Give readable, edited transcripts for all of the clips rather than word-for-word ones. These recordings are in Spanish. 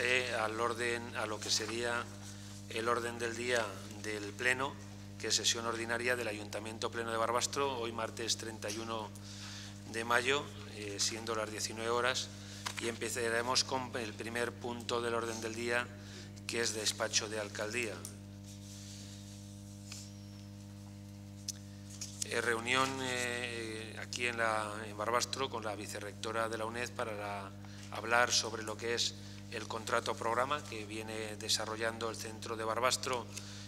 a lo que sería el orden del día del Pleno, que es sesión ordinaria del Ayuntamiento Pleno de Barbastro, hoy martes 31 de mayo, siendo las 19 horas, y empezaremos con el primer punto del orden del día, que es despacho de alcaldía. Reunión aquí en Barbastro con la vicerrectora de la UNED para hablar sobre lo que es el contrato programa que viene desarrollando el centro de Barbastro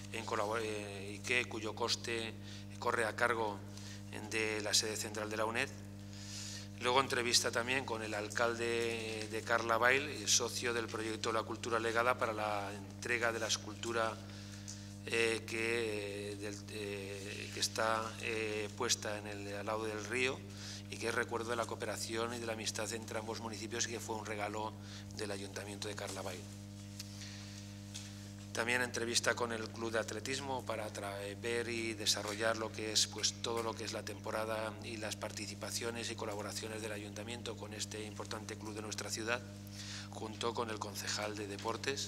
cuyo coste corre a cargo de la sede central de la UNED. Luego entrevista también con el alcalde de Carlavail, socio del proyecto La Cultura Legada para la entrega de la escultura que está puesta al lado del río y que es recuerdo de la cooperación y de la amistad entre ambos municipios y que fue un regalo del Ayuntamiento de Carlavail. También entrevista con el Club de Atletismo para ver y desarrollar lo que es todo lo que es la temporada y las participaciones y colaboraciones del Ayuntamiento con este importante club de nuestra ciudad, junto con el concejal de Deportes.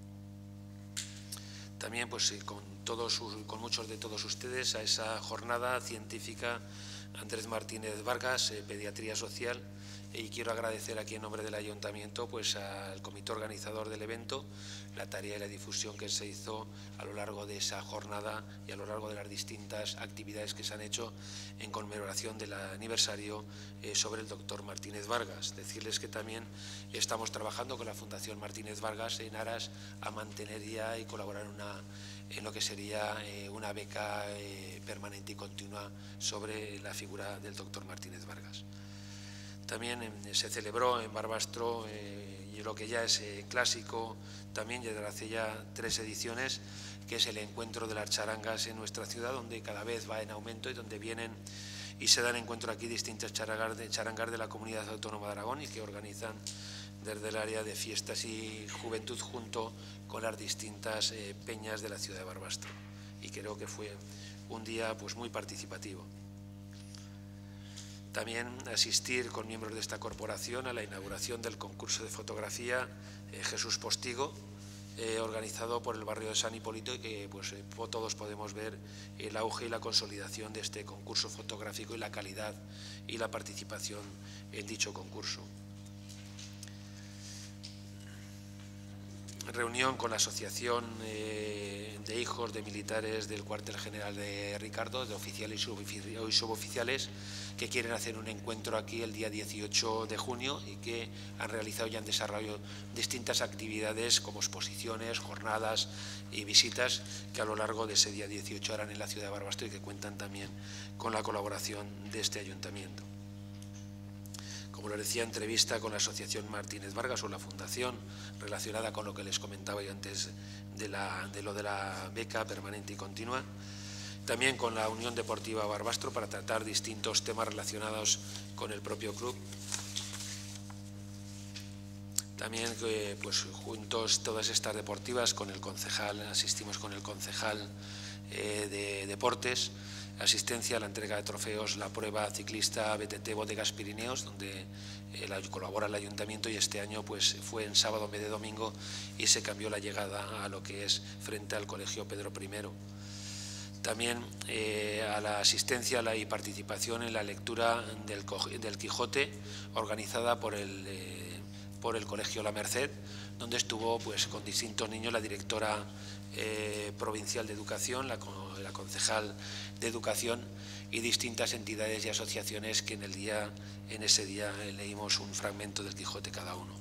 También con muchos de todos ustedes a esa jornada científica Andrés Martínez Vargas, Pediatría Social, y quiero agradecer aquí en nombre del Ayuntamiento al comité organizador del evento la tarea y la difusión que se hizo a lo largo de esa jornada y a lo largo de las distintas actividades que se han hecho en conmemoración del aniversario sobre el doctor Martínez Vargas. Decirles que también estamos trabajando con la Fundación Martínez Vargas en aras a mantener ya y colaborar en lo que sería una beca permanente y continua sobre la figura del doctor Martínez Vargas. También se celebró en Barbastro y lo que ya es clásico también desde hace ya 3 ediciones, que es el encuentro de las charangas en nuestra ciudad, donde cada vez va en aumento y donde vienen y se dan encuentro aquí distintas charangas de la Comunidad Autónoma de Aragón y que organizan desde el área de fiestas y juventud junto con las distintas peñas de la ciudad de Barbastro. Y creo que fue un día muy participativo. También asistir con miembros de esta corporación a la inauguración del concurso de fotografía Jesús Postigo, organizado por el barrio de San Hipólito, y que todos podemos ver el auge y la consolidación de este concurso fotográfico y la calidad y la participación en dicho concurso. Reunión con la Asociación de Hijos de Militares del Cuartel General de Ricardo, de oficiales y suboficiales, que quieren hacer un encuentro aquí el día 18 de junio y que han realizado y han desarrollado distintas actividades como exposiciones, jornadas y visitas que a lo largo de ese día 18 harán en la ciudad de Barbastro y que cuentan también con la colaboración de este ayuntamiento. Como les decía, entrevista con la Asociación Martínez Vargas o la Fundación, relacionada con lo que les comentaba yo antes de lo de la beca permanente y continua. También con la Unión Deportiva Barbastro para tratar distintos temas relacionados con el propio club. También juntos todas estas deportivas con el concejal, asistimos con el concejal de Deportes, asistencia a la entrega de trofeos, la prueba ciclista BTT Bodegas Pirineos, donde colabora el ayuntamiento, y este año fue en sábado en vez de domingo y se cambió la llegada a lo que es frente al Colegio Pedro I. También a la asistencia y participación en la lectura del Quijote, organizada por el Colegio La Merced, donde estuvo con distintos niños la directora provincial de Educación, la concejal de Educación y distintas entidades y asociaciones que en ese día leímos un fragmento del Quijote cada uno.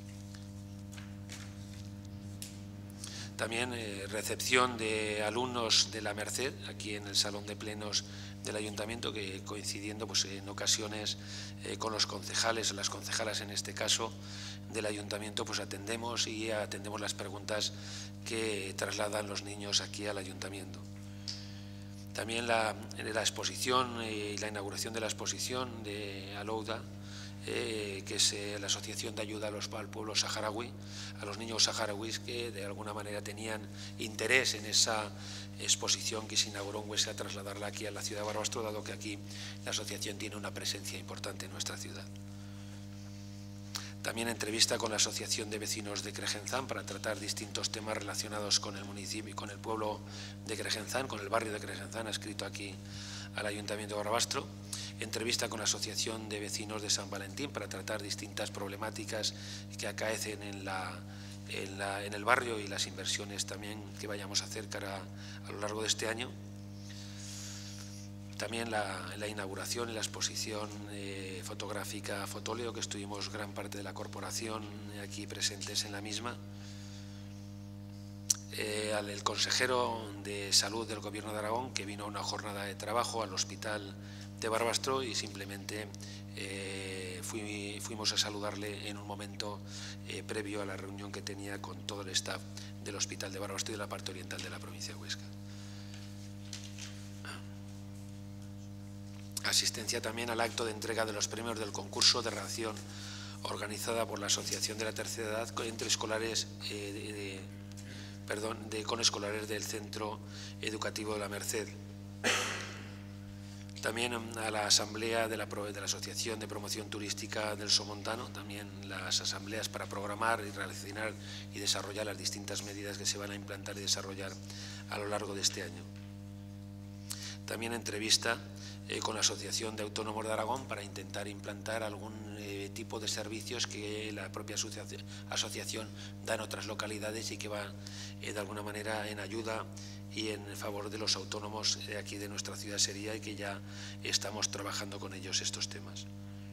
También recepción de alumnos de La Merced, aquí en el Salón de Plenos del Ayuntamiento, que coincidiendo en ocasiones con los concejales o las concejalas en este caso del Ayuntamiento, atendemos las preguntas que trasladan los niños aquí al Ayuntamiento. También la exposición y la inauguración de la exposición de Alouda, que es la Asociación de Ayuda al Pueblo Saharaui, a los niños saharauis que de alguna manera tenían interés en esa exposición que se inauguró en Huesca, trasladarla aquí a la ciudad de Barbastro, dado que aquí la asociación tiene una presencia importante en nuestra ciudad. También entrevista con la Asociación de Vecinos de Crejenzán para tratar distintos temas relacionados con el municipio, con el pueblo de Crejenzán, con el barrio de Crejenzán, adscrito aquí al Ayuntamiento de Barbastro. Entrevista con la Asociación de Vecinos de San Valentín para tratar distintas problemáticas que acaecen en el barrio y las inversiones también que vayamos a hacer a lo largo de este año. También la inauguración y la exposición fotográfica Fotóleo, que estuvimos gran parte de la corporación aquí presentes en la misma. El consejero de Salud del Gobierno de Aragón, que vino a una jornada de trabajo al Hospital de Barbastro y simplemente fuimos a saludarle en un momento previo a la reunión que tenía con todo el staff del Hospital de Barbastro y de la parte oriental de la provincia de Huesca. Asistencia también al acto de entrega de los premios del concurso de redacción organizada por la Asociación de la Tercera Edad entre escolares con escolares del Centro Educativo de la Merced. También a la asamblea de la Asociación de Promoción Turística del Somontano, también las asambleas para programar y relacionar y desarrollar las distintas medidas que se van a implantar y desarrollar a lo largo de este año. También entrevista con la Asociación de Autónomos de Aragón para intentar implantar algún tipo de servicios que la propia asociación da en otras localidades y que va de alguna manera en ayuda y en favor de los autónomos aquí de nuestra ciudad Sería, y que ya estamos trabajando con ellos estos temas.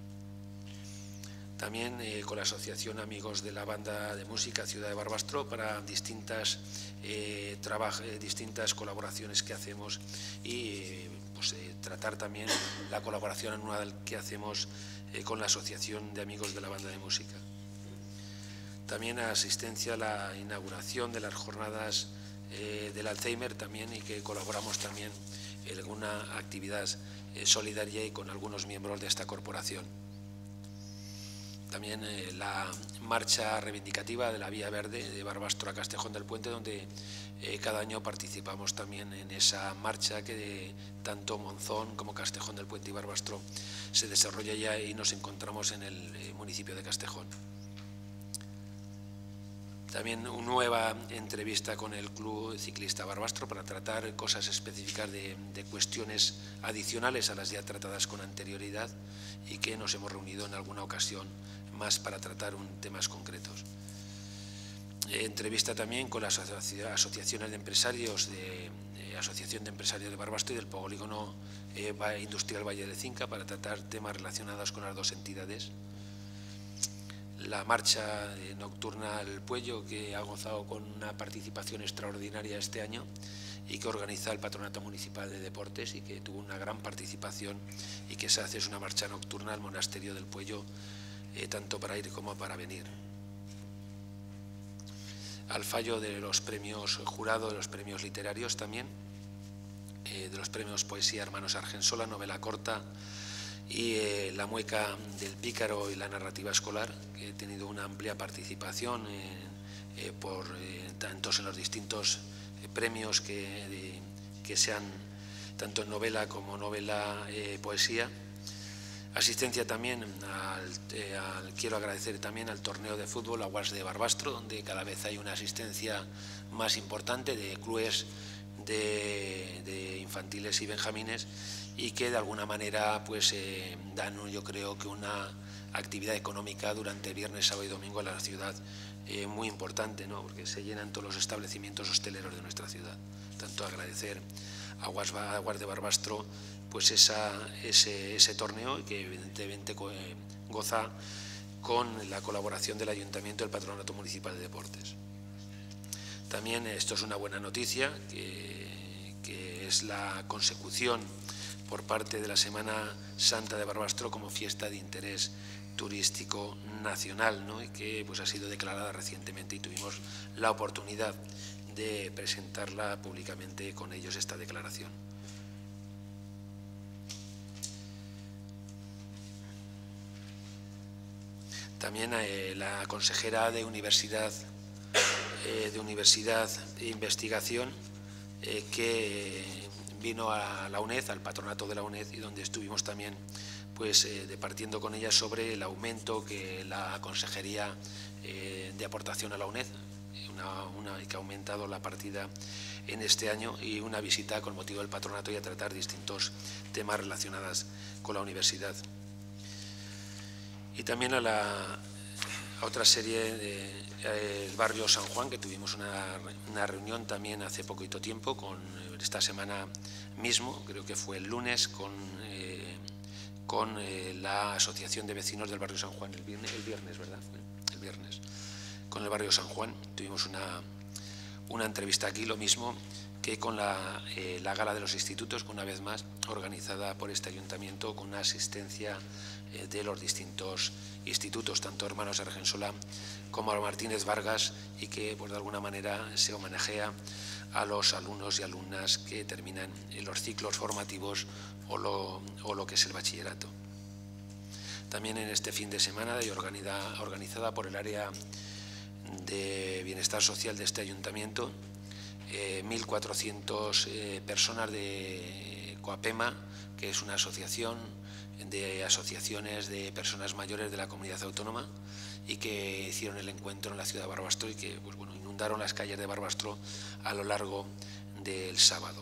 También con la Asociación Amigos de la Banda de Música Ciudad de Barbastro para distintas colaboraciones que hacemos y tratar también la colaboración anual que hacemos con la Asociación de Amigos de la Banda de Música. También asistencia a la inauguración de las jornadas del Alzheimer también, y que colaboramos también en alguna actividad solidaria y con algunos miembros de esta corporación. También la marcha reivindicativa de la Vía Verde de Barbastro a Castejón del Puente, donde cada año participamos también en esa marcha que tanto Monzón como Castejón del Puente y Barbastro se desarrolla ya, y nos encontramos en el municipio de Castejón. También una nueva entrevista con el Club Ciclista Barbastro para tratar cosas específicas de cuestiones adicionales a las ya tratadas con anterioridad, y que nos hemos reunido en alguna ocasión más para tratar temas concretos. Entrevista también con las asociaciones de empresarios, Asociación de Empresarios de Barbastro y del Polígono Industrial Valle de Cinca para tratar temas relacionados con las dos entidades. La marcha nocturna al Puello, que ha gozado con una participación extraordinaria este año y que organiza el Patronato Municipal de Deportes, y que tuvo una gran participación, y que se hace una marcha nocturna al Monasterio del Puello, tanto para ir como para venir. Al fallo de los premios jurado, de los premios literarios también, de los premios Poesía Hermanos Argensola, novela corta, y La Mueca del Pícaro y la narrativa escolar, que he tenido una amplia participación tanto en los distintos premios que sean tanto en novela como novela poesía. Asistencia también quiero agradecer también al torneo de fútbol Aguas de Barbastro, donde cada vez hay una asistencia más importante de clubes de infantiles y benjamines, y que de alguna manera pues dan, yo creo que una actividad económica durante viernes, sábado y domingo a la ciudad muy importante, ¿no? Porque se llenan todos los establecimientos hosteleros de nuestra ciudad. Tanto agradecer a Aguas de Barbastro pues ese torneo, que evidentemente goza con la colaboración del Ayuntamiento y del Patronato Municipal de Deportes. También esto es una buena noticia, que es la consecución por parte de la Semana Santa de Barbastro como fiesta de interés turístico nacional, ¿no? Y que pues ha sido declarada recientemente, y tuvimos la oportunidad de presentarla públicamente con ellos esta declaración. También la consejera de Universidad e Investigación, que vino a la UNED, al patronato de la UNED, y donde estuvimos también departiendo con ella sobre el aumento que la Consejería de aportación a la UNED, que ha aumentado la partida en este año, y una visita con motivo del patronato y a tratar distintos temas relacionados con la universidad. Y también a otra serie del barrio San Juan, que tuvimos una reunión también hace poquito tiempo, esta semana mismo, creo que fue el lunes, con la Asociación de Vecinos del barrio San Juan, el viernes, ¿verdad? El viernes, con el barrio San Juan. Tuvimos una entrevista aquí, lo mismo que con la Gala de los Institutos, una vez más organizada por este ayuntamiento, con una asistencia de los distintos institutos, tanto Hermanos Argensola como Martínez Vargas, y que de alguna manera se homenajea a los alumnos y alumnas que terminan en los ciclos formativos o lo que es el bachillerato. También en este fin de semana, y organizada por el área de bienestar social de este ayuntamiento, 1.400 personas de COAPEMA, que es una asociación de asociaciones de personas mayores de la comunidad autónoma, y que hicieron el encuentro en la ciudad de Barbastro y que inundaron las calles de Barbastro a lo largo del sábado.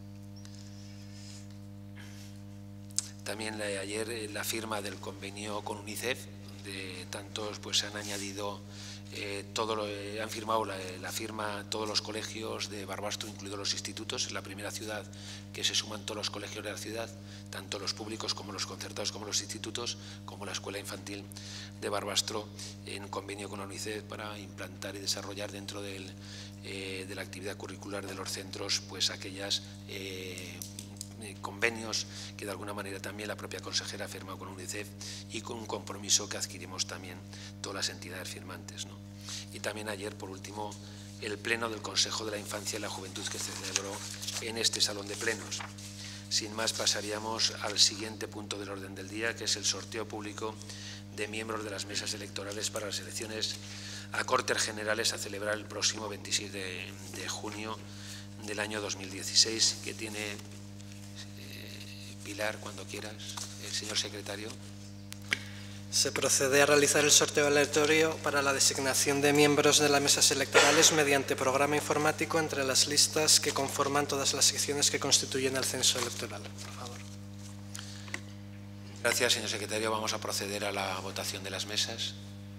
También ayer la firma del convenio con UNICEF, de tantos se han añadido han firmado la firma todos los colegios de Barbastro, incluidos los institutos. Es la primera ciudad que se suman todos los colegios de la ciudad, tanto los públicos como los concertados, como los institutos, como la escuela infantil de Barbastro, en convenio con la UNICEF para implantar y desarrollar dentro de la actividad curricular de los centros aquellas convenios que de alguna manera también la propia consejera ha firmado con UNICEF, y con un compromiso que adquirimos también todas las entidades firmantes, ¿no? Y también ayer, por último, el pleno del Consejo de la Infancia y la Juventud, que se celebró en este salón de plenos. Sin más, pasaríamos al siguiente punto del orden del día, que es el sorteo público de miembros de las mesas electorales para las elecciones a Cortes Generales a celebrar el próximo 26 de junio del año 2016, que tiene Pilar, cuando quieras, el señor secretario. Se procede a realizar el sorteo aleatorio para la designación de miembros de las mesas electorales mediante programa informático entre las listas que conforman todas las secciones que constituyen el censo electoral. Por favor. Gracias, señor secretario. Vamos a proceder a la votación de las mesas.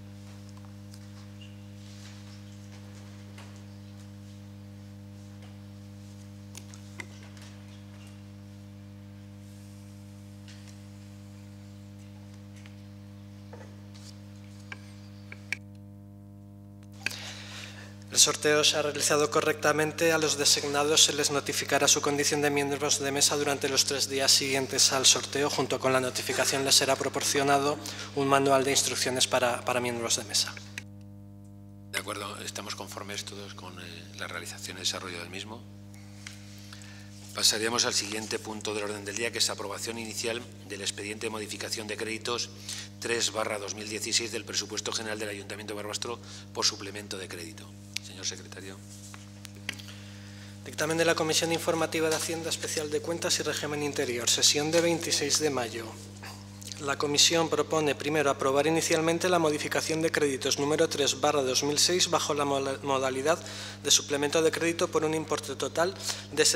El sorteo se ha realizado correctamente. A los designados se les notificará su condición de miembros de mesa durante los 3 días siguientes al sorteo. Junto con la notificación les será proporcionado un manual de instrucciones para miembros de mesa. De acuerdo, estamos conformes todos con la realización y desarrollo del mismo. Pasaríamos al siguiente punto del orden del día, que es aprobación inicial del expediente de modificación de créditos 3/2016 del presupuesto general del Ayuntamiento de Barbastro por suplemento de crédito. Señor secretario. Dictamen de la Comisión Informativa de Hacienda Especial de Cuentas y Régimen Interior, sesión de 26 de mayo. La Comisión propone primero aprobar inicialmente la modificación de créditos número 3/2006 bajo la modalidad de suplemento de crédito por un importe total de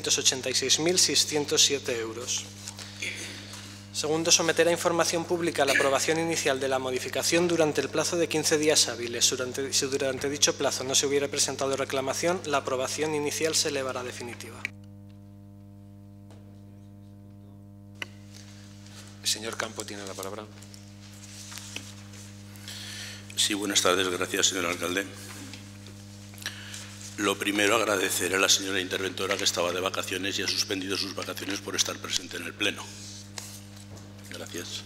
786.607 euros. Segundo, someter a información pública la aprobación inicial de la modificación durante el plazo de 15 días hábiles. Si durante dicho plazo no se hubiera presentado reclamación, la aprobación inicial se elevará a definitiva. El señor Campo tiene la palabra. Sí, buenas tardes. Gracias, señor alcalde. Lo primero, agradecer a la señora interventora, que estaba de vacaciones y ha suspendido sus vacaciones por estar presente en el Pleno. Gracias.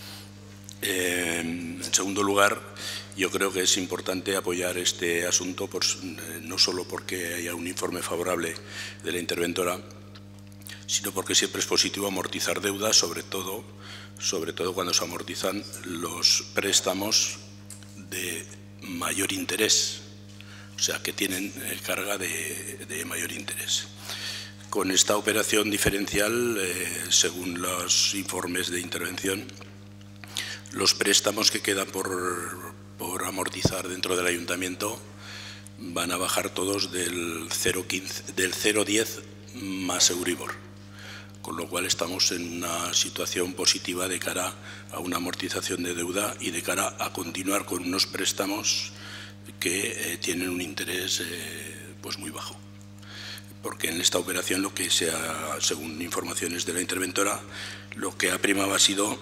En segundo lugar, yo creo que es importante apoyar este asunto, no solo porque haya un informe favorable de la interventora, sino porque siempre es positivo amortizar deudas, sobre todo cuando se amortizan los préstamos de mayor interés, o sea, que tienen carga de mayor interés. Con esta operación diferencial, según los informes de intervención, los préstamos que quedan por amortizar dentro del ayuntamiento van a bajar todos del 0,10 más Euribor, con lo cual estamos en una situación positiva de cara a una amortización de deuda y de cara a continuar con unos préstamos que tienen un interés pues muy bajo. Porque en esta operación lo que según informaciones de la interventora, lo que ha primado ha sido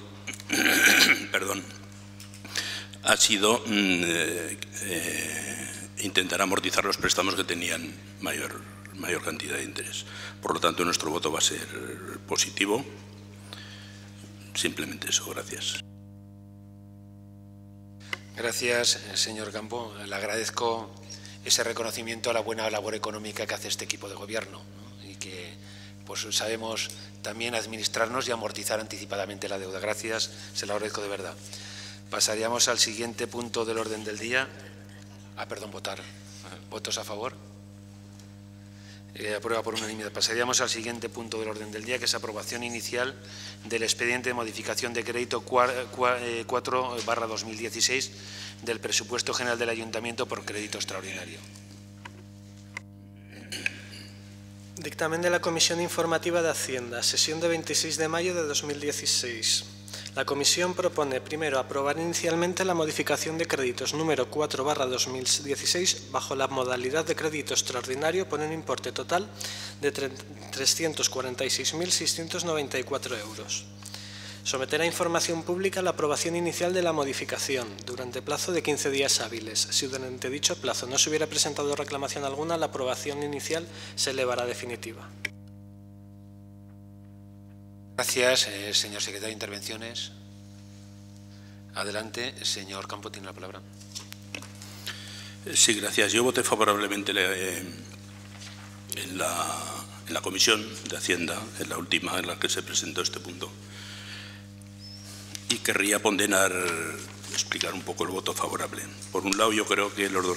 intentar amortizar los préstamos que tenían mayor cantidad de interés. Por lo tanto, nuestro voto va a ser positivo. Simplemente eso. Gracias. Gracias, señor Campo. Le agradezco ese reconocimiento a la buena labor económica que hace este equipo de gobierno, ¿no? Y que pues sabemos también administrarnos y amortizar anticipadamente la deuda. Gracias, se lo agradezco de verdad. Pasaríamos al siguiente punto del orden del día. Votar. ¿Votos a favor? Aprueba por unanimidad. Pasaríamos al siguiente punto del orden del día, que es aprobación inicial del expediente de modificación de crédito 4/2016 del presupuesto general del Ayuntamiento por crédito extraordinario. Dictamen de la Comisión Informativa de Hacienda, sesión de 26 de mayo de 2016. La Comisión propone primero aprobar inicialmente la modificación de créditos número 4/2016 bajo la modalidad de crédito extraordinario por un importe total de 346.694 euros. Someter a información pública la aprobación inicial de la modificación durante plazo de 15 días hábiles. Si durante dicho plazo no se hubiera presentado reclamación alguna, la aprobación inicial se elevará a definitiva. Gracias, señor secretario. Intervenciones. Adelante, señor Campo, tiene la palabra. Sí, gracias. Yo voté favorablemente en la Comisión de Hacienda, en la última en la que se presentó este punto. Y querría explicar un poco el voto favorable. Por un lado, yo creo que los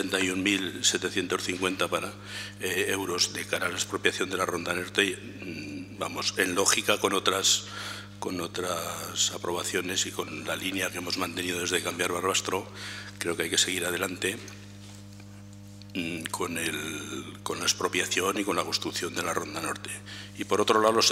271.750 euros de cara a la expropiación de la Ronda Norte, vamos, en lógica con otras aprobaciones y con la línea que hemos mantenido desde Cambiar Barbastro, creo que hay que seguir adelante con la expropiación y con la construcción de la Ronda Norte. Y por otro lado, los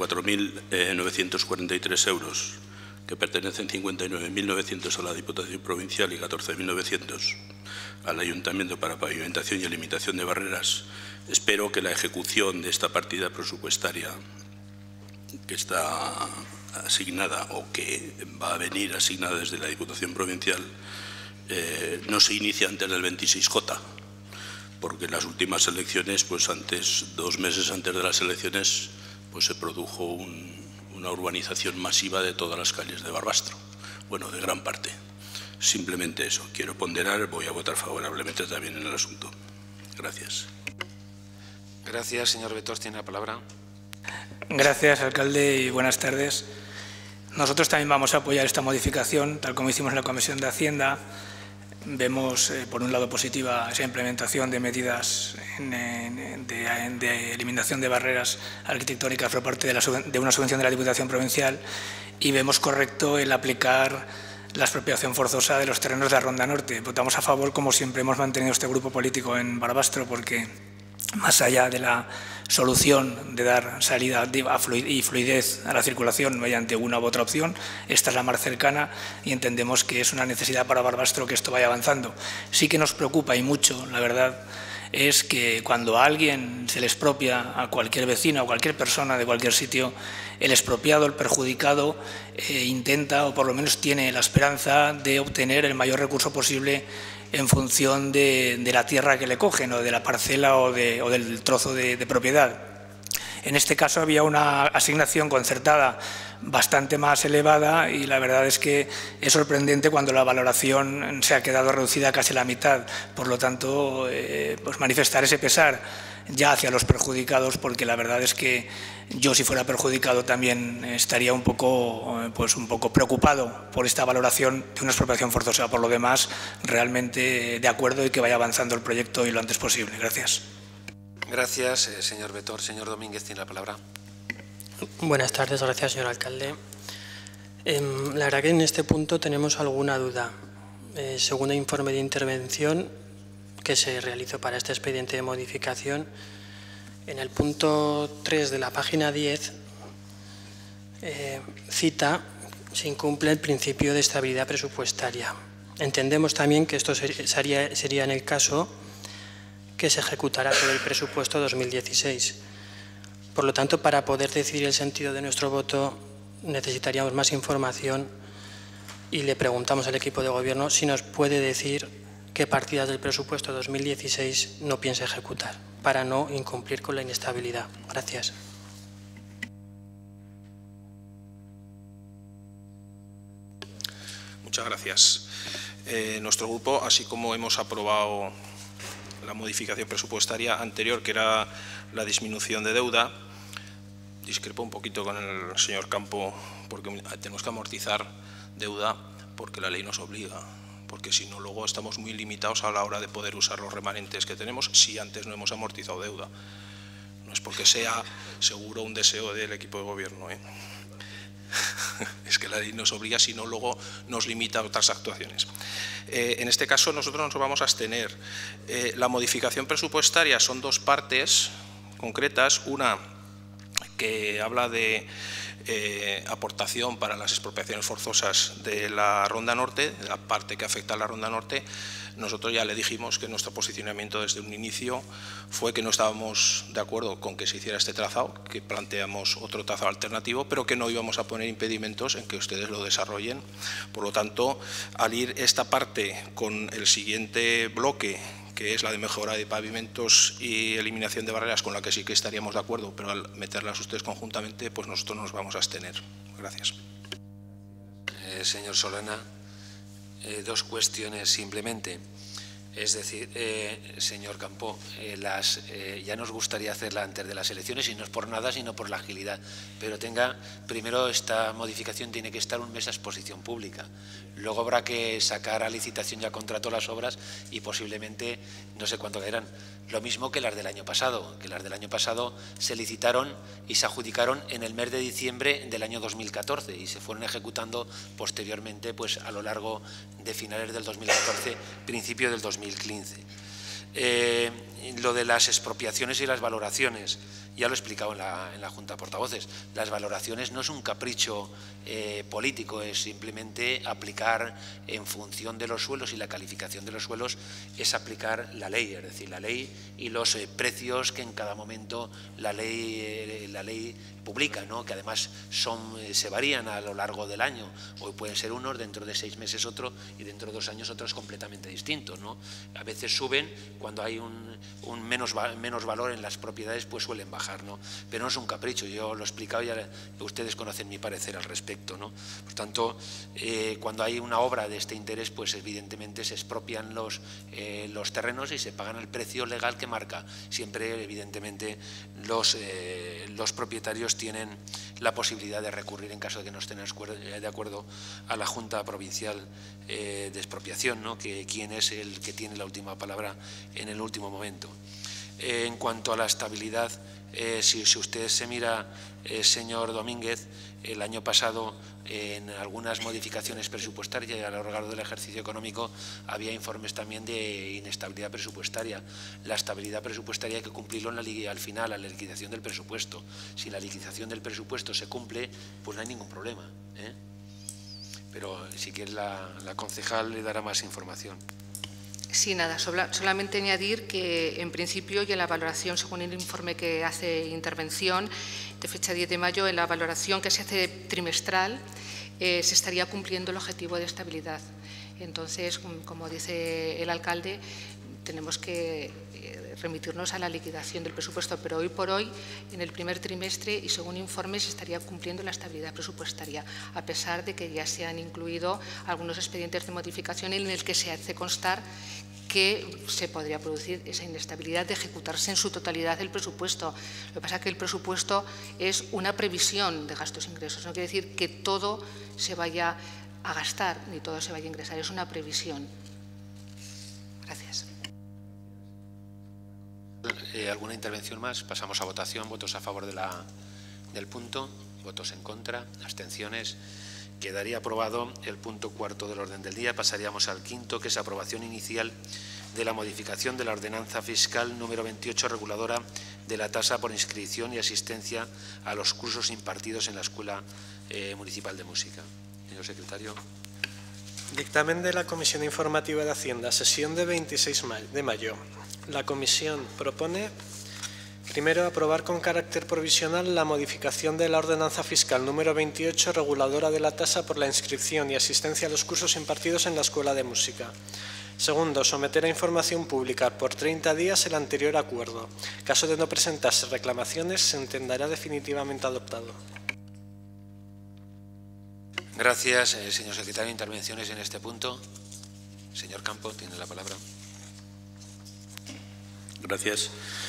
74.943 euros que pertenecen 59.900 a la Diputación Provincial y 14.900 al Ayuntamiento para pavimentación y eliminación de barreras. Espero que la ejecución de esta partida presupuestaria que está asignada o que va a venir asignada desde la Diputación Provincial no se inicie antes del 26J, porque en las últimas elecciones, pues 2 meses antes de las elecciones, pues se produjo una urbanización masiva de todas las calles de Barbastro, bueno, de gran parte. Simplemente eso, quiero ponderar, voy a votar favorablemente también en el asunto. Gracias. Gracias, señor Betós, tiene la palabra. Gracias, alcalde, y buenas tardes. Nosotros también vamos a apoyar esta modificación, tal como hicimos en la Comisión de Hacienda. Vemos, por un lado, positiva esa implementación de medidas de eliminación de barreras arquitectónicas por parte de una subvención de la Diputación Provincial, y vemos correcto el aplicar la expropiación forzosa de los terrenos de la Ronda Norte. Votamos a favor, como siempre hemos mantenido este grupo político en Barbastro, porque más allá de la solución de dar salida y fluidez a la circulación mediante una u otra opción, esta es la más cercana y entendemos que es una necesidad para Barbastro que esto vaya avanzando. Sí que nos preocupa, y mucho, la verdad, es que cuando a alguien se le expropia, a cualquier vecino o cualquier persona de cualquier sitio, el expropiado, el perjudicado, intenta, o por lo menos tiene la esperanza de obtener el mayor recurso posible en función de la tierra que le cogen, o de la parcela o del trozo de propiedad. En este caso había una asignación concertada bastante más elevada, y la verdad es que es sorprendente cuando la valoración se ha quedado reducida a casi la mitad. Por lo tanto, pues manifestar ese pesar ya hacia los perjudicados, porque la verdad es que yo, si fuera perjudicado, también estaría un poco preocupado por esta valoración de una expropiación forzosa. Por lo demás, realmente de acuerdo, y que vaya avanzando el proyecto y lo antes posible. Gracias. Gracias, señor Betor. Señor Domínguez tiene la palabra. Buenas tardes, gracias, señor alcalde. La verdad que en este punto tenemos alguna duda. Según el informe de intervención que se realizó para este expediente de modificación, en el punto 3 de la página 10 cita se incumple el principio de estabilidad presupuestaria. Entendemos también que esto sería en el caso que se ejecutara todo el presupuesto 2016. Por lo tanto, para poder decidir el sentido de nuestro voto necesitaríamos más información y le preguntamos al equipo de gobierno si nos puede decir qué partidas del presupuesto 2016 no piensa ejecutar para no incumplir con la inestabilidad. Gracias. Muchas gracias. Nuestro grupo, así como hemos aprobado la modificación presupuestaria anterior, que era la disminución de deuda, discrepo un poquito con el señor Campo, porque tenemos que amortizar deuda porque la ley nos obliga, porque si no luego estamos muy limitados a la hora de poder usar los remanentes que tenemos si antes no hemos amortizado deuda. No es porque sea seguro un deseo del equipo de gobierno, es que la ley nos obliga, si no luego nos limita a otras actuaciones. En este caso nosotros nos vamos a abstener. La modificación presupuestaria son dos partes concretas, una que habla de aportación para las expropiaciones forzosas de la Ronda Norte, la parte que afecta a la Ronda Norte. Nosotros ya le dijimos que nuestro posicionamiento desde un inicio fue que no estábamos de acuerdo con que se hiciera este trazado, que planteamos otro trazado alternativo, pero que no íbamos a poner impedimentos en que ustedes lo desarrollen. Por lo tanto, al ir esta parte con el siguiente bloque, que es la de mejora de pavimentos y eliminación de barreras, con la que sí que estaríamos de acuerdo, pero al meterlas ustedes conjuntamente, pues nosotros nos vamos a abstener. Gracias. Señor Solana, dos cuestiones simplemente. Es decir, señor Campo, ya nos gustaría hacerla antes de las elecciones, y no es por nada, sino por la agilidad. Pero primero esta modificación tiene que estar un mes a exposición pública. Luego habrá que sacar a licitación y a contrato las obras y posiblemente no sé cuánto caerán. Lo mismo que las del año pasado, se licitaron y se adjudicaron en el mes de diciembre del año 2014 y se fueron ejecutando posteriormente, pues a lo largo de finales del 2014, principio del 2015. Lo de las expropiaciones y las valoraciones, ya lo he explicado en la Junta de Portavoces, las valoraciones no es un capricho político, es simplemente aplicar en función de los suelos, y la calificación de los suelos es aplicar la ley, es decir, la ley y los precios que en cada momento la ley publica, ¿no? Que además se varían a lo largo del año. Hoy pueden ser unos, dentro de 6 meses otro y dentro de 2 años otros completamente distintos, ¿no? A veces suben, cuando hay un menos valor en las propiedades, pues suelen bajar, ¿no? Pero no es un capricho, yo lo he explicado y ya ustedes conocen mi parecer al respecto, ¿no? Por tanto, cuando hay una obra de este interés, pues evidentemente se expropian los terrenos y se pagan el precio legal que marca. Siempre, evidentemente, los propietarios tienen la posibilidad de recurrir en caso de que no estén de acuerdo a la Junta Provincial de Expropiación, ¿no? Quién es el que tiene la última palabra en el último momento. En cuanto a la estabilidad, si usted se mira, señor Domínguez, el año pasado en algunas modificaciones presupuestarias y a lo largo del ejercicio económico había informes también de inestabilidad presupuestaria. La estabilidad presupuestaria hay que cumplirlo al final, a la liquidación del presupuesto. Si la liquidación del presupuesto se cumple, pues no hay ningún problema, Pero si quiere la concejal le dará más información. Sí, nada, solamente añadir que en principio y en la valoración, según el informe que hace intervención de fecha 10 de mayo, en la valoración que se hace trimestral se estaría cumpliendo el objetivo de estabilidad. Entonces, como dice el alcalde, tenemos que remitirnos a la liquidación del presupuesto, pero hoy por hoy, en el primer trimestre y según informes, se estaría cumpliendo la estabilidad presupuestaria, a pesar de que ya se han incluido algunos expedientes de modificación en el que se hace constar que se podría producir esa inestabilidad de ejecutarse en su totalidad el presupuesto. Lo que pasa es que el presupuesto es una previsión de gastos e ingresos, no quiere decir que todo se vaya a gastar ni todo se vaya a ingresar, es una previsión. Gracias. ¿Alguna intervención más? Pasamos a votación. ¿Votos a favor del punto? ¿Votos en contra? ¿Abstenciones? Quedaría aprobado el punto cuarto del orden del día. Pasaríamos al quinto, que es aprobación inicial de la modificación de la ordenanza fiscal número 28, reguladora de la tasa por inscripción y asistencia a los cursos impartidos en la Escuela Municipal de Música. Señor secretario. Dictamen de la Comisión Informativa de Hacienda, sesión de 26 de mayo. La Comisión propone, primero, aprobar con carácter provisional la modificación de la ordenanza fiscal número 28, reguladora de la tasa por la inscripción y asistencia a los cursos impartidos en la Escuela de Música. Segundo, someter a información pública por 30 días el anterior acuerdo. Caso de no presentarse reclamaciones, se entenderá definitivamente adoptado. Gracias, señor secretario. ¿Intervenciones en este punto? Señor Campo, tiene la palabra. Gracias.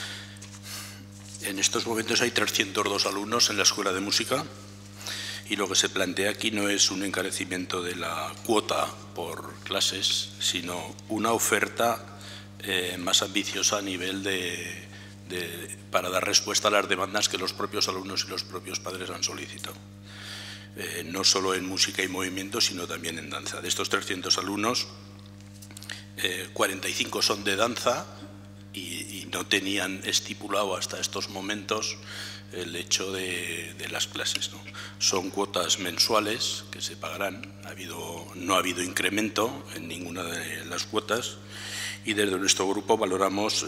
En estos momentos hay 302 alumnos en la Escuela de Música y lo que se plantea aquí no es un encarecimiento de la cuota por clases, sino una oferta más ambiciosa a nivel para dar respuesta a las demandas que los propios alumnos y los propios padres han solicitado. No solo en música y movimiento, sino también en danza. De estos 300 alumnos, 45 son de danza y no tenían estipulado hasta estos momentos el hecho de las clases, ¿no? Son cuotas mensuales que se pagarán. No ha habido incremento en ninguna de las cuotas y desde nuestro grupo valoramos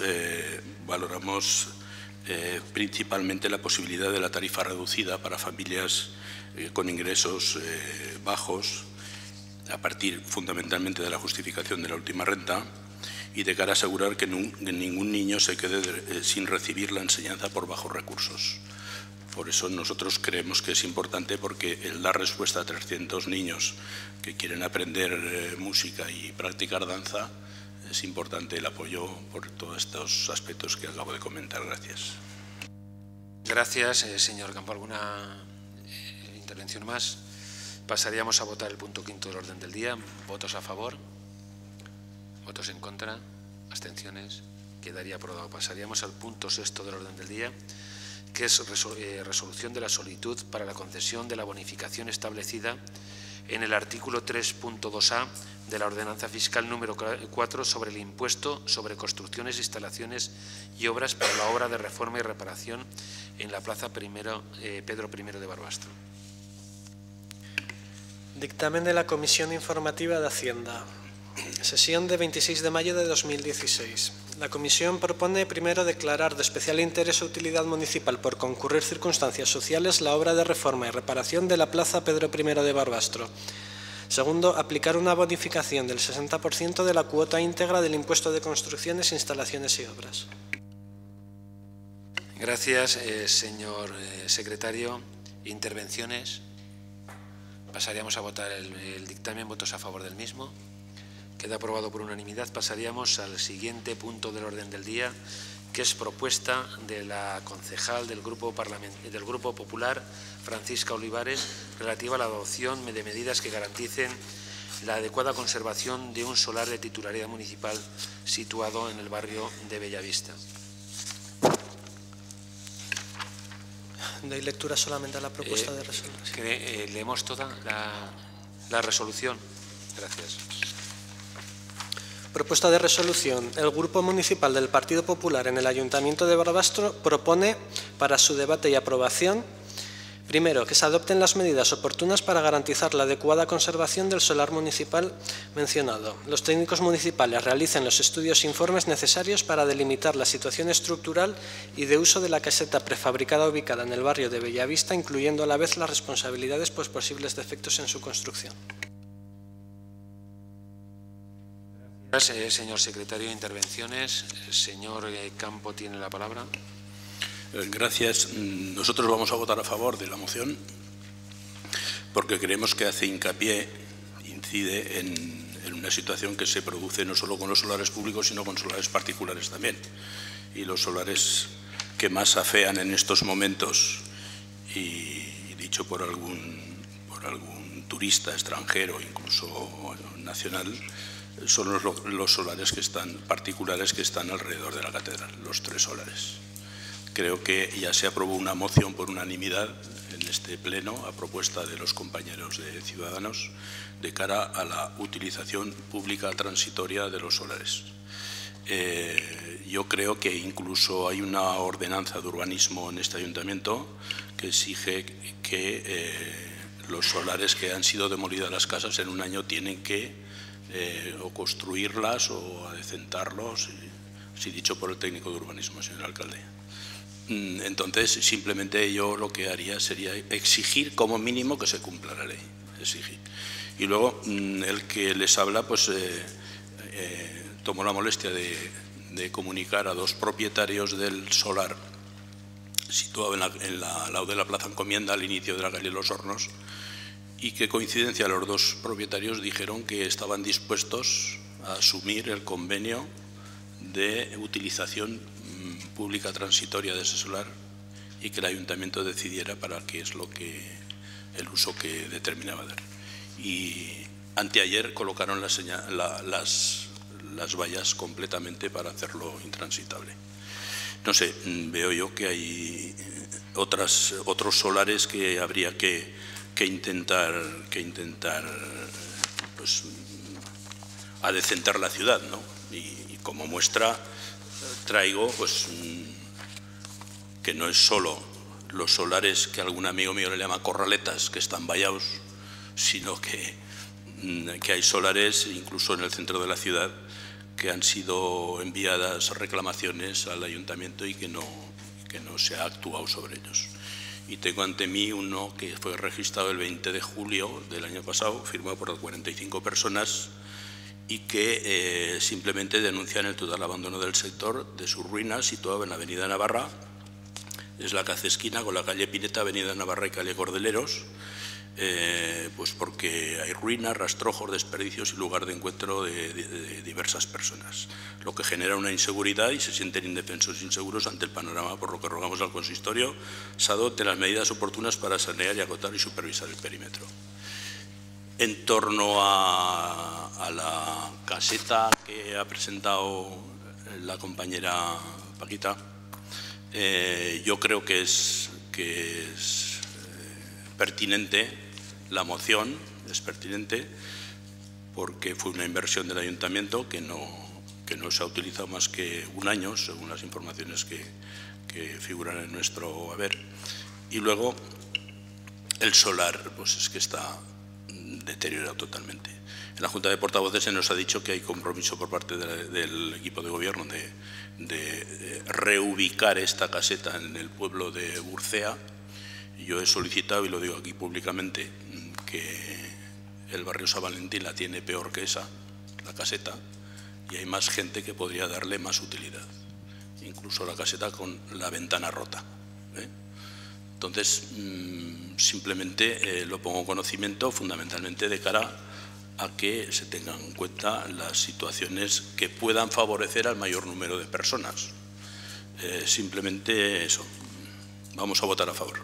principalmente la posibilidad de la tarifa reducida para familias con ingresos bajos, a partir fundamentalmente de la justificación de la última renta y de cara a asegurar que ningún niño se quede sin recibir la enseñanza por bajos recursos. Por eso nosotros creemos que es importante, porque el dar respuesta a 300 niños que quieren aprender música y practicar danza, es importante el apoyo por todos estos aspectos que acabo de comentar. Gracias. Gracias, señor Campo. ¿Alguna intervención más? Pasaríamos a votar el punto quinto del orden del día. ¿Votos a favor? ¿Votos en contra? ¿Abstenciones? Quedaría aprobado. Pasaríamos al punto sexto del orden del día, que es resolución de la solicitud para la concesión de la bonificación establecida en el artículo 3.2a de la ordenanza fiscal número 4 sobre el impuesto sobre construcciones, instalaciones y obras para la obra de reforma y reparación en la plaza Pedro I de Barbastro. Dictamen de la Comisión Informativa de Hacienda, sesión de 26 de mayo de 2016. La Comisión propone, primero, declarar de especial interés o utilidad municipal por concurrir circunstancias sociales la obra de reforma y reparación de la plaza Pedro I de Barbastro. Segundo, aplicar una bonificación del 60% de la cuota íntegra del impuesto de construcciones, instalaciones y obras. Gracias, señor secretario. ¿Intervenciones? Pasaríamos a votar el dictamen. ¿Votos a favor del mismo? Queda aprobado por unanimidad. Pasaríamos al siguiente punto del orden del día, que es propuesta de la concejal del Grupo Popular, Francisca Olivares, relativa a la adopción de medidas que garanticen la adecuada conservación de un solar de titularidad municipal situado en el barrio de Bellavista. Doy lectura solamente a la propuesta de resolución. Leemos toda la resolución. Gracias. Propuesta de resolución. El Grupo Municipal del Partido Popular en el Ayuntamiento de Barbastro propone, para su debate y aprobación, primero, que se adopten las medidas oportunas para garantizar la adecuada conservación del solar municipal mencionado. Los técnicos municipales realicen los estudios e informes necesarios para delimitar la situación estructural y de uso de la caseta prefabricada ubicada en el barrio de Bellavista, incluyendo a la vez las responsabilidades por posibles defectos en su construcción. Gracias, señor secretario. Intervenciones. Señor Campo tiene la palabra. Gracias. Nosotros vamos a votar a favor de la moción porque creemos que hace hincapié, incide en una situación que se produce no solo con los solares públicos, sino con solares particulares también. Y los solares que más afean en estos momentos, y dicho por algún turista extranjero, incluso nacional, son los solares que están, particulares que están alrededor de la catedral, los 3 solares. Creo que ya se aprobó una moción por unanimidad en este pleno a propuesta de los compañeros de Ciudadanos de cara a la utilización pública transitoria de los solares. Yo creo que incluso hay una ordenanza de urbanismo en este ayuntamiento que exige que los solares que han sido demolidas las casas en un año tienen que o construirlas o adecentarlos, así dicho por el técnico de urbanismo, señor alcalde. Entonces, simplemente yo lo que haría sería exigir como mínimo que se cumpla la ley, exigir. Y luego, el que les habla, pues tomó la molestia de comunicar a 2 propietarios del solar situado al lado de la Plaza Encomienda, al inicio de la calle Los Hornos, y que coincidencia, los 2 propietarios dijeron que estaban dispuestos a asumir el convenio de utilización pública transitoria de ese solar y que el ayuntamiento decidiera para qué es el uso que determinaba dar. Y anteayer colocaron las vallas completamente para hacerlo intransitable. No sé, veo yo que hay otros solares que habría que intentar pues, adecentar la ciudad, ¿no? Y como muestra traigo pues que no es solo los solares que algún amigo mío le llama corraletas, que están vallados, sino que hay solares incluso en el centro de la ciudad que han sido enviadas reclamaciones al ayuntamiento y que no se ha actuado sobre ellos. Y tengo ante mí uno que fue registrado el 20 de julio del año pasado, firmado por 45 personas y que simplemente denuncian el total abandono del sector de sus ruinas, situado en la avenida Navarra. Es la que hace esquina con la calle Pineta, avenida Navarra y calle Cordeleros, pues porque hay ruinas, rastrojos, desperdicios y lugar de encuentro de diversas personas, lo que genera una inseguridad y se sienten indefensos e inseguros ante el panorama, por lo que rogamos al consistorio se adopten las medidas oportunas para sanear y acotar y supervisar el perímetro. En torno a la caseta que ha presentado la compañera Paquita, yo creo que es pertinente la moción, es pertinente porque fue una inversión del ayuntamiento que no se ha utilizado más que un año, según las informaciones que figuran en nuestro haber. Y luego el solar, pues es que está deteriorado totalmente. En la Junta de Portavoces se nos ha dicho que hay compromiso por parte del equipo de gobierno de reubicar esta caseta en el pueblo de Burcea. Yo he solicitado, y lo digo aquí públicamente, que el barrio San Valentín la tiene peor que esa, la caseta, y hay más gente que podría darle más utilidad, incluso la caseta con la ventana rota. Entonces, simplemente lo pongo en conocimiento fundamentalmente de cara a que se tengan en cuenta las situaciones que puedan favorecer al mayor número de personas. Simplemente eso. Vamos a votar a favor.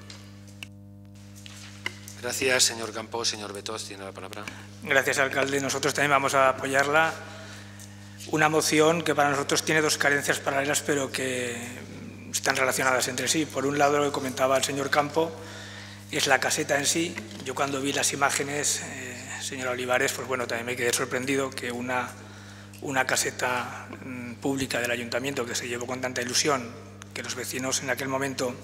Gracias, señor Campos. Señor Betós, tiene la palabra. Gracias, alcalde. Nosotros también vamos a apoyarla. Una moción que para nosotros tiene 2 carencias paralelas, pero que están relacionadas entre sí. Por un lado, lo que comentaba el señor Campo, es la caseta en sí. Yo cuando vi las imágenes, señora Olivares, pues bueno, también me quedé sorprendido que una caseta pública del ayuntamiento que se llevó con tanta ilusión, que los vecinos en aquel momento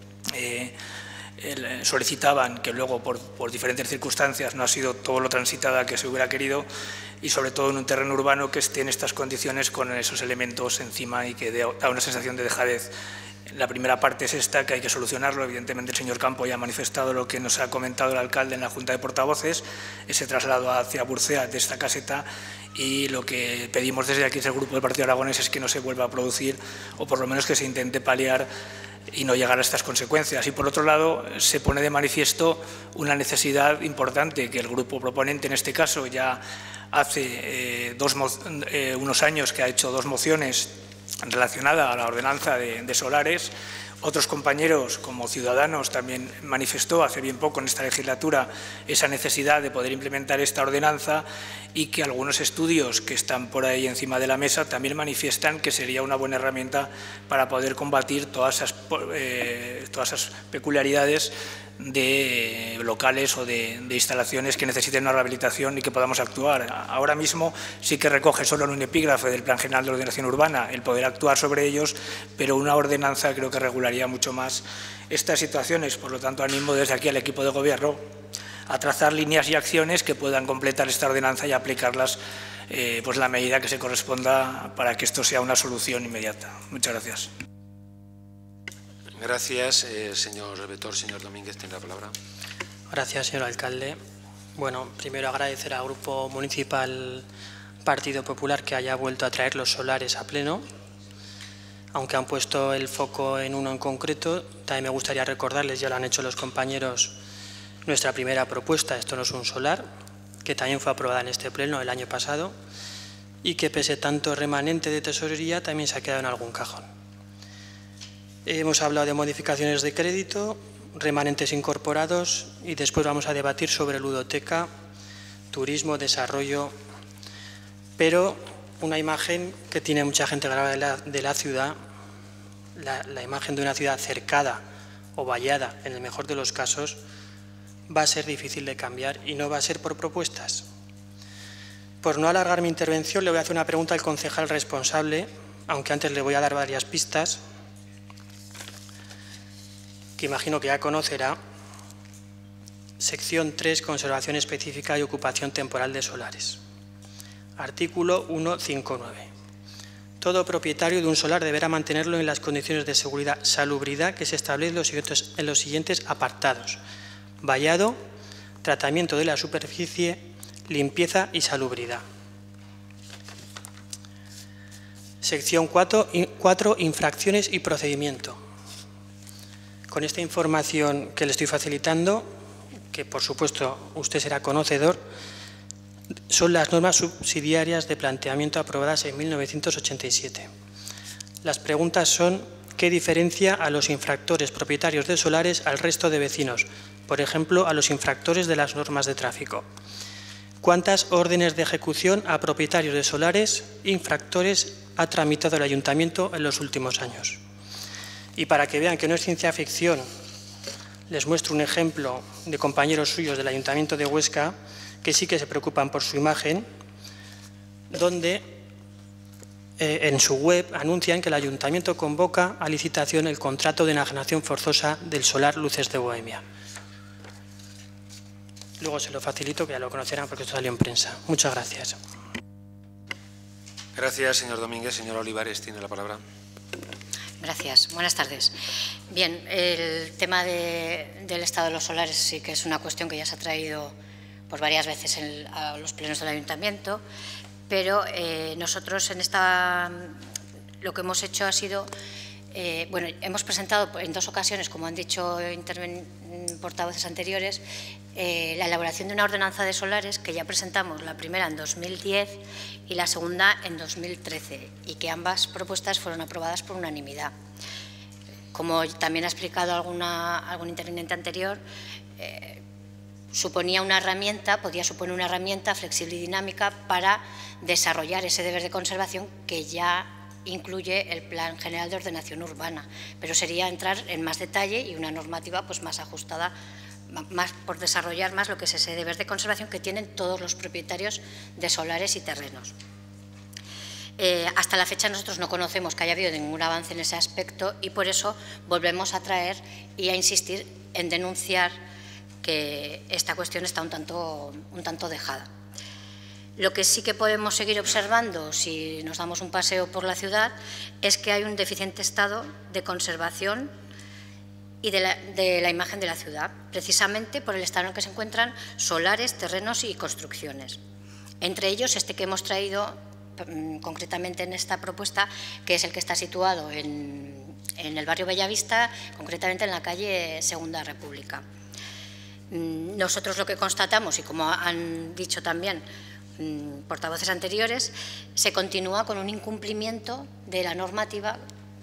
solicitaban, que luego por diferentes circunstancias no ha sido todo lo transitada que se hubiera querido, y sobre todo en un terreno urbano que esté en estas condiciones con esos elementos encima y que da una sensación de dejadez. La primera parte es esta, que hay que solucionarlo. Evidentemente el señor Campo ya ha manifestado lo que nos ha comentado el alcalde en la Junta de Portavoces, ese traslado hacia Burcea de esta caseta, y lo que pedimos desde aquí, desde el Grupo del Partido Aragonés, es que no se vuelva a producir, o por lo menos que se intente paliar y no llegar a estas consecuencias. Y por otro lado, se pone de manifiesto una necesidad importante que el grupo proponente, en este caso, ya hace unos años que ha hecho 2 mociones relacionadas a la ordenanza de solares. otros compañeros, como Ciudadanos, también manifestó hace bien poco en esta legislatura esa necesidad de poder implementar esta ordenanza y que algunos estudios que están por ahí encima de la mesa también manifiestan que sería una buena herramienta para poder combatir todas esas peculiaridades de locales o de instalaciones que necesiten una rehabilitación y que podamos actuar. Ahora mismo sí que recoge solo en un epígrafe del Plan General de Ordenación Urbana el poder actuar sobre ellos, pero una ordenanza creo que regularía mucho más estas situaciones. Por lo tanto, animo desde aquí al equipo de Gobierno a trazar líneas y acciones que puedan completar esta ordenanza y aplicarlas pues la medida que se corresponda para que esto sea una solución inmediata. Muchas gracias. Gracias, señor relator. Señor Domínguez, tiene la palabra. Gracias, señor alcalde. Bueno, primero agradecer al Grupo Municipal Partido Popular que haya vuelto a traer los solares a pleno. Aunque han puesto el foco en uno en concreto, también me gustaría recordarles, ya lo han hecho los compañeros, nuestra primera propuesta. Esto no es un solar, que también fue aprobada en este pleno el año pasado y que pese tanto remanente de tesorería también se ha quedado en algún cajón. Hemos hablado de modificaciones de crédito, remanentes incorporados y después vamos a debatir sobre ludoteca, turismo, desarrollo, pero una imagen que tiene mucha gente grabada de la ciudad, la imagen de una ciudad cercada o vallada, en el mejor de los casos, va a ser difícil de cambiar y no va a ser por propuestas. Por no alargar mi intervención, le voy a hacer una pregunta al concejal responsable, aunque antes le voy a dar varias pistas, que imagino que ya conocerá. Sección 3, conservación específica y ocupación temporal de solares. Artículo 159. Todo propietario de un solar deberá mantenerlo en las condiciones de seguridad, salubridad que se establecen en los siguientes apartados: vallado, tratamiento de la superficie, limpieza y salubridad. Sección 4, infracciones y procedimiento. Con esta información que le estoy facilitando, que por supuesto usted será conocedor, son las normas subsidiarias de planteamiento aprobadas en 1987. Las preguntas son: ¿qué diferencia a los infractores propietarios de solares al resto de vecinos? Por ejemplo, a los infractores de las normas de tráfico. ¿Cuántas órdenes de ejecución a propietarios de solares infractores ha tramitado el Ayuntamiento en los últimos años? Y para que vean que no es ciencia ficción, les muestro un ejemplo de compañeros suyos del Ayuntamiento de Huesca que sí que se preocupan por su imagen, donde en su web anuncian que el Ayuntamiento convoca a licitación el contrato de enajenación forzosa del solar Luces de Bohemia. Luego se lo facilito, que ya lo conocerán porque esto salió en prensa. Muchas gracias. Gracias, señor Domínguez. Señor Olivares, tiene la palabra. Gracias. Buenas tardes. Bien, el tema del estado de los solares sí que es una cuestión que ya se ha traído por varias veces a los plenos del Ayuntamiento, pero nosotros lo que hemos hecho ha sido, bueno, hemos presentado en 2 ocasiones, como han dicho portavoces anteriores, la elaboración de una ordenanza de solares que ya presentamos, la primera en 2010 y la segunda en 2013, y que ambas propuestas fueron aprobadas por unanimidad. Como también ha explicado algún interviniente anterior, podía suponer una herramienta flexible y dinámica para desarrollar ese deber de conservación que ya incluye el Plan General de Ordenación Urbana, pero sería entrar en más detalle y una normativa pues más ajustada, más por desarrollar más lo que es ese deber de conservación que tienen todos los propietarios de solares y terrenos. Hasta la fecha nosotros no conocemos que haya habido ningún avance en ese aspecto y por eso volvemos a traer y a insistir en denunciar que esta cuestión está un tanto dejada. Lo que sí que podemos seguir observando si nos damos un paseo por la ciudad es que hay un deficiente estado de conservación y de la imagen de la ciudad, precisamente por el estado en el que se encuentran solares, terrenos y construcciones. Entre ellos este que hemos traído concretamente en esta propuesta, que es el que está situado en el barrio Bellavista, concretamente en la calle Segunda República. Nosotros lo que constatamos, y como han dicho también portavoces anteriores, se continúa con un incumplimiento de la normativa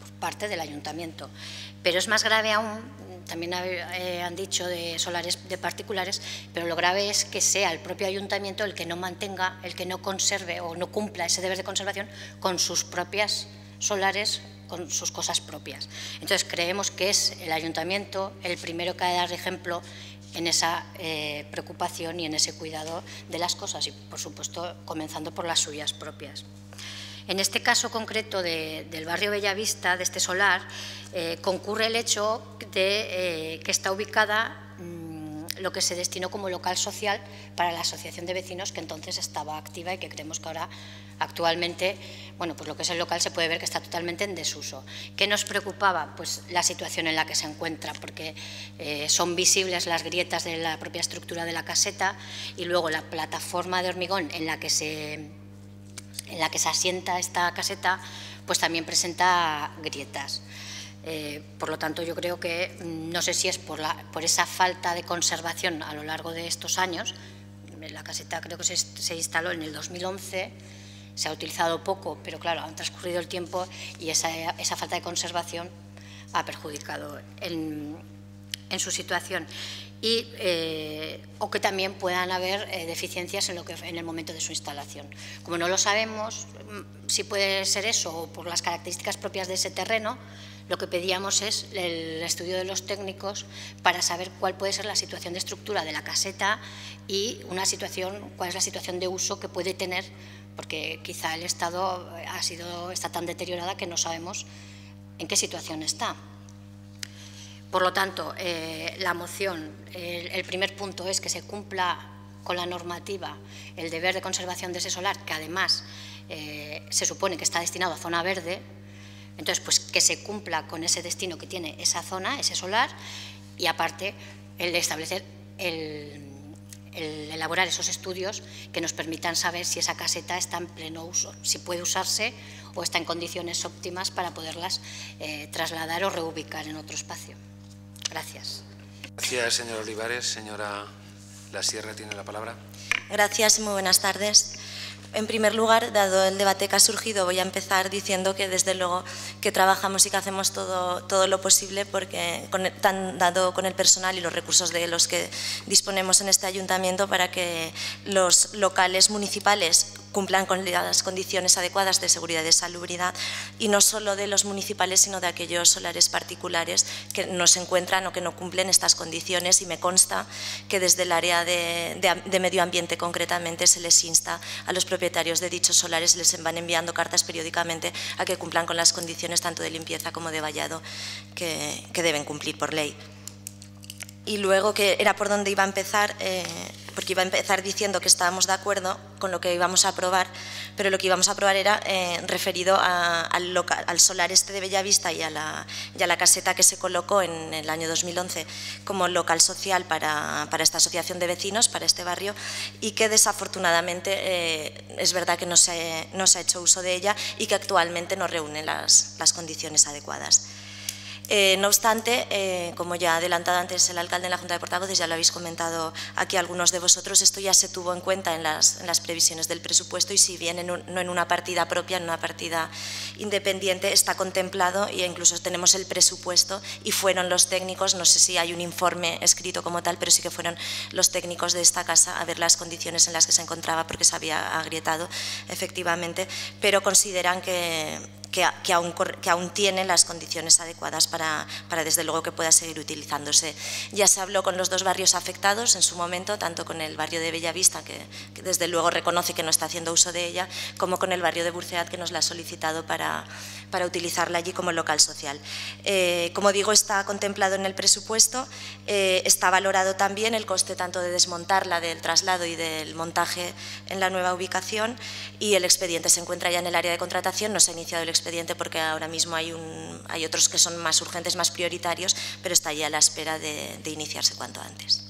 parte del ayuntamiento. Pero es más grave aún, también han dicho de solares de particulares, pero lo grave es que sea el propio ayuntamiento el que no mantenga, el que no conserve o no cumpla ese deber de conservación con sus propias solares, con sus cosas propias. Entonces creemos que es el ayuntamiento el primero que ha de dar ejemplo en esa preocupación y en ese cuidado de las cosas y, por supuesto, comenzando por las suyas propias. En este caso concreto del barrio Bellavista, de este solar, concurre el hecho de que está ubicada lo que se destinó como local social para la asociación de vecinos que entonces estaba activa y que creemos que ahora actualmente, bueno, pues lo que es el local se puede ver que está totalmente en desuso. ¿Qué nos preocupaba? Pues la situación en la que se encuentra, porque son visibles las grietas de la propia estructura de la caseta y luego la plataforma de hormigón en la que se asienta esta caseta, pues también presenta grietas. Por lo tanto, yo creo que, no sé si es por esa falta de conservación a lo largo de estos años, la caseta creo que se instaló en el 2011, se ha utilizado poco, pero claro, ha transcurrido el tiempo y esa falta de conservación ha perjudicado en su situación. O que también puedan haber deficiencias en el momento de su instalación. Como no lo sabemos si puede ser eso o por las características propias de ese terreno, lo que pedíamos es el estudio de los técnicos para saber cuál puede ser la situación de estructura de la caseta y cuál es la situación de uso que puede tener, porque quizá el estado está tan deteriorada que no sabemos en qué situación está. Por lo tanto, la moción, el primer punto es que se cumpla con la normativa el deber de conservación de ese solar, que además se supone que está destinado a zona verde. Entonces, pues que se cumpla con ese destino que tiene esa zona, ese solar, y aparte el de establecer, el elaborar esos estudios que nos permitan saber si esa caseta está en pleno uso, si puede usarse o está en condiciones óptimas para poderlas trasladar o reubicar en otro espacio. Gracias. Gracias, señor Olivares. Señora La Sierra tiene la palabra. Gracias y muy buenas tardes. En primer lugar, dado el debate que ha surgido, voy a empezar diciendo que desde luego que trabajamos y que hacemos todo lo posible porque dado con el personal y los recursos de los que disponemos en este ayuntamiento para que los locales municipales cumplan con las condiciones adecuadas de seguridad y de salubridad, y no solo de los municipales, sino de aquellos solares particulares que no se encuentran o que no cumplen estas condiciones, y me consta que desde el área de medio ambiente concretamente se les insta a los propietarios de dichos solares, les van enviando cartas periódicamente a que cumplan con las condiciones tanto de limpieza como de vallado que deben cumplir por ley. Y luego, que era por donde iba a empezar, porque iba a empezar diciendo que estábamos de acuerdo con lo que íbamos a aprobar, pero lo que íbamos a aprobar era referido al solar este de Bellavista y a la caseta que se colocó en el año 2011 como local social para esta asociación de vecinos, para este barrio, y que desafortunadamente es verdad que no se ha hecho uso de ella y que actualmente no reúne las condiciones adecuadas. No obstante, como ya ha adelantado antes el alcalde en la Junta de Portavoces, ya lo habéis comentado aquí algunos de vosotros, esto ya se tuvo en cuenta en las previsiones del presupuesto, y si bien no en una partida propia, en una partida independiente, está contemplado, e incluso tenemos el presupuesto y fueron los técnicos, no sé si hay un informe escrito como tal, pero sí que fueron los técnicos de esta casa a ver las condiciones en las que se encontraba, porque se había agrietado efectivamente, pero consideran que aún tiene las condiciones adecuadas para desde luego que pueda seguir utilizándose. Ya se habló con los dos barrios afectados en su momento, tanto con el barrio de Bellavista, que desde luego reconoce que no está haciendo uso de ella, como con el barrio de Burceat, que nos la ha solicitado para utilizarla allí como local social. Como digo, está contemplado en el presupuesto, está valorado también el coste tanto de desmontarla, del traslado y del montaje en la nueva ubicación, y el expediente se encuentra ya en el área de contratación. No se ha iniciado el expediente porque ahora mismo hay otros que son más urgentes, más prioritarios, pero está ya a la espera de iniciarse cuanto antes.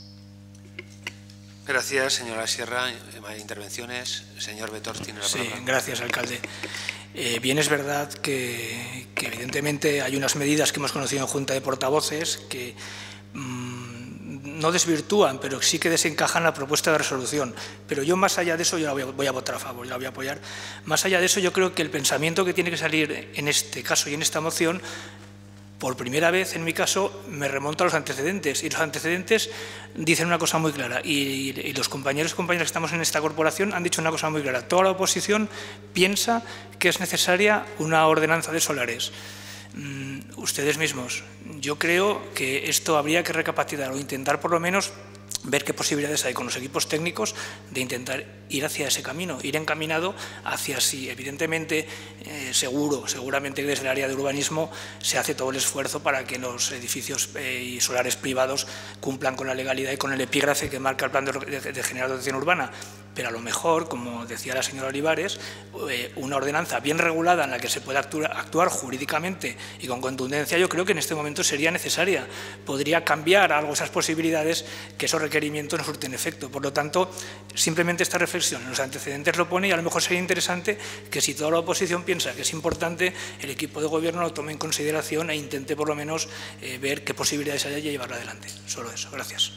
Gracias, señora Sierra. Más intervenciones. Señor Betors tiene la palabra. Sí, gracias, alcalde. Bien, es verdad que evidentemente hay unas medidas que hemos conocido en Junta de Portavoces que no desvirtúan, pero sí que desencajan la propuesta de resolución. Pero yo, más allá de eso, yo la voy a votar a favor, yo la voy a apoyar. Más allá de eso, yo creo que el pensamiento que tiene que salir en este caso y en esta moción, por primera vez, en mi caso, me remonto a los antecedentes. Y los antecedentes dicen una cosa muy clara. Y los compañeros y compañeras que estamos en esta corporación han dicho una cosa muy clara. Toda la oposición piensa que es necesaria una ordenanza de solares. Ustedes mismos. Yo creo que esto habría que recapacitar o intentar, por lo menos, ver qué posibilidades hay con los equipos técnicos de intentar ir hacia ese camino, ir encaminado hacia sí. Evidentemente, seguramente desde el área de urbanismo se hace todo el esfuerzo para que los edificios y solares privados cumplan con la legalidad y con el epígrafe que marca el Plan de Generación Urbana. Pero a lo mejor, como decía la señora Olivares, una ordenanza bien regulada en la que se pueda actuar jurídicamente y con contundencia, yo creo que en este momento sería necesaria. Podría cambiar algo esas posibilidades que esos requerimientos no surten efecto. Por lo tanto, simplemente esta reflexión en los antecedentes lo pone y a lo mejor sería interesante que si toda la oposición piensa que es importante, el equipo de gobierno lo tome en consideración e intente por lo menos ver qué posibilidades hay y llevarlo adelante. Solo eso. Gracias.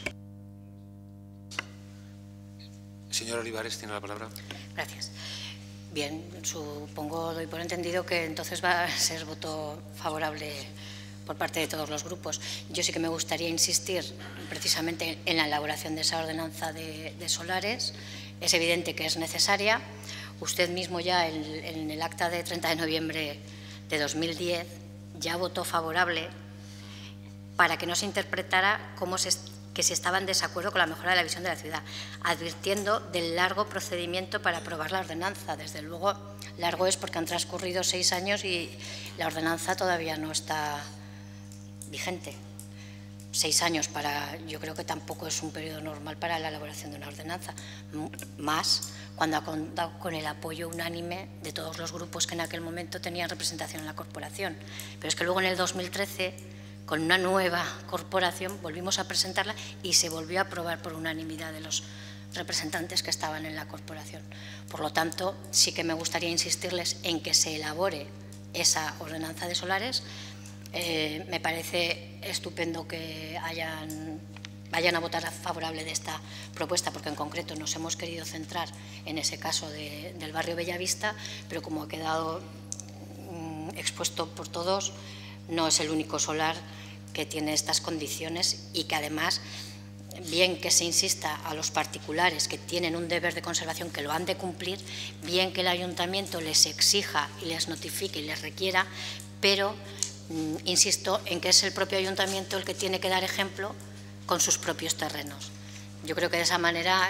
Señora Olivares, tiene la palabra. Gracias. Bien, supongo, doy por entendido que entonces va a ser voto favorable por parte de todos los grupos. Yo sí que me gustaría insistir precisamente en la elaboración de esa ordenanza de solares. Es evidente que es necesaria. Usted mismo ya en el acta de 30 de noviembre de 2010 ya votó favorable para que no se interpretara que se estaba en desacuerdo con la mejora de la visión de la ciudad, advirtiendo del largo procedimiento para aprobar la ordenanza. Desde luego, largo es porque han transcurrido 6 años y la ordenanza todavía no está vigente. 6 años yo creo que tampoco es un periodo normal para la elaboración de una ordenanza, más cuando ha contado con el apoyo unánime de todos los grupos que en aquel momento tenían representación en la corporación. Pero es que luego en el 2013, con una nueva corporación, volvimos a presentarla y se volvió a aprobar por unanimidad de los representantes que estaban en la corporación. Por lo tanto, sí que me gustaría insistirles en que se elabore esa ordenanza de solares. Me parece estupendo que vayan a votar a favorable de esta propuesta, porque en concreto nos hemos querido centrar en ese caso del barrio Bellavista, pero como ha quedado expuesto por todos, no es el único solar que tiene estas condiciones y que además, bien que se insista a los particulares que tienen un deber de conservación que lo han de cumplir, bien que el ayuntamiento les exija y les notifique y les requiera, pero insisto en que es el propio ayuntamiento el que tiene que dar ejemplo con sus propios terrenos. Yo creo que de esa manera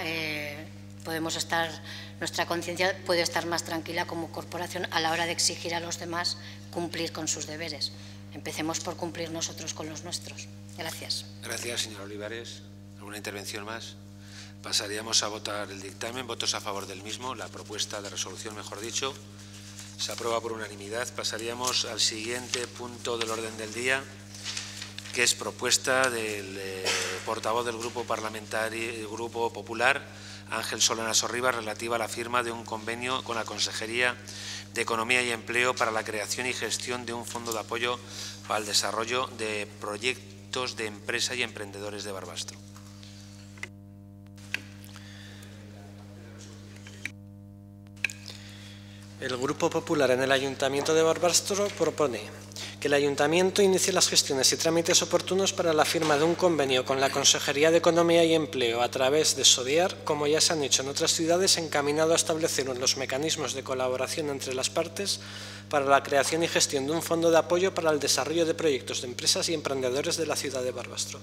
nuestra conciencia puede estar más tranquila como corporación a la hora de exigir a los demás cumplir con sus deberes. Empecemos por cumplir nosotros con los nuestros. Gracias. Gracias, señora Olivares. ¿Alguna intervención más? Pasaríamos a votar el dictamen. Votos a favor del mismo, la propuesta de resolución, mejor dicho. Se aprueba por unanimidad. Pasaríamos al siguiente punto del orden del día, que es propuesta del portavoz del Grupo Parlamentario, Grupo Popular, Ángel Solana Sorribas, relativa a la firma de un convenio con la Consejería de Economía y Empleo para la creación y gestión de un fondo de apoyo para el desarrollo de proyectos de empresa y emprendedores de Barbastro. El Grupo Popular en el Ayuntamiento de Barbastro propone que el Ayuntamiento inicie las gestiones y trámites oportunos para la firma de un convenio con la Consejería de Economía y Empleo a través de SODIAR, como ya se han hecho en otras ciudades, encaminado a establecer los mecanismos de colaboración entre las partes para la creación y gestión de un fondo de apoyo para el desarrollo de proyectos de empresas y emprendedores de la ciudad de Barbastro.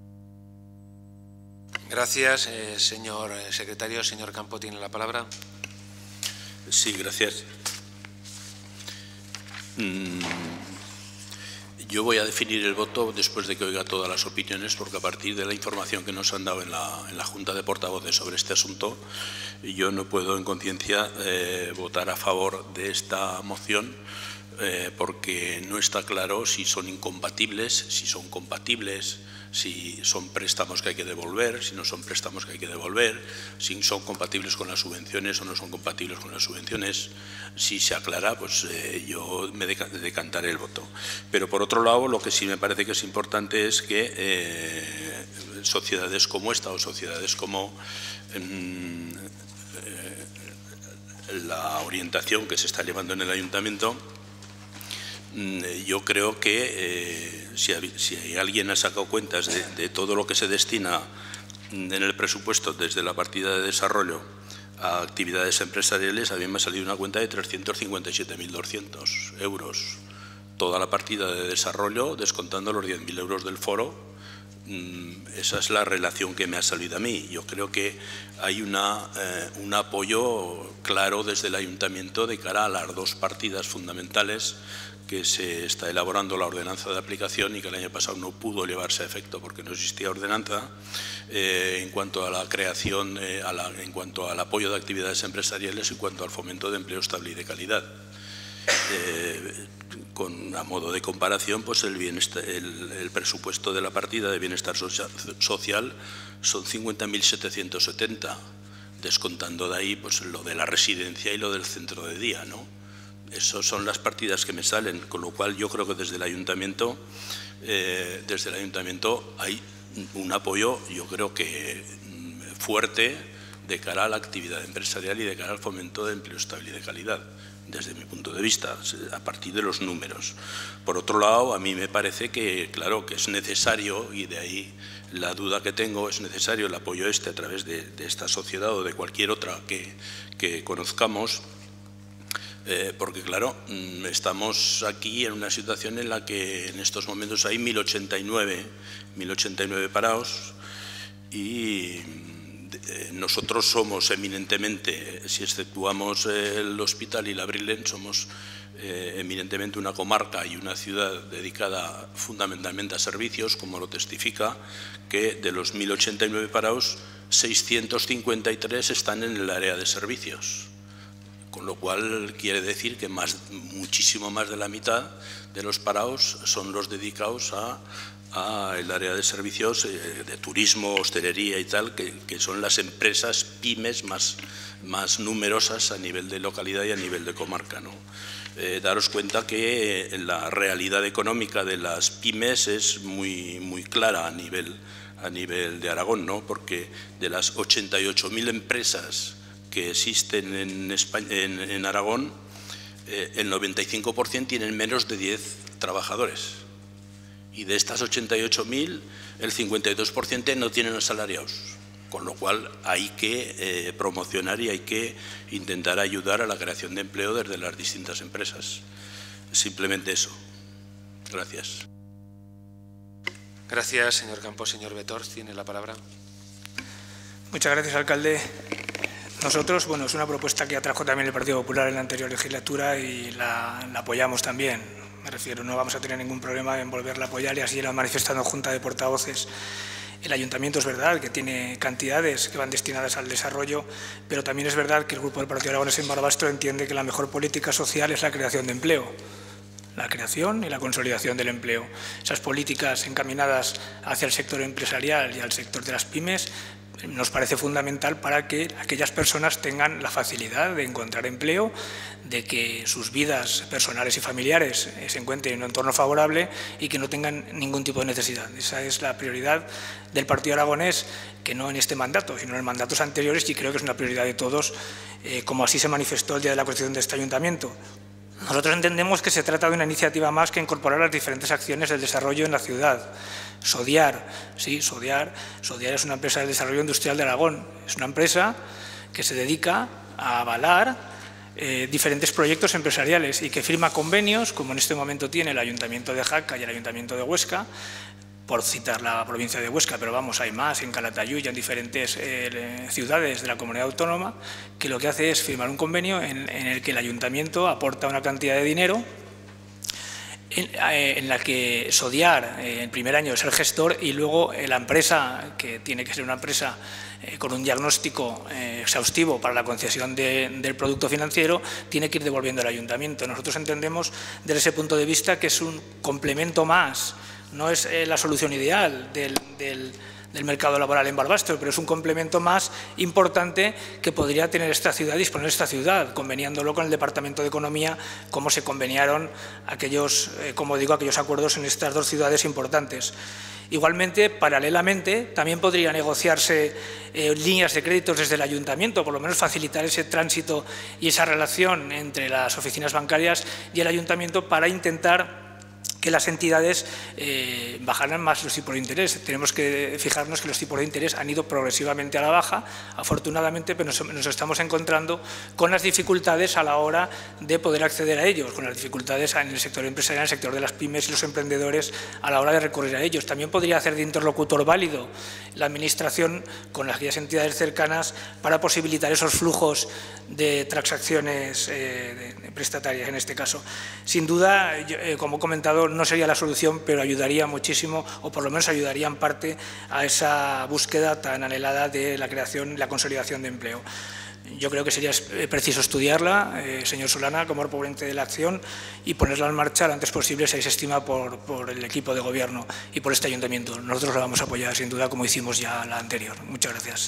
Gracias, señor secretario. Señor Campo, tiene la palabra. Sí, gracias. Yo voy a definir el voto después de que oiga todas las opiniones, porque a partir de la información que nos han dado en la Junta de Portavoces sobre este asunto, yo no puedo en conciencia votar a favor de esta moción, porque no está claro si son incompatibles, si son compatibles, si son préstamos que hay que devolver, si no son préstamos que hay que devolver, si son compatibles con las subvenciones o no son compatibles con las subvenciones. Si se aclara, pues yo me decantaré el voto. Pero por otro lado, lo que sí me parece que es importante es que sociedades como esta o sociedades como la orientación que se está llevando en el Ayuntamiento, yo creo que si alguien ha sacado cuentas de todo lo que se destina en el presupuesto desde la partida de desarrollo a actividades empresariales, a mí me ha salido una cuenta de 357.200 euros. Toda la partida de desarrollo, descontando los 10.000 euros del foro, esa es la relación que me ha salido a mí. Yo creo que hay un apoyo claro desde el Ayuntamiento de cara a las dos partidas fundamentales que se está elaborando la ordenanza de aplicación y que el año pasado no pudo llevarse a efecto porque no existía ordenanza, en cuanto a la creación, en cuanto al apoyo de actividades empresariales, en cuanto al fomento de empleo estable y de calidad. A modo de comparación, pues el presupuesto de la partida de bienestar social son 50.770, descontando de ahí pues lo de la residencia y lo del centro de día, ¿no? Esas son las partidas que me salen, con lo cual yo creo que desde el Ayuntamiento hay un apoyo, yo creo que fuerte, de cara a la actividad empresarial y de cara al fomento de empleo estable y de calidad, desde mi punto de vista, a partir de los números. Por otro lado, a mí me parece que, claro, que es necesario, y de ahí la duda que tengo, es necesario el apoyo a través de esta sociedad o de cualquier otra que conozcamos, porque, claro, estamos aquí en una situación en la que en estos momentos hay 1.089 parados y nosotros somos eminentemente, si exceptuamos el hospital y la Brillen, somos eminentemente una comarca y una ciudad dedicada fundamentalmente a servicios, como lo testifica que de los 1.089 parados, 653 están en el área de servicios. Con lo cual quiere decir que muchísimo más de la mitad de los parados son los dedicados a el área de servicios, de turismo, hostelería y tal, que son las empresas pymes más numerosas a nivel de localidad y a nivel de comarca, ¿no? Daros cuenta que la realidad económica de las pymes es muy clara a nivel de Aragón, ¿no? Porque de las 88.000 empresas que existen en Aragón, el 95% tienen menos de 10 trabajadores. Y de estas 88.000, el 52% no tienen asalariados. Con lo cual hay que promocionar y hay que intentar ayudar a la creación de empleo desde las distintas empresas. Simplemente eso. Gracias. Gracias, señor Campos. Señor Betors, tiene la palabra. Muchas gracias, alcalde. Nosotros, bueno, es una propuesta que atrajo también el Partido Popular en la anterior legislatura y la apoyamos también. Me refiero, no vamos a tener ningún problema en volverla a apoyar y así lo han manifestado en Junta de Portavoces. El Ayuntamiento es verdad que tiene cantidades que van destinadas al desarrollo, pero también es verdad que el Grupo del Partido Aragonés en Barbastro entiende que la mejor política social es la creación de empleo. La creación y la consolidación del empleo. Esas políticas encaminadas hacia el sector empresarial y al sector de las pymes nos parece fundamental para que aquellas personas tengan la facilidad de encontrar empleo, de que sus vidas personales y familiares se encuentren en un entorno favorable y que no tengan ningún tipo de necesidad. Esa es la prioridad del Partido Aragonés, que no en este mandato, sino en mandatos anteriores, y creo que es una prioridad de todos, como así se manifestó el día de la constitución de este ayuntamiento. Nosotros entendemos que se trata de una iniciativa más que incorporar las diferentes acciones del desarrollo en la ciudad. Sodiar, sí, Sodiar es una empresa de desarrollo industrial de Aragón. Es una empresa que se dedica a avalar diferentes proyectos empresariales y que firma convenios, como en este momento tiene el Ayuntamiento de Jaca y el Ayuntamiento de Huesca, por citar la provincia de Huesca, pero vamos, hay más en Calatayud y en diferentes ciudades de la comunidad autónoma, que lo que hace es firmar un convenio en el que el ayuntamiento aporta una cantidad de dinero en la que Sodiar el primer año es el gestor y luego la empresa, que tiene que ser una empresa con un diagnóstico exhaustivo para la concesión del producto financiero, tiene que ir devolviendo al ayuntamiento. Nosotros entendemos desde ese punto de vista que es un complemento más. No es la solución ideal del del mercado laboral en Barbastro, pero es un complemento más importante que podría tener esta ciudad, disponer esta ciudad, conveniándolo con el Departamento de Economía, como se conveniaron aquellos, como digo, aquellos acuerdos en estas dos ciudades importantes. Igualmente, paralelamente, también podría negociarse líneas de créditos desde el Ayuntamiento, por lo menos facilitar ese tránsito y esa relación entre las oficinas bancarias y el Ayuntamiento para intentar que las entidades bajaran más los tipos de interés. Tenemos que fijarnos que los tipos de interés han ido progresivamente a la baja, afortunadamente, pero nos estamos encontrando con las dificultades a la hora de poder acceder a ellos, con las dificultades en el sector empresarial, en el sector de las pymes y los emprendedores a la hora de recurrir a ellos. También podría hacer de interlocutor válido la Administración con aquellas entidades cercanas para posibilitar esos flujos de transacciones prestatarias en este caso. Sin duda, como he comentado, no sería la solución, pero ayudaría muchísimo, o por lo menos ayudaría en parte a esa búsqueda tan anhelada de la creación y la consolidación de empleo. Yo creo que sería preciso estudiarla, señor Solana, como proponente de la acción, y ponerla en marcha lo antes posible, si se estima, por el equipo de Gobierno y por este Ayuntamiento. Nosotros la vamos a apoyar, sin duda, como hicimos ya la anterior. Muchas gracias.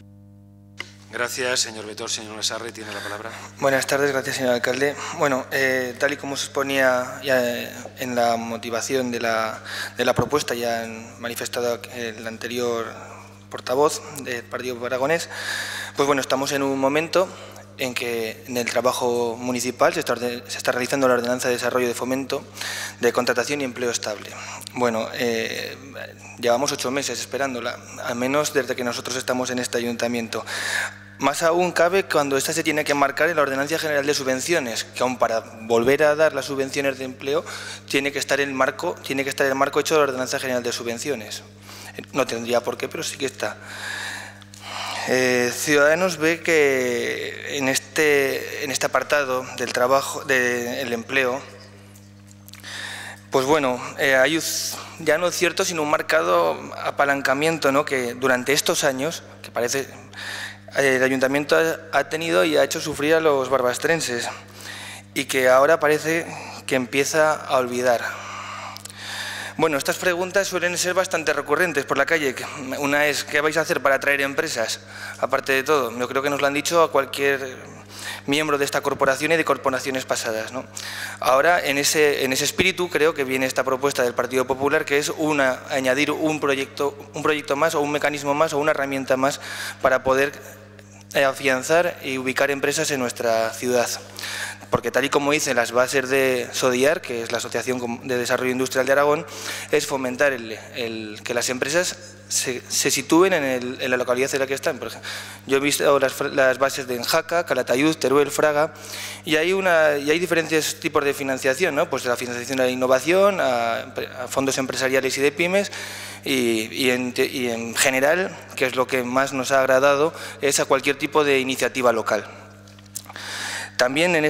Gracias, señor Betor. Señor Lasarri, tiene la palabra. Buenas tardes, gracias, señor alcalde. Bueno, tal y como se exponía ya en la motivación de la propuesta, ya han manifestado el anterior portavoz del Partido Aragonés, pues bueno, estamos en un momento en que en el trabajo municipal se está realizando la ordenanza de desarrollo de fomento de contratación y empleo estable. Bueno, llevamos 8 meses esperándola, al menos desde que nosotros estamos en este ayuntamiento. Más aún cabe cuando esta se tiene que marcar en la Ordenanza General de Subvenciones, que aún para volver a dar las subvenciones de empleo tiene que estar el marco hecho de la Ordenanza General de Subvenciones. No tendría por qué, pero sí que está. Ciudadanos ve que en este apartado del trabajo, del empleo, pues bueno, hay ya no es cierto, sino un marcado apalancamiento, ¿no?, que durante estos años, que parece el ayuntamiento ha tenido y ha hecho sufrir a los barbastrenses, y que ahora parece que empieza a olvidar. Bueno, estas preguntas suelen ser bastante recurrentes por la calle. Una es, ¿qué vais a hacer para atraer empresas? Aparte de todo, yo creo que nos lo han dicho a cualquier miembro de esta corporación y de corporaciones pasadas, ¿no? Ahora, en ese espíritu, creo que viene esta propuesta del Partido Popular, que es añadir un proyecto más, o un mecanismo más, o una herramienta más para poder afianzar y ubicar empresas en nuestra ciudad. Porque tal y como dicen las bases de SODIAR, que es la Asociación de Desarrollo Industrial de Aragón, es fomentar que las empresas se sitúen en la localidad en la que están. Por ejemplo, yo he visto las bases de Enjaca, Calatayud, Teruel, Fraga, y hay diferentes tipos de financiación, ¿no? Pues la financiación de la innovación, a fondos empresariales y de pymes, y en general, que es lo que más nos ha agradado, es a cualquier tipo de iniciativa local. También en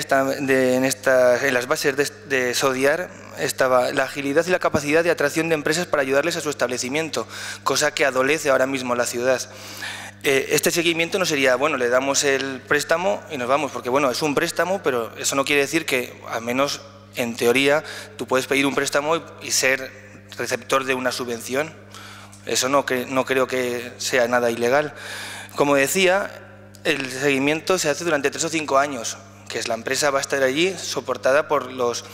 las bases de SODIAR estaba la agilidad y la capacidad de atracción de empresas para ayudarles a su establecimiento, cosa que adolece ahora mismo la ciudad. Este seguimiento no sería, bueno, le damos el préstamo y nos vamos, porque bueno, es un préstamo, pero eso no quiere decir que, al menos en teoría, tú puedes pedir un préstamo y ser receptor de una subvención. Eso no creo que sea nada ilegal. Como decía, el seguimiento se hace durante 3 o 5 años, que la empresa va a estar allí soportada por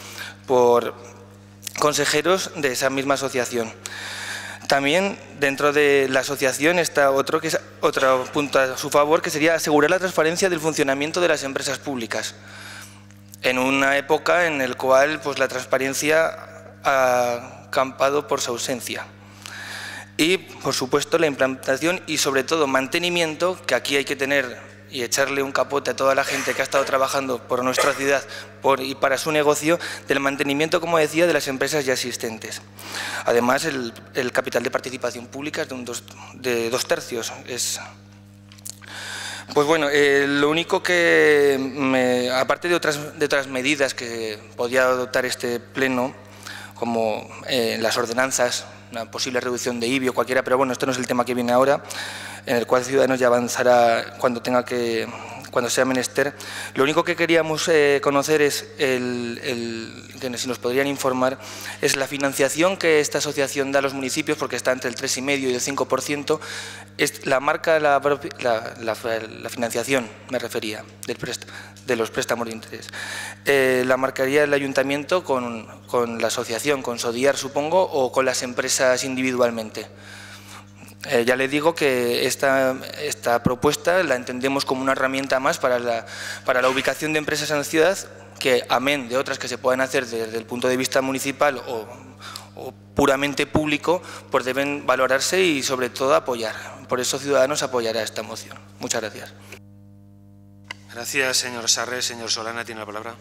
consejeros de esa misma asociación. También dentro de la asociación está otro punto a su favor, que sería asegurar la transparencia del funcionamiento de las empresas públicas, en una época en la cual pues, la transparencia ha campado por su ausencia. Y, por supuesto, la implantación y, sobre todo, mantenimiento, que aquí hay que tener y echarle un capote a toda la gente que ha estado trabajando por nuestra ciudad y para su negocio, del mantenimiento, como decía, de las empresas ya existentes. Además, el capital de participación pública es de 2/3. Pues bueno, lo único que, aparte de otras medidas que podía adoptar este pleno, como las ordenanzas, una posible reducción de IBI o cualquiera, pero bueno, esto no es el tema que viene ahora, en el cual Ciudadanos ya avanzará cuando tenga que cuando sea menester. Lo único que queríamos conocer es, que si nos podrían informar, es la financiación que esta asociación da a los municipios, porque está entre el 3,5% y el 5%, la marca la financiación, me refería, de los préstamos de interés. ¿La marcaría el ayuntamiento con la asociación, con SODIAR, supongo, o con las empresas individualmente? Ya le digo que esta propuesta la entendemos como una herramienta más para la ubicación de empresas en la ciudad, que amén de otras que se pueden hacer desde el punto de vista municipal o puramente público, pues deben valorarse y sobre todo apoyar. Por eso Ciudadanos apoyará esta moción. Muchas gracias. Gracias, señor Sarres. Señor Solana, tiene la palabra.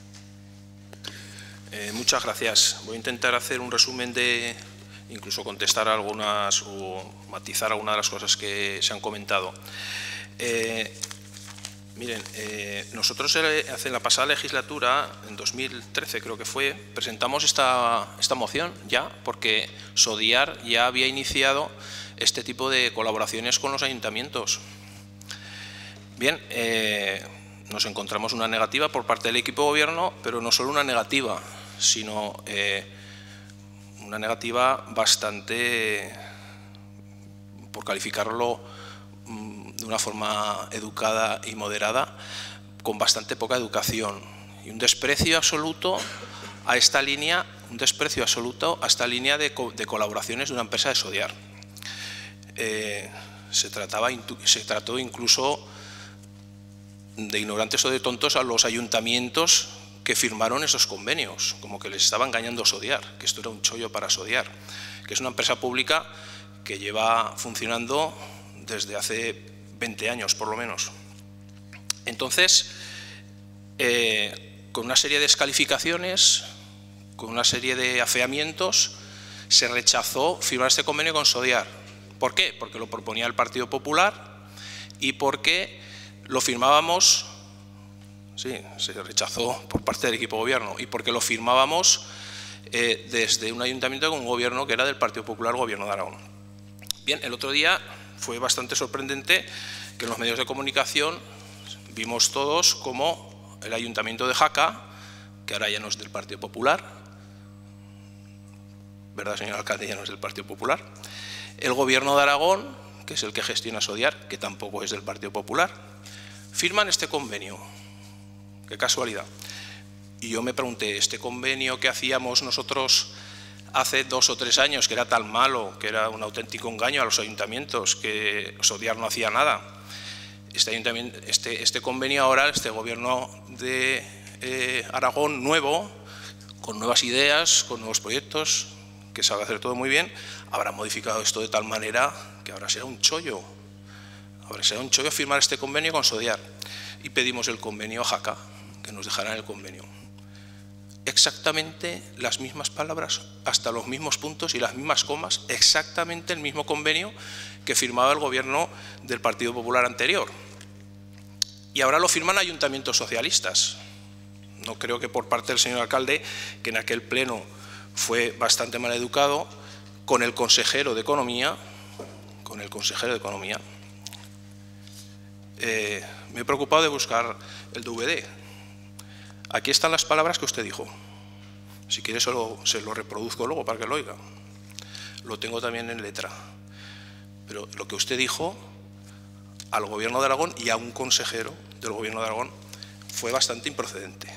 Muchas gracias. Voy a intentar hacer un resumen de, incluso contestar algunas o matizar algunas de las cosas que se han comentado. Miren, nosotros en la pasada legislatura, en 2013 creo que fue, presentamos esta moción ya, porque SODIAR ya había iniciado este tipo de colaboraciones con los ayuntamientos. Bien, nos encontramos una negativa por parte del equipo de gobierno, pero no solo una negativa, sino una negativa bastante, por calificarlo de una forma educada y moderada, con bastante poca educación y un desprecio absoluto a esta línea, de colaboraciones de una empresa de SODIAR. Se trató incluso de ignorantes o de tontos a los ayuntamientos que firmaron esos convenios, como que les estaba engañando SODIAR, que esto era un chollo para SODIAR, que es una empresa pública que lleva funcionando desde hace 20 años, por lo menos. Entonces, con una serie de descalificaciones, con una serie de afeamientos, se rechazó firmar este convenio con SODIAR. ¿Por qué? Porque lo proponía el Partido Popular y porque lo firmábamos. Sí, se rechazó por parte del equipo de gobierno, y porque lo firmábamos desde un ayuntamiento con un gobierno que era del Partido Popular, Gobierno de Aragón. Bien, el otro día fue bastante sorprendente que en los medios de comunicación vimos todos como el ayuntamiento de Jaca, que ahora ya no es del Partido Popular, ¿verdad, señor alcalde? Ya no es del Partido Popular. El Gobierno de Aragón, que es el que gestiona SODIAR, que tampoco es del Partido Popular, firman este convenio. Qué casualidad. Y yo me pregunté, ¿este convenio que hacíamos nosotros hace 2 o 3 años, que era tan malo, que era un auténtico engaño a los ayuntamientos, que SODIAR no hacía nada? Este convenio ahora, este gobierno de Aragón nuevo, con nuevas ideas, con nuevos proyectos, que sabe hacer todo muy bien, habrá modificado esto de tal manera que ahora será un chollo. Ahora será un chollo firmar este convenio con SODIAR. Y pedimos el convenio a Jaca, que nos dejarán el convenio. Exactamente las mismas palabras, hasta los mismos puntos y las mismas comas, exactamente el mismo convenio que firmaba el gobierno del Partido Popular anterior. Y ahora lo firman ayuntamientos socialistas. No creo que por parte del señor alcalde, que en aquel pleno fue bastante mal educado, con el consejero de Economía, me he preocupado de buscar el DVD. Aquí están las palabras que usted dijo. Si quiere se lo reproduzco luego para que lo oiga. Lo tengo también en letra. Pero lo que usted dijo al Gobierno de Aragón y a un consejero del Gobierno de Aragón fue bastante improcedente.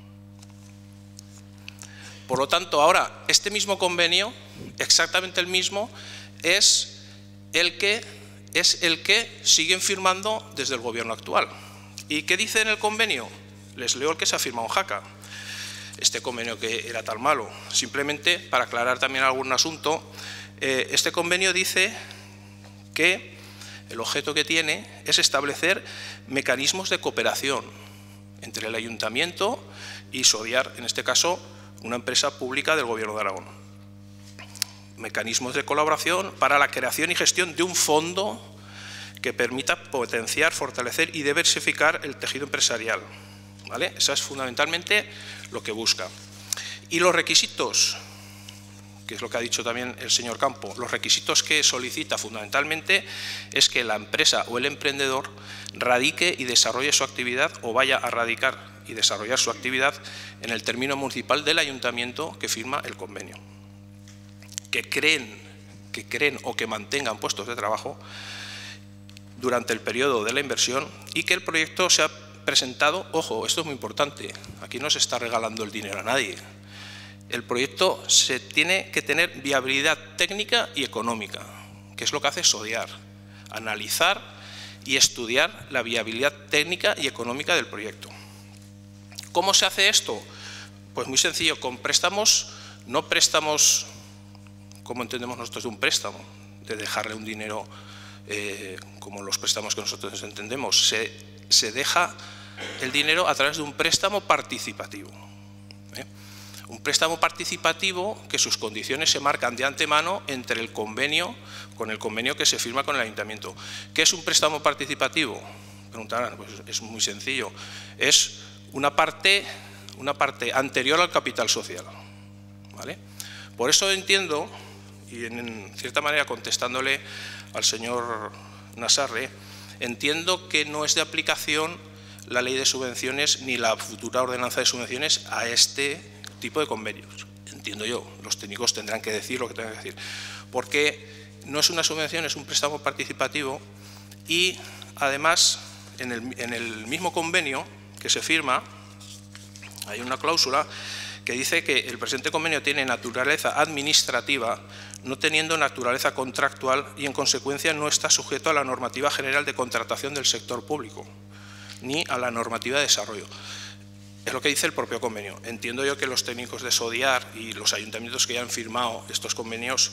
Por lo tanto, ahora este mismo convenio, exactamente el mismo, es el que siguen firmando desde el Gobierno actual. ¿Y qué dice en el convenio? Les leo el que se ha firmado en Jaca. Este convenio que era tan malo. Simplemente, para aclarar también algún asunto, este convenio dice que el objeto que tiene es establecer mecanismos de cooperación entre el ayuntamiento y SODIAR, en este caso, una empresa pública del Gobierno de Aragón. Mecanismos de colaboración para la creación y gestión de un fondo que permita potenciar, fortalecer y diversificar el tejido empresarial. ¿Vale? Eso es fundamentalmente lo que busca. Y los requisitos que es lo que ha dicho también el señor Campo, los requisitos que solicita fundamentalmente es que la empresa o el emprendedor radique y desarrolle su actividad o vaya a radicar y desarrollar su actividad en el término municipal del ayuntamiento que firma el convenio. Que creen o que mantengan puestos de trabajo durante el periodo de la inversión y que el proyecto sea presentado, ojo, esto es muy importante, aquí no se está regalando el dinero a nadie. El proyecto se tiene que tener viabilidad técnica y económica, que es lo que hace SODIAR, analizar y estudiar la viabilidad técnica y económica del proyecto. ¿Cómo se hace esto? Pues muy sencillo, con préstamos, no préstamos como entendemos nosotros de un préstamo, de dejarle un dinero como los préstamos que nosotros entendemos, se deja el dinero a través de un préstamo participativo. Un préstamo participativo que sus condiciones se marcan de antemano entre el convenio, con el convenio que se firma con el ayuntamiento. ¿Qué es un préstamo participativo? Preguntarán, pues es muy sencillo. Es una parte anterior al capital social, ¿vale? Por eso entiendo, y en cierta manera contestándole al señor Nassarre, entiendo que no es de aplicación la ley de subvenciones ni la futura ordenanza de subvenciones a este tipo de convenios. Entiendo yo, los técnicos tendrán que decir lo que tengan que decir, porque no es una subvención, es un préstamo participativo y además en el mismo convenio que se firma hay una cláusula que dice que el presente convenio tiene naturaleza administrativa, no teniendo naturaleza contractual y en consecuencia no está sujeto a la normativa general de contratación del sector público ni a la normativa de desarrollo. Es lo que dice el propio convenio. Entiendo yo que los técnicos de SODIAR y los ayuntamientos que ya han firmado estos convenios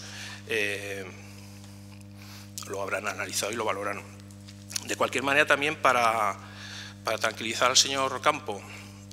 lo habrán analizado y lo valorarán. De cualquier manera, también para tranquilizar al señor Campo,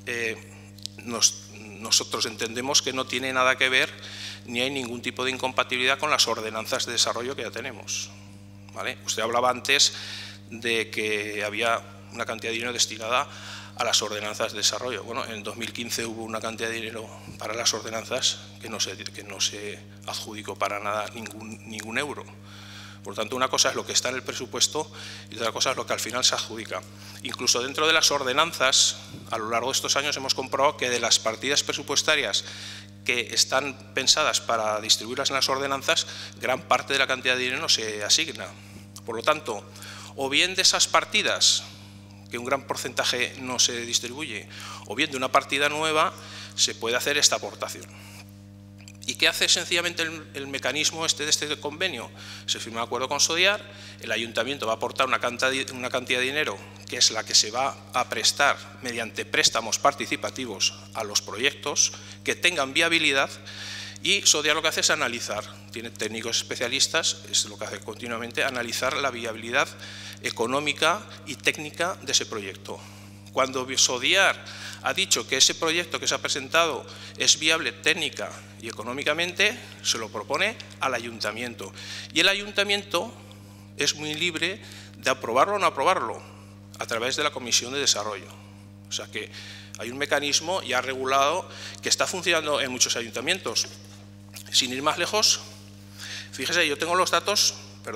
nosotros entendemos que no tiene nada que ver ni hay ningún tipo de incompatibilidad con las ordenanzas de desarrollo que ya tenemos, ¿vale? Usted hablaba antes de que había una cantidad de dinero destinada a las ordenanzas de desarrollo. Bueno, en 2015 hubo una cantidad de dinero para las ordenanzas que no se adjudicó para nada ningún euro. Por tanto, una cosa es lo que está en el presupuesto y otra cosa es lo que al final se adjudica. Incluso dentro de las ordenanzas, a lo largo de estos años hemos comprobado que de las partidas presupuestarias que están pensadas para distribuirlas en las ordenanzas, gran parte de la cantidad de dinero no se asigna. Por lo tanto, o bien de esas partidas, que un gran porcentaje no se distribuye, o bien de una partida nueva, se puede hacer esta aportación. ¿Y qué hace sencillamente el mecanismo de este convenio? Se firma un acuerdo con SODIAR, el ayuntamiento va a aportar una cantidad de dinero que es la que se va a prestar mediante préstamos participativos a los proyectos que tengan viabilidad y SODIAR lo que hace es analizar, tiene técnicos especialistas, es lo que hace continuamente, analizar la viabilidad económica y técnica de ese proyecto. Cuando SODIAR ha dicho que ese proyecto que se ha presentado es viable técnica y económicamente, se lo propone al ayuntamiento. Y el ayuntamiento es muy libre de aprobarlo o no aprobarlo a través de la Comisión de Desarrollo. O sea que hay un mecanismo ya regulado que está funcionando en muchos ayuntamientos. Sin ir más lejos, fíjese, yo tengo los datos,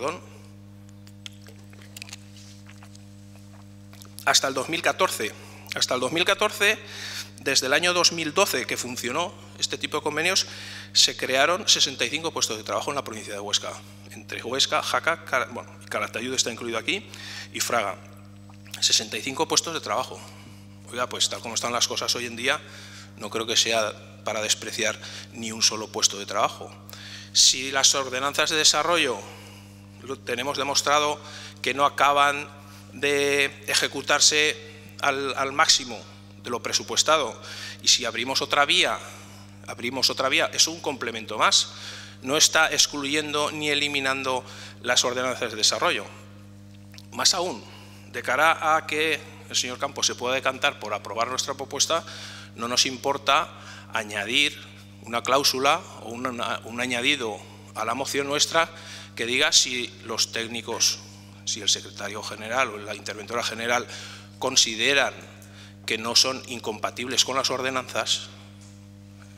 hasta el 2014. Hasta el 2014, desde el año 2012 que funcionó este tipo de convenios, se crearon 65 puestos de trabajo en la provincia de Huesca, entre Huesca, Jaca, Calatayud está incluido aquí, y Fraga. 65 puestos de trabajo. Oiga, pues tal como están las cosas hoy en día, no creo que sea para despreciar ni un solo puesto de trabajo. Si las ordenanzas de desarrollo tenemos demostrado que no acaban de ejecutarse al máximo de lo presupuestado y si abrimos otra vía, es un complemento más, no está excluyendo ni eliminando las ordenanzas de desarrollo. Más aún, de cara a que el señor Campos se pueda decantar por aprobar nuestra propuesta, no nos importa añadir una cláusula o un añadido a la moción nuestra que diga si los técnicos, si el secretario general o la interventora general consideran que no son incompatibles con las ordenanzas,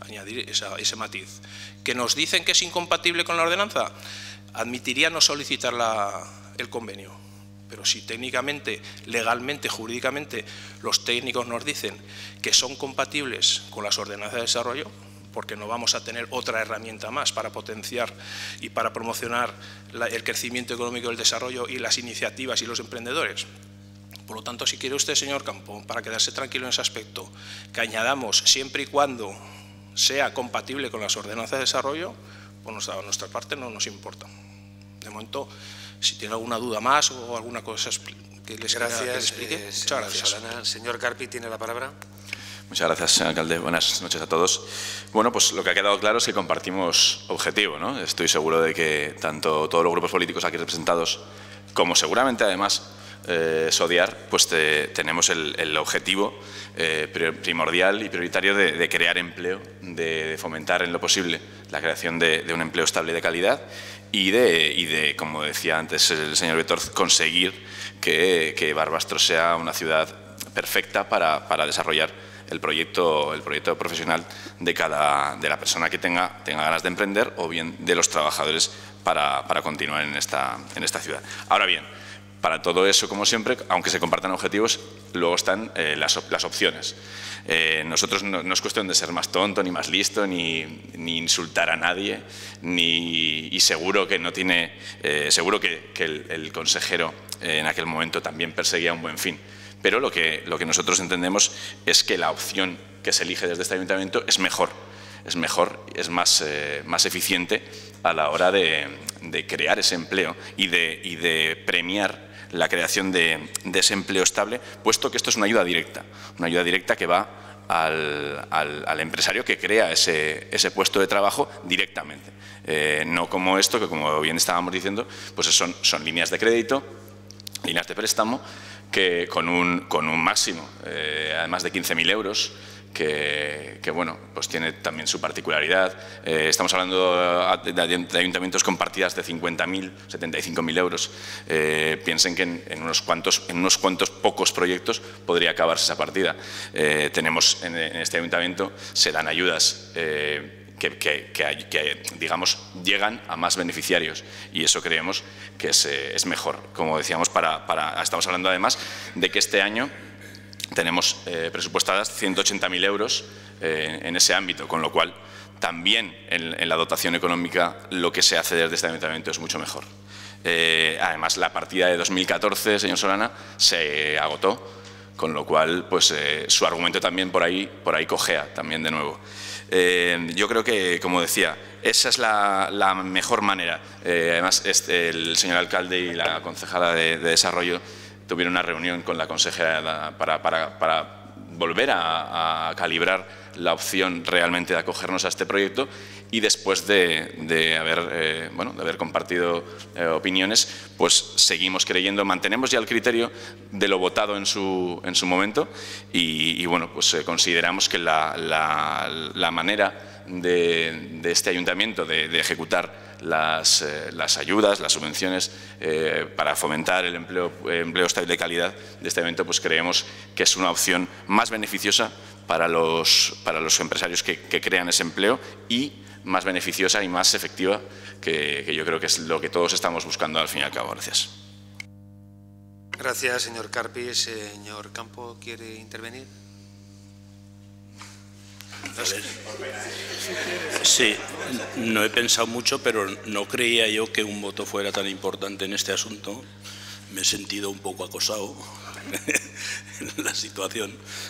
añadir ese matiz. ¿Que nos dicen que es incompatible con la ordenanza? Admitiría no solicitar el convenio. Pero si técnicamente, legalmente, jurídicamente, los técnicos nos dicen que son compatibles con las ordenanzas de desarrollo, porque no vamos a tener otra herramienta más para potenciar y para promocionar el crecimiento económico, el desarrollo y las iniciativas y los emprendedores. Por lo tanto, si quiere usted, señor Campo, para quedarse tranquilo en ese aspecto, que añadamos siempre y cuando sea compatible con las ordenanzas de desarrollo, pues a nuestra parte no nos importa. De momento, si tiene alguna duda más o alguna cosa que les explique, muchas gracias. Solana. Señor Carpi, tiene la palabra. Muchas gracias, señor alcalde. Buenas noches a todos. Bueno, pues lo que ha quedado claro es que compartimos objetivo, ¿no? Estoy seguro de que tanto todos los grupos políticos aquí representados, como seguramente además SODIAR, pues tenemos el objetivo primordial y prioritario de crear empleo, de fomentar en lo posible la creación de un empleo estable y de calidad y de, como decía antes el señor Betorz, conseguir que Barbastro sea una ciudad perfecta para desarrollar el proyecto profesional de la persona que tenga ganas de emprender o bien de los trabajadores para continuar en esta ciudad. Ahora bien, para todo eso, como siempre, aunque se compartan objetivos, luego están las opciones. Nosotros no es cuestión de ser más tonto, ni más listo, ni insultar a nadie, y seguro que seguro que el consejero en aquel momento también perseguía un buen fin. Pero lo que nosotros entendemos es que la opción que se elige desde este ayuntamiento es mejor, es más eficiente a la hora de crear ese empleo y de premiar la creación de ese empleo estable, puesto que esto es una ayuda directa que va al empresario que crea ese puesto de trabajo directamente. No como esto, que como bien estábamos diciendo, pues son líneas de crédito, líneas de préstamo, que con un máximo, además de 15.000 euros, que bueno, pues tiene también su particularidad. Estamos hablando de ayuntamientos con partidas de 50.000, 75.000 euros. Piensen que en unos cuantos pocos proyectos podría acabarse esa partida. Tenemos en este ayuntamiento, se dan ayudas que digamos, llegan a más beneficiarios, y eso creemos que es mejor. Como decíamos, estamos hablando además de que este año tenemos presupuestadas 180.000 euros en ese ámbito, con lo cual también en la dotación económica lo que se hace desde este ayuntamiento es mucho mejor. Además, la partida de 2014, señor Solana, se agotó, con lo cual pues, su argumento también por ahí cojea también de nuevo. Yo creo que, como decía, esa es la mejor manera. Además, el señor alcalde y la concejala de Desarrollo tuvieron una reunión con la consejera para volver a calibrar la opción realmente de acogernos a este proyecto, y después de haber compartido opiniones, pues seguimos creyendo, mantenemos ya el criterio de lo votado en su momento, y bueno, pues consideramos que la manera de este ayuntamiento de ejecutar las ayudas, las subvenciones para fomentar el empleo estable de calidad de este evento, pues creemos que es una opción más beneficiosa para los empresarios que crean ese empleo, y más beneficiosa y más efectiva, que yo creo que es lo que todos estamos buscando al fin y al cabo. Gracias. Gracias, señor Carpi. Señor Campo, ¿quiere intervenir? Sí, no he pensado mucho, pero no creía yo que un voto fuera tan importante en este asunto. Me he sentido un poco acosado en la situación.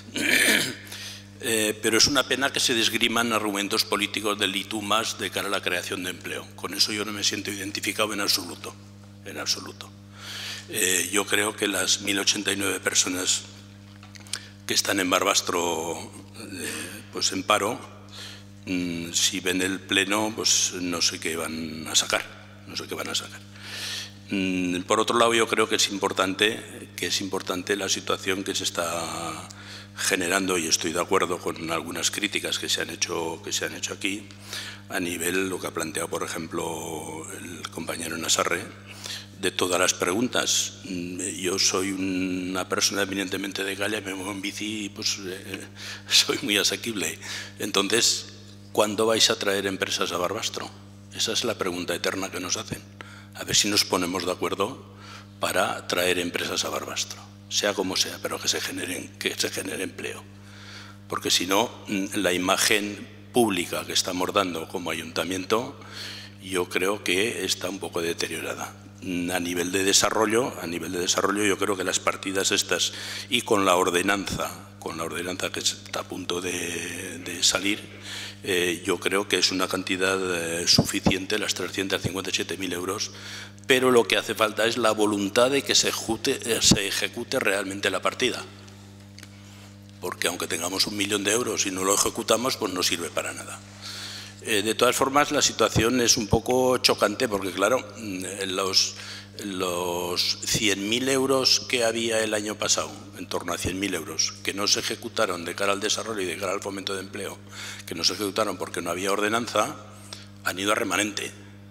Pero es una pena que se desgriman argumentos políticos del y tú más de cara a la creación de empleo. Con eso yo no me siento identificado en absoluto. En absoluto. Yo creo que las 1.089 personas que están en Barbastro pues en paro, si ven el pleno, pues no sé qué van a sacar. No sé qué van a sacar. Por otro lado, yo creo que es importante la situación que se está generando, y estoy de acuerdo con algunas críticas que se han hecho aquí, a nivel, lo que ha planteado, por ejemplo, el compañero Nassarre, de todas las preguntas. Yo soy una persona eminentemente de calle, me muevo en bici y pues soy muy asequible. Entonces, ¿cuándo vais a traer empresas a Barbastro? Esa es la pregunta eterna que nos hacen. A ver si nos ponemos de acuerdo para traer empresas a Barbastro, sea como sea, pero que se genere empleo. Porque si no, la imagen pública que estamos dando como ayuntamiento, yo creo que está un poco deteriorada. A nivel de desarrollo, yo creo que las partidas estas y con la ordenanza que está a punto de salir, yo creo que es una cantidad suficiente, las 357.000 euros, pero lo que hace falta es la voluntad de que se ejecute realmente la partida. Porque aunque tengamos 1 millón de euros y no lo ejecutamos, pues no sirve para nada. De todas formas, la situación es un poco chocante porque, claro, los 100.000 euros que había el año pasado, en torno a 100.000 euros, que no se ejecutaron de cara al desarrollo y de cara al fomento de empleo, que no se ejecutaron porque no había ordenanza, han ido a remanente.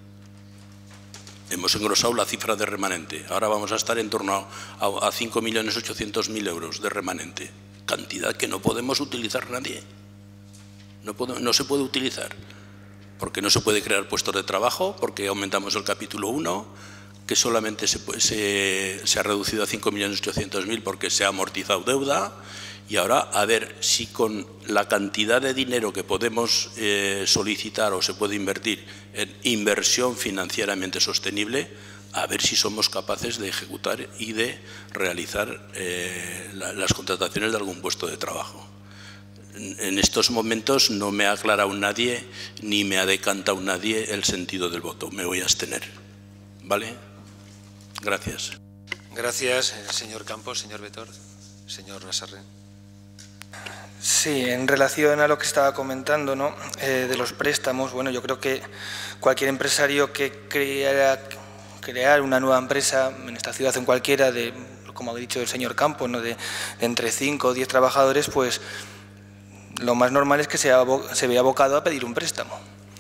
Hemos engrosado la cifra de remanente. Ahora vamos a estar en torno a 5.800.000 euros de remanente. Cantidad que no podemos utilizar nadie. No se puede utilizar. Porque no se puede crear puestos de trabajo, porque aumentamos el capítulo 1, que solamente se ha reducido a 5.800.000 porque se ha amortizado deuda. Y ahora a ver si con la cantidad de dinero que podemos solicitar o se puede invertir en inversión financieramente sostenible, a ver si somos capaces de ejecutar y de realizar las contrataciones de algún puesto de trabajo. En estos momentos no me ha aclarado nadie ni me ha decantado nadie el sentido del voto. Me voy a abstener. ¿Vale? Gracias. Gracias, señor Campos, señor Betor, señor Nassarre. Sí, en relación a lo que estaba comentando, ¿no? De los préstamos, bueno, yo creo que cualquier empresario que crear una nueva empresa en esta ciudad, en cualquiera, como ha dicho el señor Campos, ¿no? de entre 5 o 10 trabajadores, pues lo más normal es que se vea abocado a pedir un préstamo.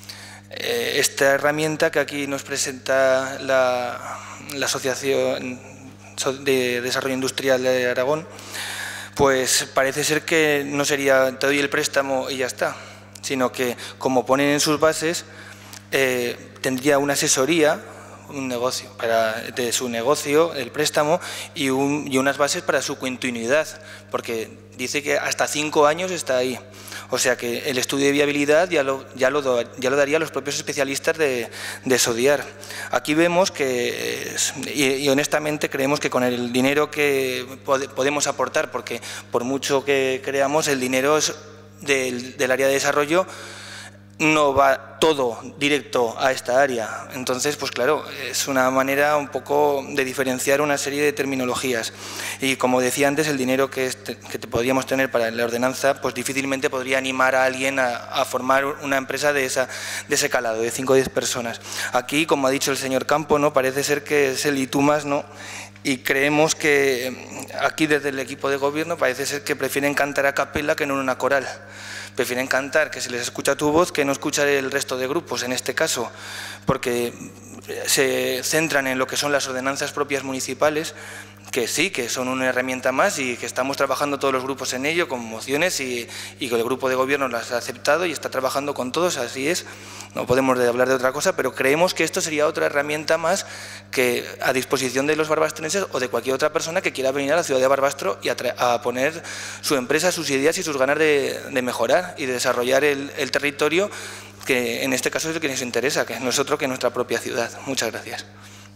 Esta herramienta que aquí nos presenta la Asociación de Desarrollo Industrial de Aragón, pues parece ser que no sería te doy el préstamo y ya está, sino que, como ponen en sus bases, tendría una asesoría, un negocio de su negocio, el préstamo, y unas bases para su continuidad, porque dice que hasta 5 años está ahí. O sea que el estudio de viabilidad ya lo darían los propios especialistas de SODIAR. Aquí vemos que, y honestamente creemos que con el dinero que podemos aportar, porque por mucho que creamos, el dinero es del área de desarrollo, no va todo directo a esta área. Entonces, pues claro, es una manera un poco de diferenciar una serie de terminologías. Y como decía antes, el dinero que podríamos tener para la ordenanza, pues difícilmente podría animar a alguien a formar una empresa de ese calado, de 5 o 10 personas. Aquí, como ha dicho el señor Campo, ¿no? Parece ser que es el y tú más, ¿no? Y creemos que aquí, desde el equipo de gobierno, parece ser que prefieren cantar a capela que no en una coral. Prefieren cantar, que se les escucha tu voz, que no escuchar el resto de grupos, en este caso, porque se centran en lo que son las ordenanzas propias municipales, que sí, que son una herramienta más y que estamos trabajando todos los grupos en ello, con mociones, y que el grupo de gobierno las ha aceptado y está trabajando con todos, así es, no podemos hablar de otra cosa, pero creemos que esto sería otra herramienta más que a disposición de los barbastrenses o de cualquier otra persona que quiera venir a la ciudad de Barbastro y a poner su empresa, sus ideas y sus ganas de mejorar y de desarrollar el territorio, que en este caso es lo que nos interesa, que es nosotros, que nuestra propia ciudad. Muchas gracias.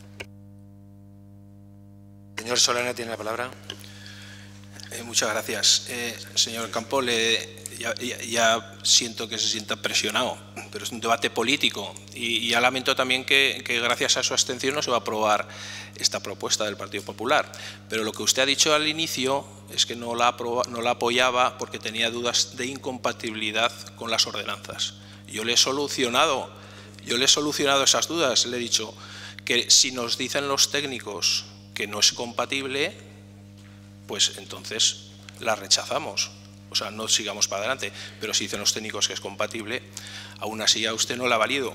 Señor Solana tiene la palabra. Muchas gracias. Señor Campo, ya siento que se sienta presionado, pero es un debate político y ya lamento también que gracias a su abstención no se va a aprobar esta propuesta del Partido Popular. Pero lo que usted ha dicho al inicio es que no la apoyaba porque tenía dudas de incompatibilidad con las ordenanzas. Yo le he solucionado esas dudas. Le he dicho que si nos dicen los técnicos que no es compatible, pues entonces la rechazamos. O sea, no sigamos para adelante. Pero si dicen los técnicos que es compatible, aún así a usted no la valido.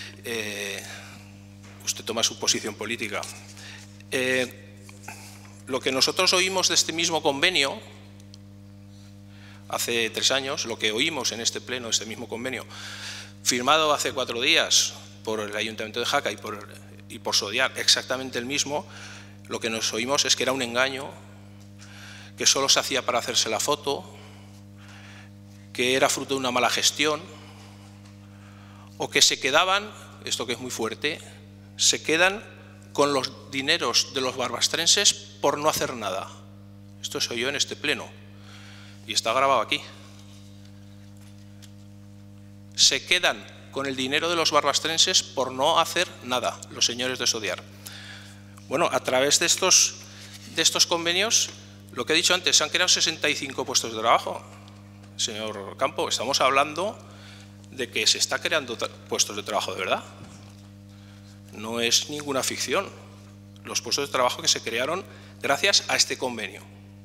Usted toma su posición política. Lo que nosotros oímos de este mismo convenio, hace 3 años, lo que oímos en este pleno, este mismo convenio, firmado hace 4 días por el Ayuntamiento de Jaca y por Sodiar, exactamente el mismo, lo que nos oímos es que era un engaño, que solo se hacía para hacerse la foto, que era fruto de una mala gestión, o que se quedaban, esto que es muy fuerte, se quedan con los dineros de los barbastrenses por no hacer nada. Esto se oyó en este pleno y está grabado aquí. Se quedan con el dinero de los barbastrenses por no hacer nada, los señores de Sodiar. Bueno, a través de estos convenios, lo que he dicho antes, se han creado 65 puestos de trabajo. Señor Campo, estamos hablando de que se está creando puestos de trabajo de verdad. No es ninguna ficción. Los puestos de trabajo que se crearon gracias a este convenio.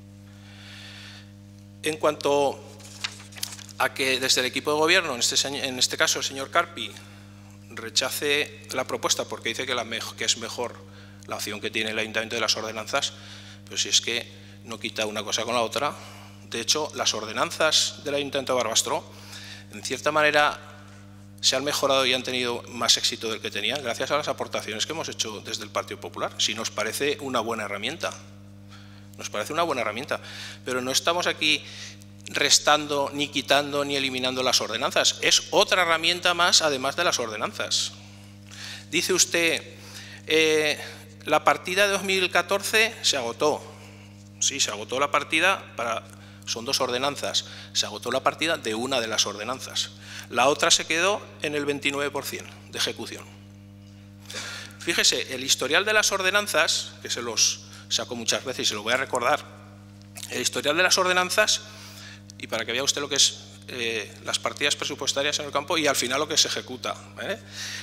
En cuanto a que desde el equipo de gobierno, en este caso el señor Carpi, rechace la propuesta porque dice que es mejor la opción que tiene el Ayuntamiento de las ordenanzas, pero si es que no quita una cosa con la otra. De hecho, las ordenanzas del Ayuntamiento de Barbastro, en cierta manera, se han mejorado y han tenido más éxito del que tenían gracias a las aportaciones que hemos hecho desde el Partido Popular. Si nos parece una buena herramienta, nos parece una buena herramienta, pero no estamos aquí restando, ni quitando, ni eliminando las ordenanzas. Es otra herramienta más, además de las ordenanzas. Dice usted, la partida de 2014 se agotó. Sí, se agotó la partida son 2 ordenanzas. Se agotó la partida de una de las ordenanzas. La otra se quedó en el 29% de ejecución. Fíjese, el historial de las ordenanzas, que se los saco muchas veces y se lo voy a recordar, el historial de las ordenanzas, y para que vea usted lo que es las partidas presupuestarias en el campo y al final lo que se ejecuta, ¿vale?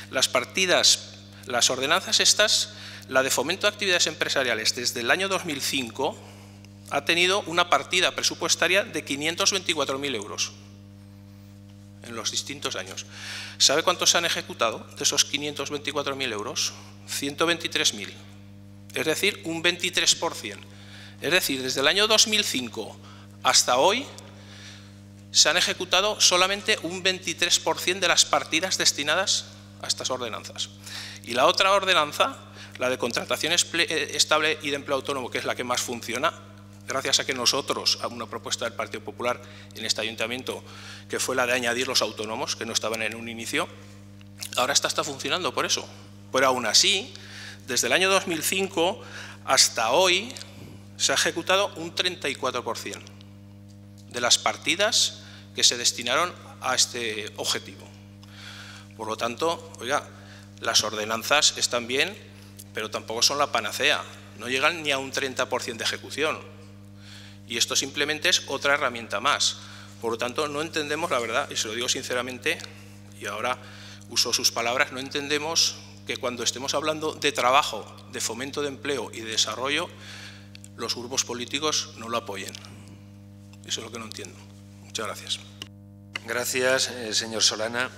Las ordenanzas estas, la de fomento de actividades empresariales desde el año 2005 ha tenido una partida presupuestaria de 524.000 euros en los distintos años. ¿Sabe cuántos se han ejecutado de esos 524.000 euros? 123.000, es decir, un 23%. Es decir, desde el año 2005 hasta hoy se han ejecutado solamente un 23% de las partidas destinadas a estas ordenanzas. Y la otra ordenanza, la de contratación estable y de empleo autónomo, que es la que más funciona, gracias a que nosotros, a una propuesta del Partido Popular en este ayuntamiento, que fue la de añadir los autónomos, que no estaban en un inicio, ahora está funcionando por eso. Pero aún así, desde el año 2005 hasta hoy, se ha ejecutado un 34% de las partidas que se destinaron a este objetivo. Por lo tanto, oiga, las ordenanzas están bien, pero tampoco son la panacea, no llegan ni a un 30% de ejecución. Y esto simplemente es otra herramienta más. Por lo tanto, no entendemos, la verdad, y se lo digo sinceramente, y ahora uso sus palabras, no entendemos que cuando estemos hablando de trabajo, de fomento de empleo y de desarrollo, los grupos políticos no lo apoyen. Eso es lo que no entiendo. Muchas gracias. Gracias, señor Solana.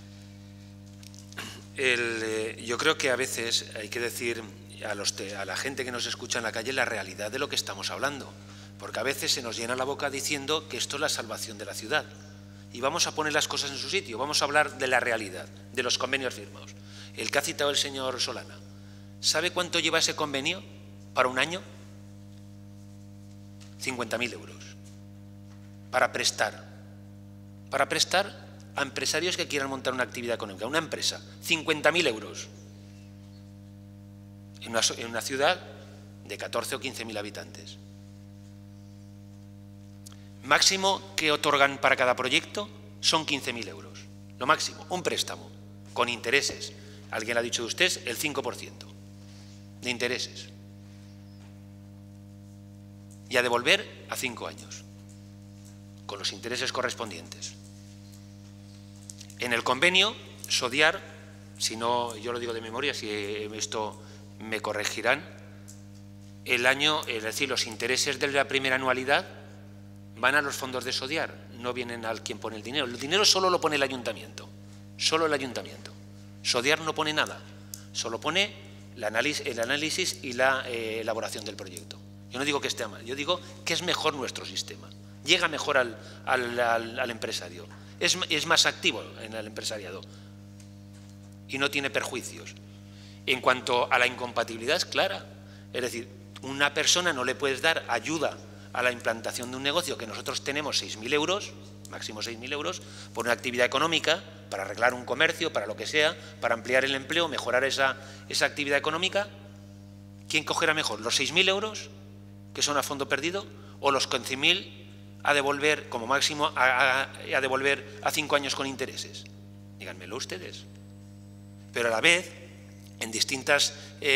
Yo creo que a veces hay que decir a la gente que nos escucha en la calle la realidad de lo que estamos hablando, porque a veces se nos llena la boca diciendo que esto es la salvación de la ciudad. Y vamos a poner las cosas en su sitio, vamos a hablar de la realidad, de los convenios firmados. El que ha citado el señor Solana, ¿sabe cuánto lleva ese convenio para un año? 50.000 euros. Para prestar a empresarios que quieran montar una actividad económica, una empresa, 50.000 euros. En una ciudad de 14 o 15.000 habitantes. Máximo que otorgan para cada proyecto son 15.000 euros. Lo máximo, un préstamo, con intereses. Alguien le ha dicho de ustedes el 5% de intereses. Y a devolver a 5 años, con los intereses correspondientes. En el convenio, Sodiar, si no, yo lo digo de memoria, si esto me corregirán, el año, es decir, los intereses de la primera anualidad van a los fondos de Sodiar, no vienen al quien pone el dinero. El dinero solo lo pone el ayuntamiento, solo el ayuntamiento. Sodiar no pone nada, solo pone el análisis y la elaboración del proyecto. Yo no digo que esté mal, yo digo que es mejor nuestro sistema. llega mejor al empresario, es más activo en el empresariado y no tiene perjuicios. En cuanto a la incompatibilidad es clara, es decir, una persona no le puedes dar ayuda a la implantación de un negocio que nosotros tenemos 6.000 euros, máximo 6.000 euros, por una actividad económica, para arreglar un comercio, para lo que sea, para ampliar el empleo, mejorar esa actividad económica. ¿Quién cogerá mejor? ¿Los 6.000 euros, que son a fondo perdido, o los 15.000 a devolver, como máximo, a devolver a 5 años con intereses? Díganmelo ustedes. Pero a la vez, en distintos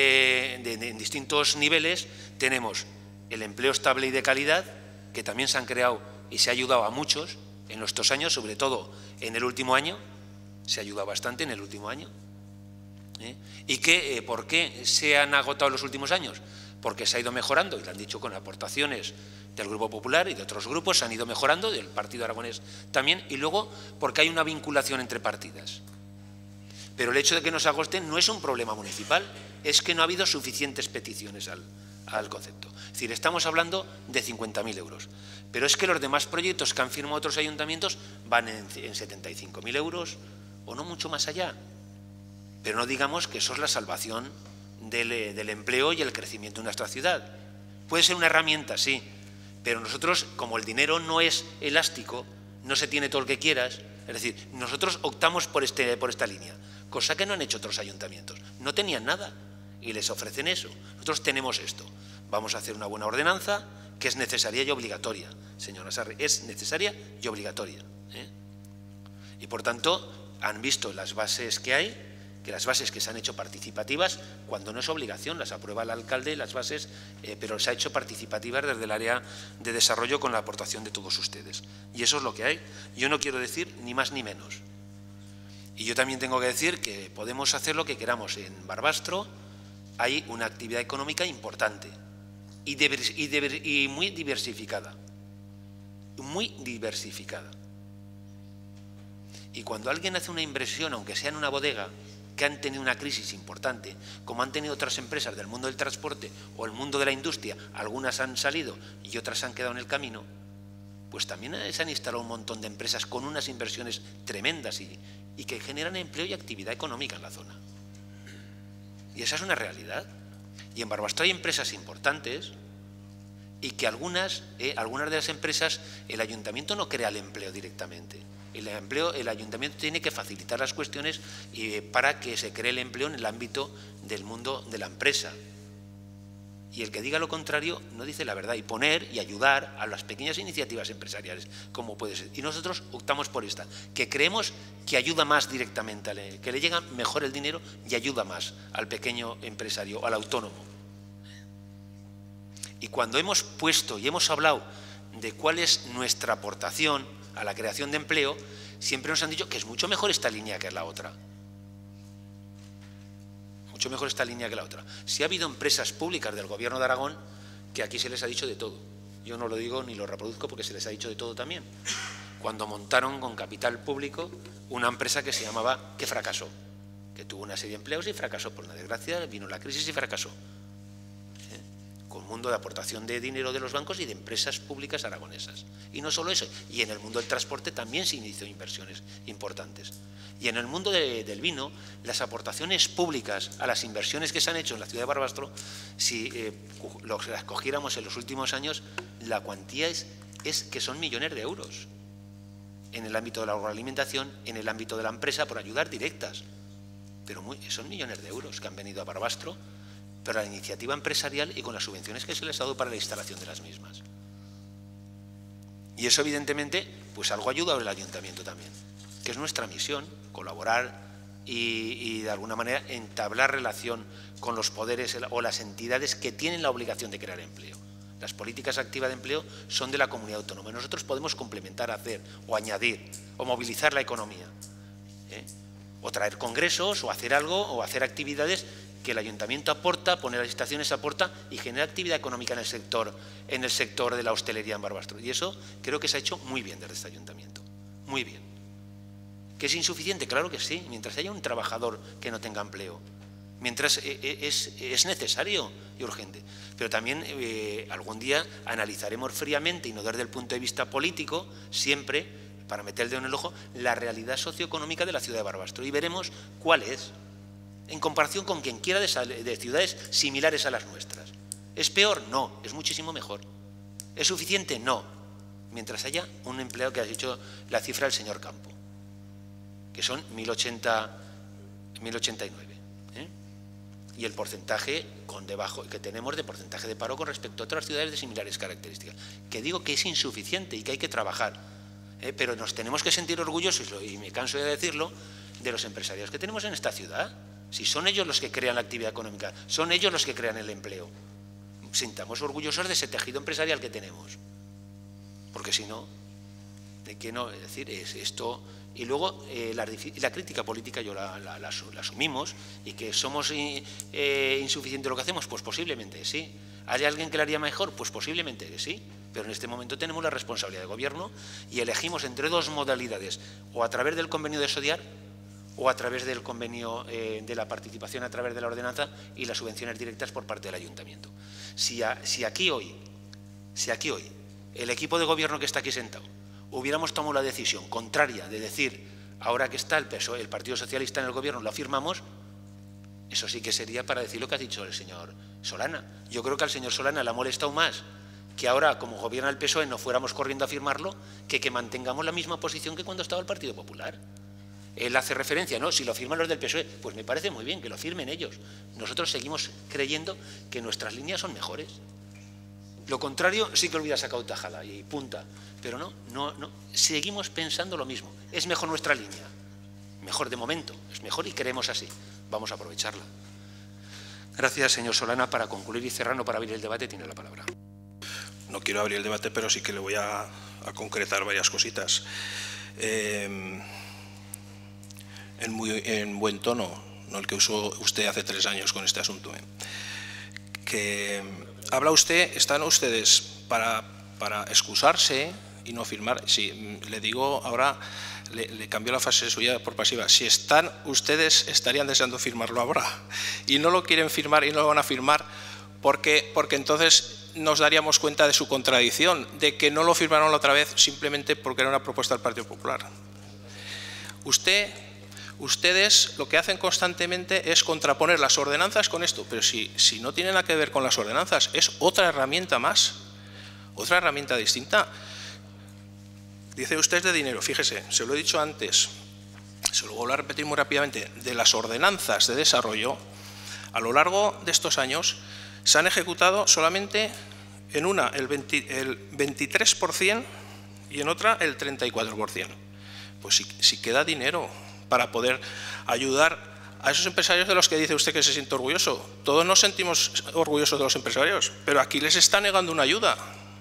niveles, tenemos el empleo estable y de calidad, que también se han creado y se ha ayudado a muchos en estos años, sobre todo en el último año, se ha ayudado bastante en el último año. ¿Y por qué se han agotado los últimos años? Porque se ha ido mejorando, y lo han dicho con aportaciones del Grupo Popular y de otros grupos, se han ido mejorando, del Partido Aragonés también, y luego porque hay una vinculación entre partidas. Pero el hecho de que nos agosten no es un problema municipal, es que no ha habido suficientes peticiones al concepto. Es decir, estamos hablando de 50.000 euros, pero es que los demás proyectos que han firmado otros ayuntamientos van en 75.000 euros o no mucho más allá. Pero no digamos que eso es la salvación del empleo y el crecimiento de nuestra ciudad. Puede ser una herramienta, sí, pero nosotros, como el dinero no es elástico, no se tiene todo lo que quieras, es decir, nosotros optamos por esta línea, cosa que no han hecho otros ayuntamientos. No tenían nada y les ofrecen eso. Nosotros tenemos esto. Vamos a hacer una buena ordenanza que es necesaria y obligatoria, señora Sarri, es necesaria y obligatoria. Y por tanto, han visto las bases que hay, que las bases que se han hecho participativas, cuando no es obligación, las aprueba el alcalde, las bases, pero se ha hecho participativas desde el área de desarrollo con la aportación de todos ustedes. Y eso es lo que hay. Yo no quiero decir ni más ni menos. Y yo también tengo que decir que podemos hacer lo que queramos. En Barbastro hay una actividad económica importante y muy diversificada. Muy diversificada. Y cuando alguien hace una inversión, aunque sea en una bodega, que han tenido una crisis importante, como han tenido otras empresas del mundo del transporte o el mundo de la industria, algunas han salido y otras se han quedado en el camino, pues también se han instalado un montón de empresas con unas inversiones tremendas y que generan empleo y actividad económica en la zona. Y esa es una realidad. Y en Barbastro hay empresas importantes y que algunas de las empresas, el ayuntamiento no crea el empleo directamente. El ayuntamiento tiene que facilitar las cuestiones para que se cree el empleo en el ámbito del mundo de la empresa. Y el que diga lo contrario no dice la verdad, y poner y ayudar a las pequeñas iniciativas empresariales, como puede ser. Y nosotros optamos por esta, que creemos que ayuda más directamente, que le llega mejor el dinero y ayuda más al pequeño empresario, al autónomo. Y cuando hemos puesto y hemos hablado de cuál es nuestra aportación a la creación de empleo, siempre nos han dicho que es mucho mejor esta línea que la otra. Mucho mejor esta línea que la otra. Si ha habido empresas públicas del Gobierno de Aragón que aquí se les ha dicho de todo. Yo no lo digo ni lo reproduzco porque se les ha dicho de todo también. Cuando montaron con capital público una empresa que se llamaba, que fracasó, que tuvo una serie de empleos y fracasó. Por una desgracia vino la crisis y fracasó. Con un mundo de aportación de dinero de los bancos y de empresas públicas aragonesas. Y no solo eso, y en el mundo del transporte también se inició inversiones importantes. Y en el mundo del vino, las aportaciones públicas a las inversiones que se han hecho en la ciudad de Barbastro, si las cogiéramos en los últimos años, la cuantía es que son millones de euros en el ámbito de la agroalimentación, en el ámbito de la empresa, por ayudar directas. Pero son millones de euros que han venido a Barbastro, pero la iniciativa empresarial y con las subvenciones que se les ha dado para la instalación de las mismas. Y eso, evidentemente, pues algo ayuda al ayuntamiento también, que es nuestra misión, colaborar y de alguna manera entablar relación con los poderes o las entidades que tienen la obligación de crear empleo. Las políticas activas de empleo son de la comunidad autónoma. Y nosotros podemos complementar, hacer o añadir o movilizar la economía, o traer congresos o hacer algo o hacer actividades que el ayuntamiento aporta, pone las estaciones, aporta y genera actividad económica en el sector de la hostelería en Barbastro. Y eso creo que se ha hecho muy bien desde este ayuntamiento, muy bien. ¿Que es insuficiente? Claro que sí, mientras haya un trabajador que no tenga empleo. mientras es necesario y urgente. Pero también algún día analizaremos fríamente y no desde el punto de vista político, siempre, para meter el dedo en el ojo, la realidad socioeconómica de la ciudad de Barbastro y veremos cuál es, en comparación con quien quiera de ciudades similares a las nuestras. ¿Es peor? No, es muchísimo mejor. ¿Es suficiente? No, mientras haya un empleado que ha dicho la cifra del señor Campo, que son 1089. Y el porcentaje que tenemos de porcentaje de paro con respecto a otras ciudades de similares características. Que digo que es insuficiente y que hay que trabajar. Pero nos tenemos que sentir orgullosos, y me canso de decirlo, de los empresarios que tenemos en esta ciudad. Si son ellos los que crean la actividad económica, son ellos los que crean el empleo. Sintamos orgullosos de ese tejido empresarial que tenemos. Porque si no, ¿de qué no? Es decir, es esto. Y luego la crítica política la asumimos, y que somos insuficientes lo que hacemos, pues posiblemente sí. ¿Hay alguien que lo haría mejor? Pues posiblemente sí. Pero en este momento tenemos la responsabilidad de gobierno y elegimos entre dos modalidades, o a través del convenio de SODIAR o a través del convenio de la participación a través de la ordenanza y las subvenciones directas por parte del ayuntamiento. Si aquí hoy el equipo de gobierno que está aquí sentado hubiéramos tomado la decisión contraria de decir, ahora que está el PSOE, el Partido Socialista en el gobierno, lo afirmamos, eso sí que sería para decir lo que ha dicho el señor Solana. Yo creo que al señor Solana le ha molestado más que ahora, como gobierna el PSOE, no fuéramos corriendo a firmarlo, que mantengamos la misma posición que cuando estaba el Partido Popular. Él hace referencia, ¿no? Si lo firman los del PSOE, pues me parece muy bien que lo firmen ellos. Nosotros seguimos creyendo que nuestras líneas son mejores. Lo contrario sí que hubiera sacado tajada y punta, pero no, seguimos pensando lo mismo. Es mejor nuestra línea, mejor de momento, es mejor y queremos así. Vamos a aprovecharla. Gracias, señor Solana. Para concluir y cerrar, no para abrir el debate, tiene la palabra. No quiero abrir el debate, pero sí que le voy a concretar varias cositas. En buen tono, no el que usó usted hace 3 años con este asunto. Que habla usted, están ustedes para excusarse y no firmar. Sí, le digo ahora, le cambio la frase suya por pasiva. Si están ustedes, estarían deseando firmarlo ahora. Y no lo quieren firmar y no lo van a firmar porque entonces nos daríamos cuenta de su contradicción, de que no lo firmaron la otra vez simplemente porque era una propuesta del Partido Popular. Ustedes lo que hacen constantemente es contraponer las ordenanzas con esto, pero si no tiene nada que ver con las ordenanzas, es otra herramienta más, otra herramienta distinta. Dice usted de dinero, fíjese, se lo he dicho antes, se lo voy a repetir muy rápidamente, de las ordenanzas de desarrollo, a lo largo de estos años se han ejecutado solamente en una el 23% y en otra el 34%. Pues si queda dinero para poder ayudar a esos empresarios de los que dice usted que se siente orgulloso. Todos nos sentimos orgullosos de los empresarios, pero aquí les está negando una ayuda.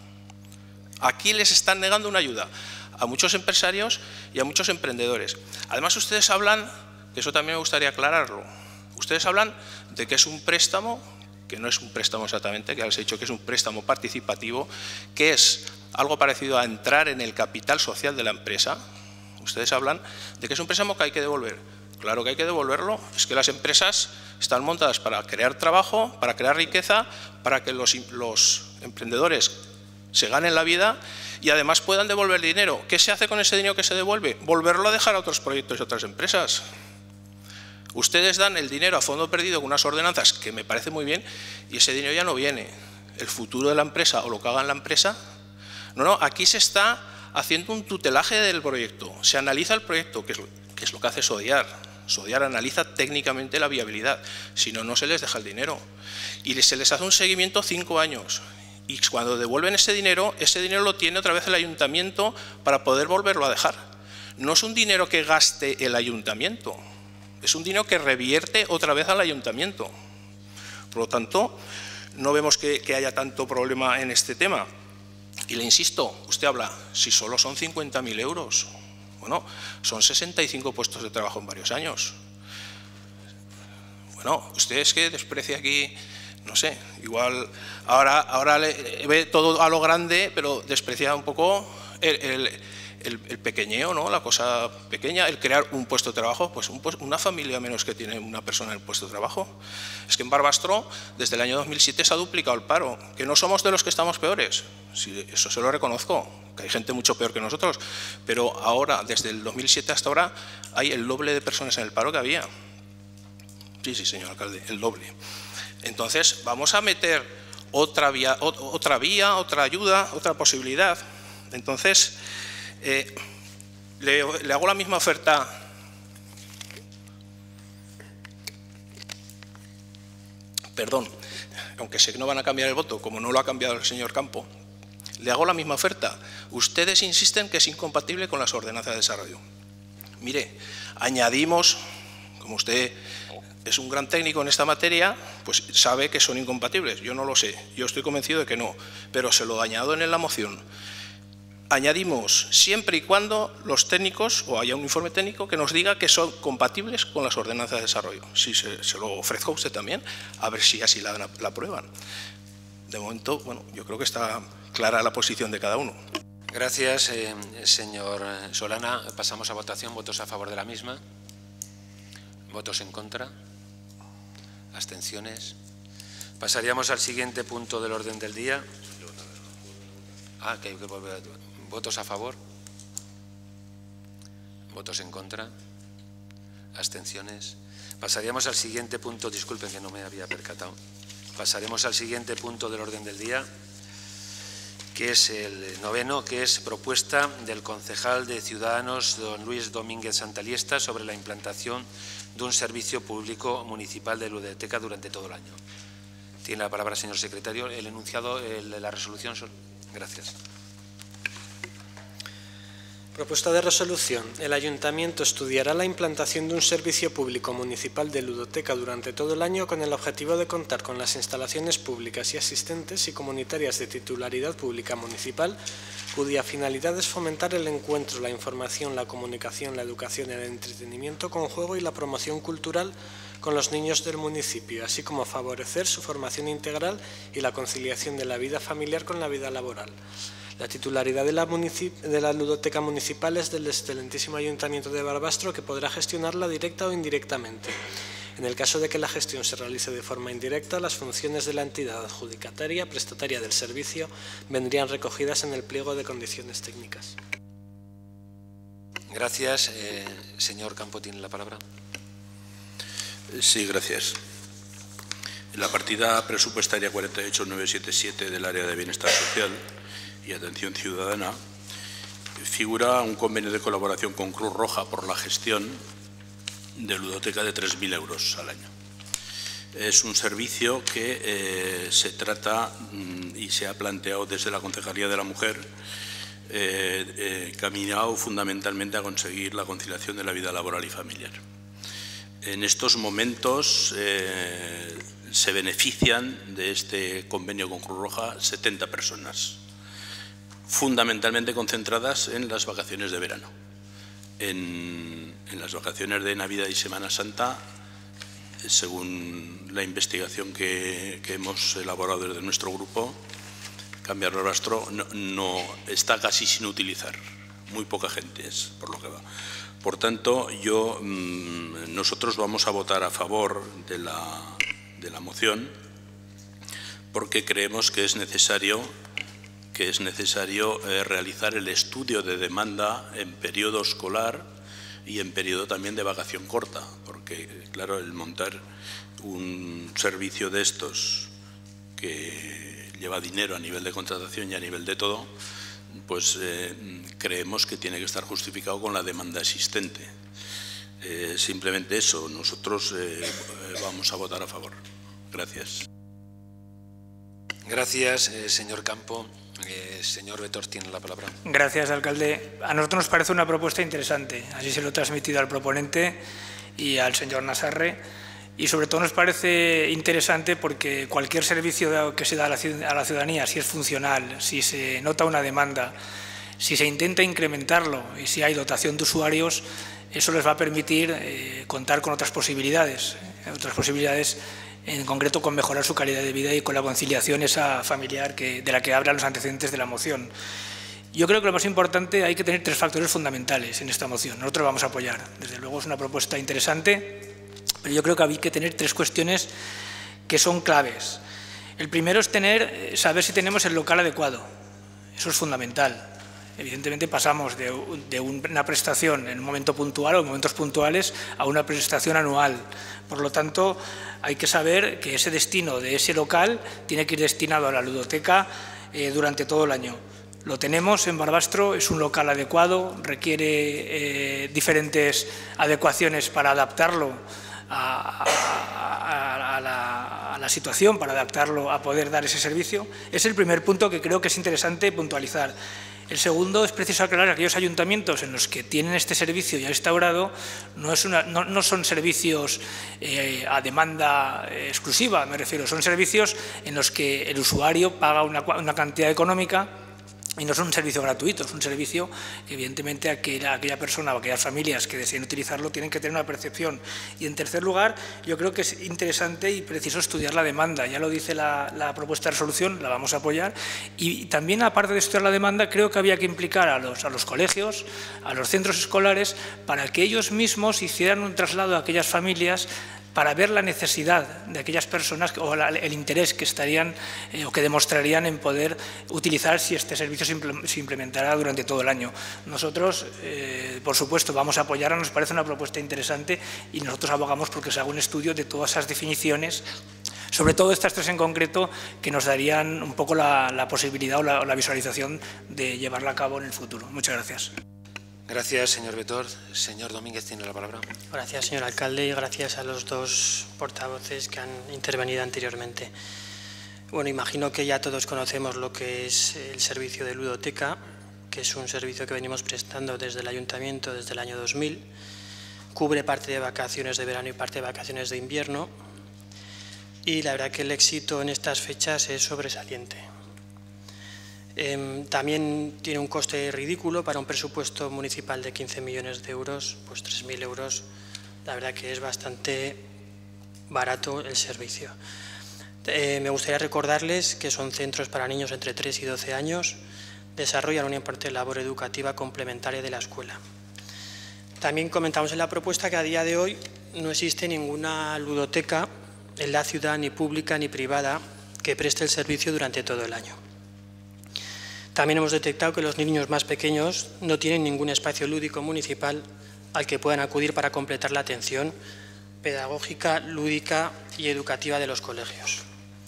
Aquí les están negando una ayuda a muchos empresarios y a muchos emprendedores. Además, ustedes hablan, que eso también me gustaría aclararlo, ustedes hablan de que es un préstamo, que no es un préstamo exactamente, que ya les he dicho que es un préstamo participativo, que es algo parecido a entrar en el capital social de la empresa. Ustedes hablan de que es un préstamo que hay que devolver. Claro que hay que devolverlo. Es que las empresas están montadas para crear trabajo, para crear riqueza, para que los emprendedores se ganen la vida y además puedan devolver dinero. ¿Qué se hace con ese dinero que se devuelve? Volverlo a dejar a otros proyectos y a otras empresas. Ustedes dan el dinero a fondo perdido con unas ordenanzas que me parece muy bien y ese dinero ya no viene. El futuro de la empresa o lo que haga en la empresa. No, aquí se está haciendo un tutelaje del proyecto. Se analiza el proyecto, que es lo que hace SODIAR. SODIAR analiza técnicamente la viabilidad. Si no, no se les deja el dinero. Y se les hace un seguimiento 5 años. Y cuando devuelven ese dinero lo tiene otra vez el ayuntamiento para poder volverlo a dejar. No es un dinero que gaste el ayuntamiento. Es un dinero que revierte otra vez al ayuntamiento. Por lo tanto, no vemos que haya tanto problema en este tema. Y le insisto, usted habla, si solo son 50.000 euros, bueno, son 65 puestos de trabajo en varios años. Bueno, usted es que desprecia aquí, no sé, igual ahora le ve todo a lo grande, pero desprecia un poco el pequeñeo, ¿no? La cosa pequeña, el crear un puesto de trabajo, pues una familia menos que tiene una persona en el puesto de trabajo. Es que en Barbastro, desde el año 2007 se ha duplicado el paro, que no somos de los que estamos peores, sí, eso se lo reconozco, que hay gente mucho peor que nosotros, pero ahora, desde el 2007 hasta ahora, hay el doble de personas en el paro que había. Sí, sí, señor alcalde, el doble. Entonces, vamos a meter otra vía, otra ayuda, otra posibilidad. Entonces, le hago la misma oferta. Perdón, aunque sé que no van a cambiar el voto, como no lo ha cambiado el señor Campo, le hago la misma oferta. Ustedes insisten que es incompatible con las ordenanzas de desarrollo. Mire, añadimos, como usted es un gran técnico en esta materia, pues sabe que son incompatibles. Yo no lo sé, yo estoy convencido de que no, pero se lo añado en la moción. Añadimos siempre y cuando los técnicos, o haya un informe técnico que nos diga que son compatibles con las ordenanzas de desarrollo. Si se lo ofrezco a usted también, a ver si así la aprueban. De momento, bueno, yo creo que está clara la posición de cada uno. Gracias, señor Solana. Pasamos a votación. ¿Votos a favor de la misma? ¿Votos en contra? ¿Abstenciones? Pasaríamos al siguiente punto del orden del día. Que hay que volver a... ¿Votos a favor? ¿Votos en contra? ¿Abstenciones? Pasaríamos al siguiente punto. Disculpen que no me había percatado. Pasaremos al siguiente punto del orden del día, que es el noveno, que es propuesta del concejal de Ciudadanos, don Luis Domínguez Santaliesta, sobre la implantación de un servicio público municipal de ludoteca durante todo el año. Tiene la palabra, señor secretario. El enunciado de la resolución. Gracias. Propuesta de resolución. El Ayuntamiento estudiará la implantación de un servicio público municipal de ludoteca durante todo el año con el objetivo de contar con las instalaciones públicas y asistentes y comunitarias de titularidad pública municipal, cuya finalidad es fomentar el encuentro, la información, la comunicación, la educación, el entretenimiento con juego y la promoción cultural con los niños del municipio, así como favorecer su formación integral y la conciliación de la vida familiar con la vida laboral. La titularidad de la ludoteca municipal es del excelentísimo Ayuntamiento de Barbastro, que podrá gestionarla directa o indirectamente. En el caso de que la gestión se realice de forma indirecta, las funciones de la entidad adjudicataria, prestataria del servicio, vendrían recogidas en el pliego de condiciones técnicas. Gracias. Señor Campo, tiene la palabra. Sí, gracias. En la partida presupuestaria 48977 del área de bienestar social y atención ciudadana figura un convenio de colaboración con Cruz Roja por la gestión de ludoteca de 3.000 euros al año. Es un servicio que se trata y se ha planteado desde la Concejalía de la Mujer, caminado fundamentalmente a conseguir la conciliación de la vida laboral y familiar. En estos momentos se benefician de este convenio con Cruz Roja 70 personas, fundamentalmente concentradas en las vacaciones de verano. En las vacaciones de Navidad y Semana Santa, según la investigación que hemos elaborado desde nuestro grupo, Cambiar Barbastro no está casi sin utilizar, muy poca gente es por lo que va. Por tanto, nosotros vamos a votar a favor de la moción, porque creemos que es necesario realizar el estudio de demanda en periodo escolar y en periodo también de vacación corta, porque, claro, el montar un servicio de estos que lleva dinero a nivel de contratación y a nivel de todo, pues creemos que tiene que estar justificado con la demanda existente. Simplemente eso, nosotros vamos a votar a favor. Gracias. Gracias, señor Campo. Señor Betor, tiene la palabra. Gracias, alcalde. A nosotros nos parece una propuesta interesante. Así se lo he transmitido al proponente y al señor Nasarre. Y sobre todo nos parece interesante porque cualquier servicio que se da a la ciudadanía, si es funcional, si se nota una demanda, si se intenta incrementarlo y si hay dotación de usuarios, eso les va a permitir contar con otras posibilidades en concreto con mejorar su calidad de vida y con la conciliación esa familiar de la que hablan los antecedentes de la moción. Yo creo que lo más importante, hay que tener 3 factores fundamentales en esta moción. Nosotros vamos a apoyar. Desde luego es una propuesta interesante, pero yo creo que hay que tener 3 cuestiones que son claves. El primero es saber si tenemos el local adecuado. Eso es fundamental. Evidentemente pasamos de una prestación en un momento puntual o en momentos puntuales a una prestación anual. Por lo tanto, hay que saber que ese destino de ese local tiene que ir destinado a la ludoteca durante todo el año. Lo tenemos en Barbastro, es un local adecuado, requiere diferentes adecuaciones para adaptarlo a la situación, para adaptarlo a poder dar ese servicio. Es el primer punto que creo que es interesante puntualizar. El segundo, es preciso aclarar que aquellos ayuntamientos en los que tienen este servicio ya instaurado no son servicios a demanda exclusiva, me refiero, son servicios en los que el usuario paga una cantidad económica y no son un servicio gratuito, es un servicio que evidentemente aquella persona o aquellas familias que deseen utilizarlo tienen que tener una percepción. Y en tercer lugar, yo creo que es interesante y preciso estudiar la demanda. Ya lo dice la propuesta de resolución, la vamos a apoyar. Y también, aparte de estudiar la demanda, creo que había que implicar a los colegios, a los centros escolares, para que ellos mismos hicieran un traslado a aquellas familias para ver la necesidad de aquellas personas o el interés que estarían o que demostrarían en poder utilizar si este servicio se implementará durante todo el año. Nosotros, por supuesto, vamos a apoyarla, nos parece una propuesta interesante y nosotros abogamos porque se haga un estudio de todas esas definiciones, sobre todo estas 3 en concreto, que nos darían un poco la posibilidad o la visualización de llevarla a cabo en el futuro. Muchas gracias. Gracias, señor Betort. Señor Domínguez tiene la palabra. Gracias, señor alcalde, y gracias a los 2 portavoces que han intervenido anteriormente. Bueno, imagino que ya todos conocemos lo que es el servicio de ludoteca, que es un servicio que venimos prestando desde el ayuntamiento desde el año 2000. Cubre parte de vacaciones de verano y parte de vacaciones de invierno. Y la verdad que el éxito en estas fechas es sobresaliente. También tiene un coste ridículo para un presupuesto municipal de 15 millones de euros, pues 3.000 euros, la verdad que es bastante barato el servicio. Me gustaría recordarles que son centros para niños entre 3 y 12 años, desarrollan una importante labor educativa complementaria de la escuela. También comentamos en la propuesta que a día de hoy no existe ninguna ludoteca en la ciudad, ni pública ni privada, que preste el servicio durante todo el año. También hemos detectado que los niños más pequeños no tienen ningún espacio lúdico municipal al que puedan acudir para completar la atención pedagógica, lúdica y educativa de los colegios.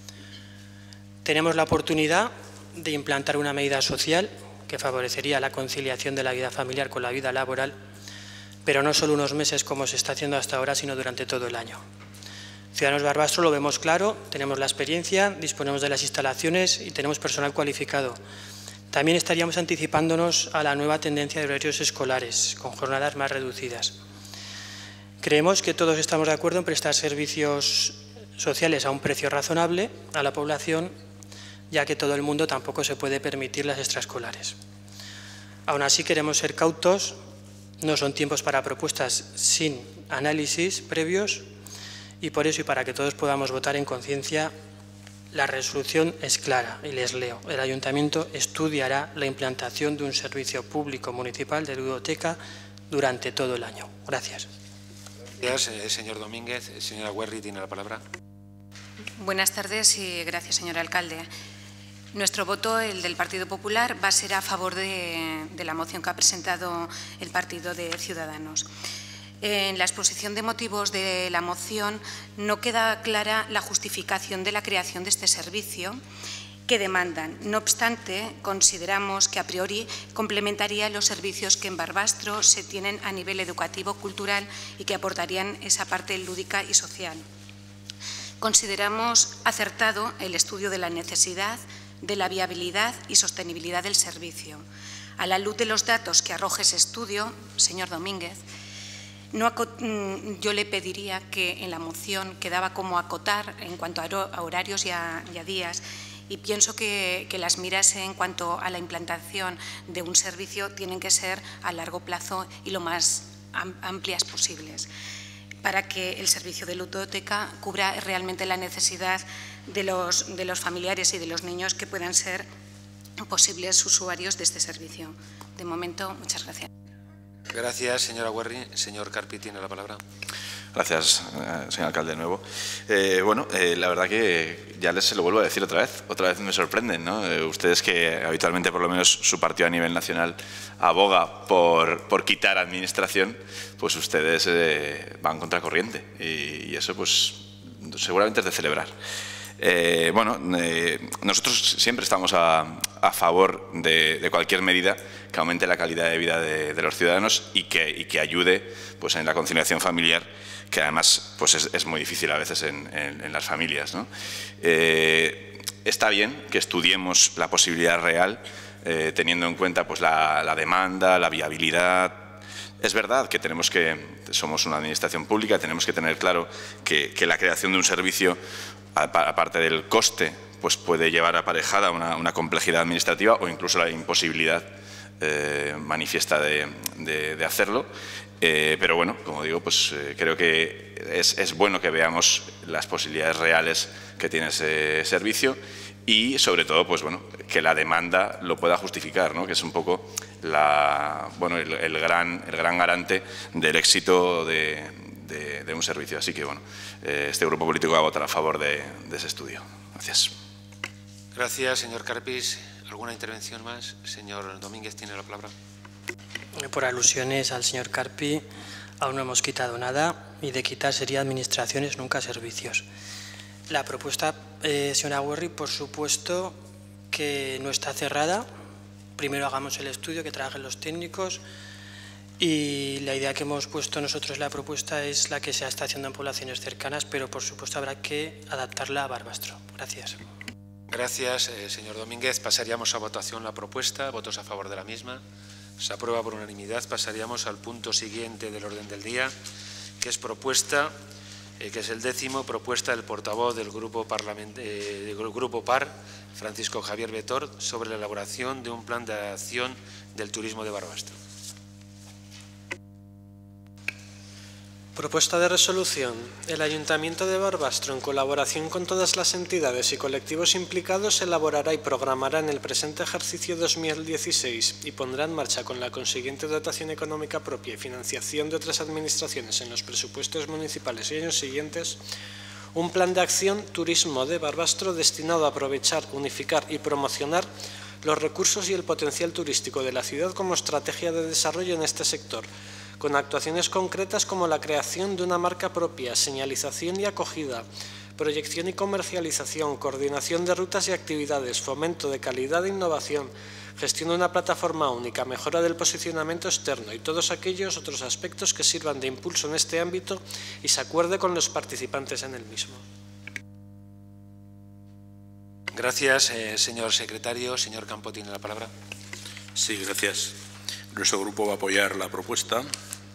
Tenemos la oportunidad de implantar una medida social que favorecería la conciliación de la vida familiar con la vida laboral, pero no solo unos meses como se está haciendo hasta ahora, sino durante todo el año. Ciudadanos Barbastro lo vemos claro, tenemos la experiencia, disponemos de las instalaciones y tenemos personal cualificado. También estaríamos anticipándonos a la nueva tendencia de horarios escolares, con jornadas más reducidas. Creemos que todos estamos de acuerdo en prestar servicios sociales a un precio razonable a la población, ya que todo el mundo tampoco se puede permitir las extraescolares. Aún así, queremos ser cautos, no son tiempos para propuestas sin análisis previos y por eso, y para que todos podamos votar en conciencia, la resolución es clara y les leo. El Ayuntamiento estudiará la implantación de un servicio público municipal de ludoteca durante todo el año. Gracias. Gracias, señor Domínguez. Señora Guerri tiene la palabra. Buenas tardes y gracias, señor alcalde. Nuestro voto, el del Partido Popular, va a ser a favor de la moción que ha presentado el Partido de Ciudadanos. En la exposición de motivos de la moción no queda clara la justificación de la creación de este servicio que demandan. No obstante, consideramos que a priori complementaría los servicios que en Barbastro se tienen a nivel educativo, cultural y que aportarían esa parte lúdica y social. Consideramos acertado el estudio de la necesidad, de la viabilidad y sostenibilidad del servicio. A la luz de los datos que arroja ese estudio, señor Domínguez, yo le pediría que en la moción quedaba como acotar en cuanto a horarios y a días, y pienso que las miras en cuanto a la implantación de un servicio tienen que ser a largo plazo y lo más amplias posibles, para que el servicio de ludoteca cubra realmente la necesidad de los familiares y de los niños que puedan ser posibles usuarios de este servicio. De momento, muchas gracias. Gracias, señora Guerri. Señor Carpi tiene la palabra. Gracias, señor alcalde de nuevo. La verdad que ya se lo vuelvo a decir otra vez me sorprenden, ¿no? Ustedes que habitualmente, por lo menos su partido a nivel nacional, aboga por quitar administración, pues ustedes van contracorriente y eso pues seguramente es de celebrar. Nosotros siempre estamos a favor de cualquier medida que aumente la calidad de vida de los ciudadanos y que ayude pues, en la conciliación familiar, que además pues, es muy difícil a veces en las familias, ¿no? Está bien que estudiemos la posibilidad real, teniendo en cuenta pues, la demanda, la viabilidad. Es verdad que somos una administración pública, tenemos que tener claro que la creación de un servicio, aparte del coste, pues puede llevar aparejada una complejidad administrativa o incluso la imposibilidad manifiesta de hacerlo. Pero bueno, como digo, pues creo que es bueno que veamos las posibilidades reales que tiene ese servicio y sobre todo pues bueno, que la demanda lo pueda justificar, ¿no? Que es un poco el gran garante del éxito de un servicio. Así que bueno, este grupo político va a votar a favor de ese estudio. Gracias. Gracias, señor Carpis. ¿Alguna intervención más? Señor Domínguez tiene la palabra. Por alusiones al señor Carpi, aún no hemos quitado nada y de quitar sería administraciones, nunca servicios. La propuesta, señora Guerri, por supuesto que no está cerrada. Primero hagamos el estudio, que trabajen los técnicos y la idea que hemos puesto nosotros en la propuesta es la que se está haciendo en poblaciones cercanas, pero por supuesto habrá que adaptarla a Barbastro. Gracias. Gracias, señor Domínguez. Pasaríamos a votación la propuesta. ¿Votos a favor de la misma? Se aprueba por unanimidad. Pasaríamos al punto siguiente del orden del día, que es propuesta, que es el 10º, propuesta del portavoz del Grupo PAR, Francisco Javier Betor, sobre la elaboración de un plan de acción del turismo de Barbastro. Propuesta de resolución. El Ayuntamiento de Barbastro, en colaboración con todas las entidades y colectivos implicados, elaborará y programará en el presente ejercicio 2016 y pondrá en marcha, con la consiguiente dotación económica propia y financiación de otras administraciones en los presupuestos municipales y años siguientes, un plan de acción turismo de Barbastro destinado a aprovechar, unificar y promocionar los recursos y el potencial turístico de la ciudad como estrategia de desarrollo en este sector, con actuaciones concretas como la creación de una marca propia, señalización y acogida, proyección y comercialización, coordinación de rutas y actividades, fomento de calidad e innovación, gestión de una plataforma única, mejora del posicionamiento externo y todos aquellos otros aspectos que sirvan de impulso en este ámbito y se acuerde con los participantes en el mismo. Gracias, señor secretario. Señor Campo tiene la palabra. Sí, gracias. Nuestro grupo va a apoyar la propuesta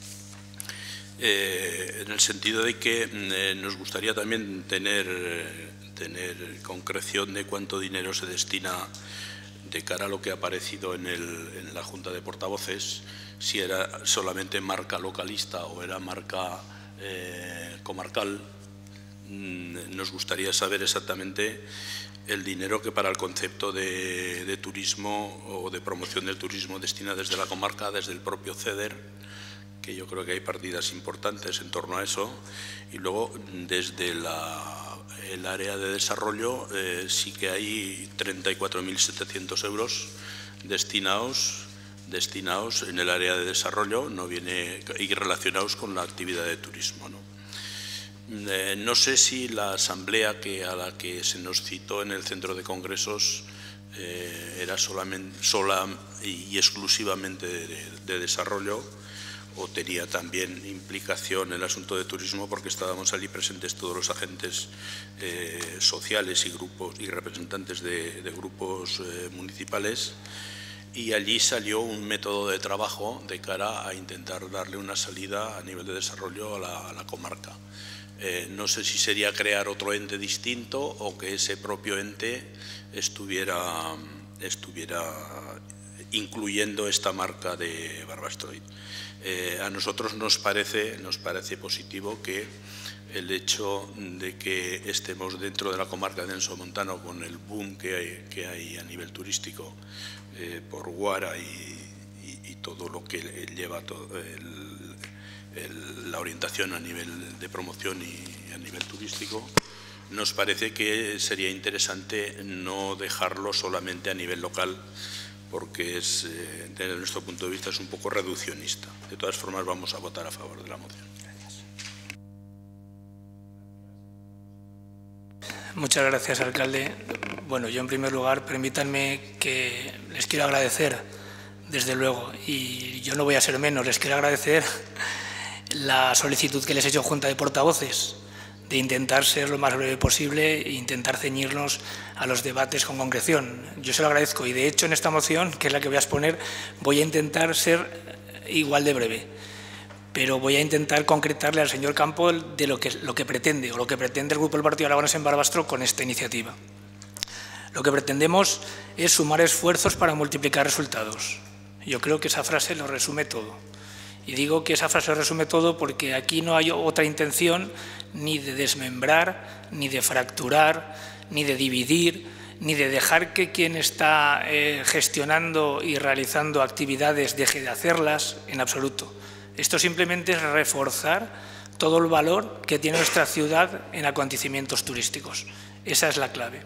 en el sentido de que nos gustaría también tener concreción de cuánto dinero se destina de cara a lo que ha aparecido en la Junta de Portavoces, si era solamente marca localista o era marca comarcal. Nos gustaría saber exactamente el dinero que para el concepto de turismo o de promoción del turismo destina desde la comarca, desde el propio CEDER, que yo creo que hay partidas importantes en torno a eso, y luego desde el área de desarrollo sí que hay 34.700 euros destinados en el área de desarrollo, y relacionados con la actividad de turismo, ¿no? No sé si la asamblea a la que se nos citó en el centro de congresos era sola y exclusivamente de desarrollo, o tenía también implicación en el asunto de turismo, porque estábamos allí presentes todos los agentes sociales y representantes de grupos municipales, y allí salió un método de trabajo de cara a intentar darle una salida a nivel de desarrollo a la comarca. No sé si sería crear otro ente distinto o que ese propio ente estuviera incluyendo esta marca de Barbastroid. A nosotros nos parece positivo que el hecho de que estemos dentro de la comarca de Denso-Montano con el boom que hay a nivel turístico por Guara y todo lo que lleva la orientación a nivel de promoción y a nivel turístico, nos parece que sería interesante no dejarlo solamente a nivel local, porque desde nuestro punto de vista es un poco reduccionista. De todas formas, vamos a votar a favor de la moción. Muchas gracias, alcalde. Bueno, yo en primer lugar, permítanme que les quiero agradecer, desde luego, y yo no voy a ser menos, les quiero agradecer la solicitud que les he hecho Junta de Portavoces de intentar ser lo más breve posible e intentar ceñirnos a los debates con concreción. Yo se lo agradezco y, de hecho, en esta moción, que es la que voy a exponer, voy a intentar ser igual de breve, pero voy a intentar concretarle al señor Campo de lo que pretende, o lo que pretende el Grupo del Partido Aragonés en Barbastro con esta iniciativa. Lo que pretendemos es sumar esfuerzos para multiplicar resultados. Yo creo que esa frase lo resume todo. Y digo que esa frase lo resume todo porque aquí no hay otra intención ni de desmembrar, ni de fracturar, ni de dividir, ni de dejar que quien está gestionando y realizando actividades deje de hacerlas, en absoluto. Esto simplemente es reforzar todo el valor que tiene nuestra ciudad en acontecimientos turísticos. Esa es la clave.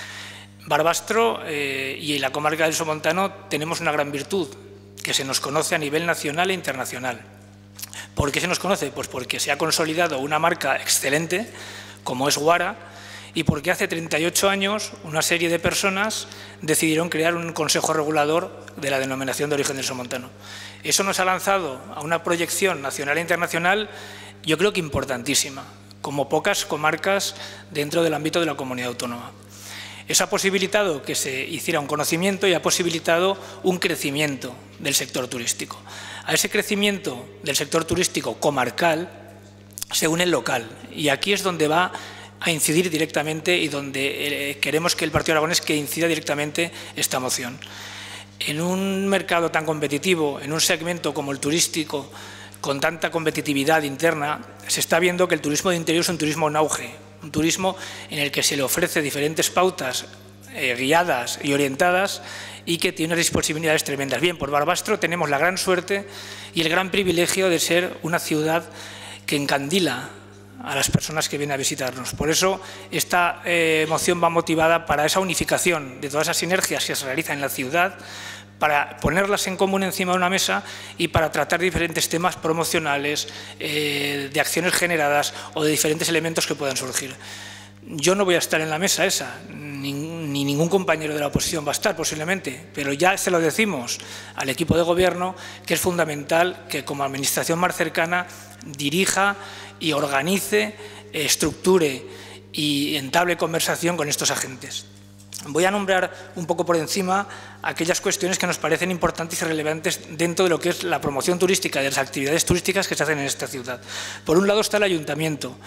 Barbastro y la comarca del Somontano tenemos una gran virtud, que se nos conoce a nivel nacional e internacional. ¿Por qué se nos conoce? Pues porque se ha consolidado una marca excelente, como es Guara, y porque hace 38 años una serie de personas decidieron crear un consejo regulador de la denominación de origen del Somontano. Eso nos ha lanzado a una proyección nacional e internacional, yo creo que importantísima, como pocas comarcas dentro del ámbito de la comunidad autónoma. Eso ha posibilitado que se hiciera un conocimiento y ha posibilitado un crecimiento del sector turístico. A ese crecimiento del sector turístico comarcal se une el local, y aquí es donde va a incidir directamente y donde queremos que el Partido Aragonés que incida directamente esta moción. En un mercado tan competitivo, en un segmento como el turístico, con tanta competitividad interna, se está viendo que el turismo de interior es un turismo en auge, un turismo en el que se le ofrece diferentes pautas guiadas y orientadas y que tiene unas disponibilidades tremendas. Bien, por Barbastro tenemos la gran suerte y el gran privilegio de ser una ciudad que encandila a las personas que vienen a visitarnos. Por eso esta moción va motivada para esa unificación de todas esas sinergias que se realizan en la ciudad, para ponerlas en común encima de una mesa y para tratar diferentes temas promocionales, de acciones generadas o de diferentes elementos que puedan surgir. Yo no voy a estar en la mesa esa, ni ningún compañero de la oposición va a estar posiblemente, pero ya se lo decimos al equipo de gobierno que es fundamental que como administración más cercana dirija y organice, estructure y entable conversación con estos agentes. Voy a nombrar un poco por encima aquellas cuestiones que nos parecen importantes y relevantes dentro de lo que es la promoción turística y de las actividades turísticas que se hacen en esta ciudad. Por un lado está el ayuntamiento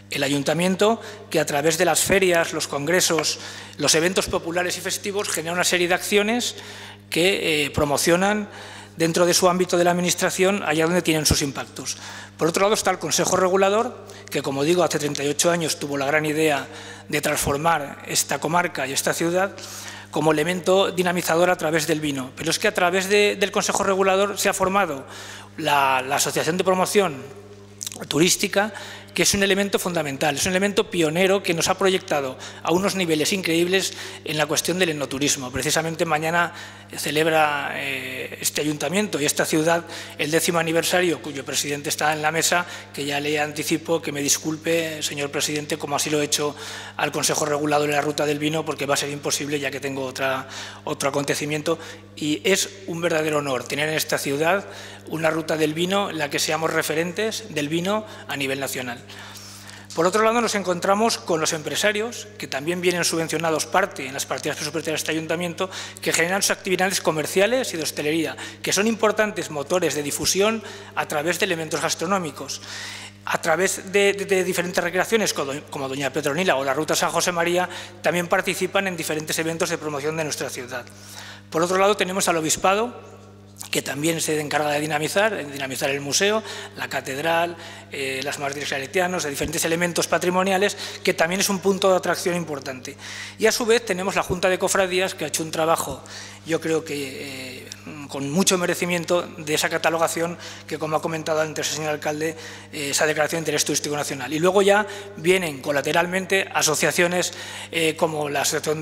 que a través de las ferias, los congresos, los eventos populares y festivos genera una serie de acciones que promocionan dentro de su ámbito de la administración allá donde tienen sus impactos. Por otro lado está el Consejo Regulador, que como digo hace 38 años tuvo la gran idea de transformar esta comarca y esta ciudad como elemento dinamizador a través del vino. Pero es que a través del Consejo Regulador se ha formado la Asociación de Promoción Turística, que es un elemento fundamental, es un elemento pionero que nos ha proyectado a unos niveles increíbles en la cuestión del enoturismo. Precisamente mañana celebra este ayuntamiento y esta ciudad el 10º aniversario, cuyo presidente está en la mesa, que ya le anticipo que me disculpe, señor presidente, como así lo he hecho al Consejo Regulador en la Ruta del Vino, porque va a ser imposible ya que tengo otro acontecimiento. Y es un verdadero honor tener en esta ciudad una Ruta del Vino en la que seamos referentes del vino a nivel nacional. Por otro lado, nos encontramos con los empresarios, que también vienen subvencionados parte en las partidas presupuestarias de este ayuntamiento, que generan sus actividades comerciales y de hostelería, que son importantes motores de difusión a través de elementos gastronómicos. A través de diferentes recreaciones, como Doña Petronila o la Ruta San José María, también participan en diferentes eventos de promoción de nuestra ciudad. Por otro lado, tenemos al Obispado, que también se encarga de dinamizar el museo, la catedral, las mártires claretianos, de diferentes elementos patrimoniales, que también es un punto de atracción importante. Y a su vez tenemos la Junta de Cofradías, que ha hecho un trabajo, yo creo que con mucho merecimiento, de esa catalogación que, como ha comentado antes el señor alcalde, esa declaración de interés turístico nacional. Y luego ya vienen colateralmente asociaciones como la Asociación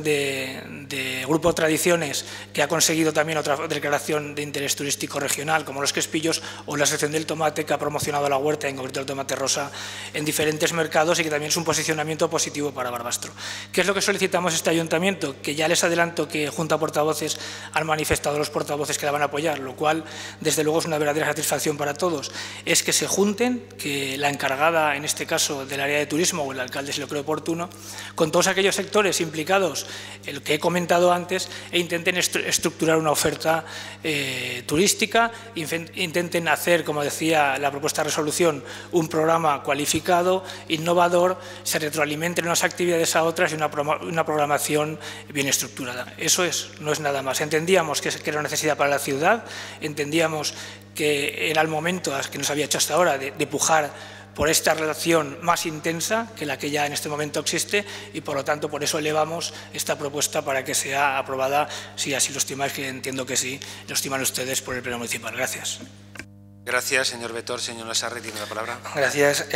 de Grupo Tradiciones, que ha conseguido también otra declaración de interés turístico regional, como los Crespillos, o la Asociación del Tomate, que ha promocionado la huerta, en concreto el tomate rosa, en diferentes mercados, y que también es un posicionamiento positivo para Barbastro. ¿Qué es lo que solicitamos a este ayuntamiento? Que ya les adelanto que junto a portavoces han manifestado los portavoces que la van a apoyar, lo cual desde luego es una verdadera satisfacción para todos, es que se junten, que la encargada, en este caso del área de turismo, o el alcalde si lo cree oportuno, con todos aquellos sectores implicados, el que he comentado antes, e intenten estructurar una oferta turística, intenten hacer, como decía la propuesta de resolución, un programa cualificado, innovador, se retroalimenten unas actividades a otras y una programación bien estructurada. Eso no es nada más. Entendíamos que era una necesidad para la ciudad, entendíamos que era el momento que nos había hecho hasta ahora de pujar por esta relación más intensa que la que ya en este momento existe, y por lo tanto por eso elevamos esta propuesta para que sea aprobada, si así lo estimáis, que entiendo que sí, lo estiman ustedes, por el Pleno Municipal. Gracias. Gracias, señor Vetor. Señor Lasarri, tiene la palabra. Gracias.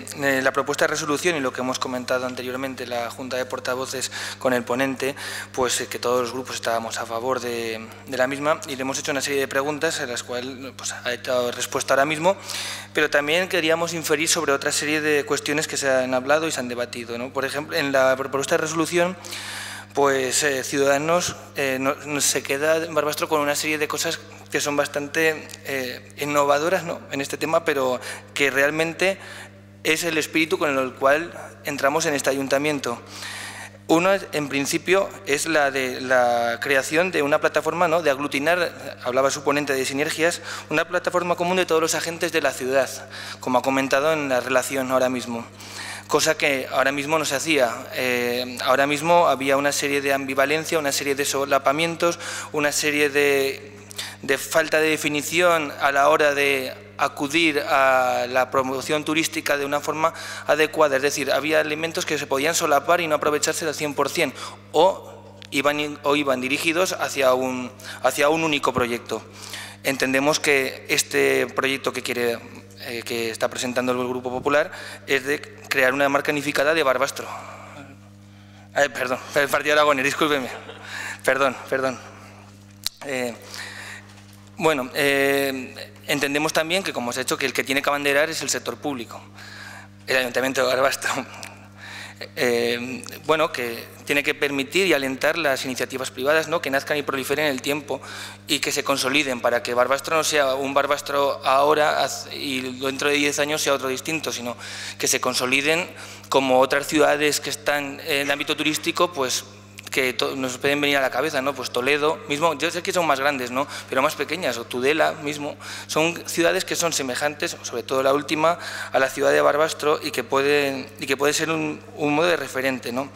La propuesta de resolución y lo que hemos comentado anteriormente, la Junta de Portavoces con el ponente, pues que todos los grupos estábamos a favor de la misma, y le hemos hecho una serie de preguntas a las cuales pues, ha dado respuesta ahora mismo, pero también queríamos inferir sobre otra serie de cuestiones que se han hablado y se han debatido, ¿no? Por ejemplo, en la propuesta de resolución, pues Ciudadanos se queda en Barbastro con una serie de cosas que son bastante innovadoras, ¿no?, en este tema, pero que realmente es el espíritu con el cual entramos en este ayuntamiento. Uno, en principio, es la de la creación de una plataforma, ¿no?, de aglutinar, hablaba su ponente de sinergias, una plataforma común de todos los agentes de la ciudad, como ha comentado en la relación ahora mismo. Cosa que ahora mismo no se hacía. Ahora mismo había una serie de ambivalencia, una serie de solapamientos, una serie de falta de definición a la hora de acudir a la promoción turística de una forma adecuada. Es decir, había elementos que se podían solapar y no aprovecharse al 100%, o iban dirigidos hacia un único proyecto. Entendemos que este proyecto que está presentando el Grupo Popular es de crear una marca unificada de Barbastro. Perdón, el Partido Aragonés, discúlpeme. Perdón. Entendemos también que, como se ha hecho, que el que tiene que abanderar es el sector público, el Ayuntamiento de Barbastro. Que tiene que permitir y alentar las iniciativas privadas, ¿no?, que nazcan y proliferen en el tiempo y que se consoliden, para que Barbastro no sea un Barbastro ahora y dentro de 10 años sea otro distinto, sino que se consoliden como otras ciudades que están en el ámbito turístico, pues que nos pueden venir a la cabeza, ¿no? Pues Toledo mismo, yo sé que son más grandes, ¿no?, pero más pequeñas, o Tudela mismo, son ciudades que son semejantes, sobre todo la última, a la ciudad de Barbastro, y que puede ser un modo de referente, ¿no?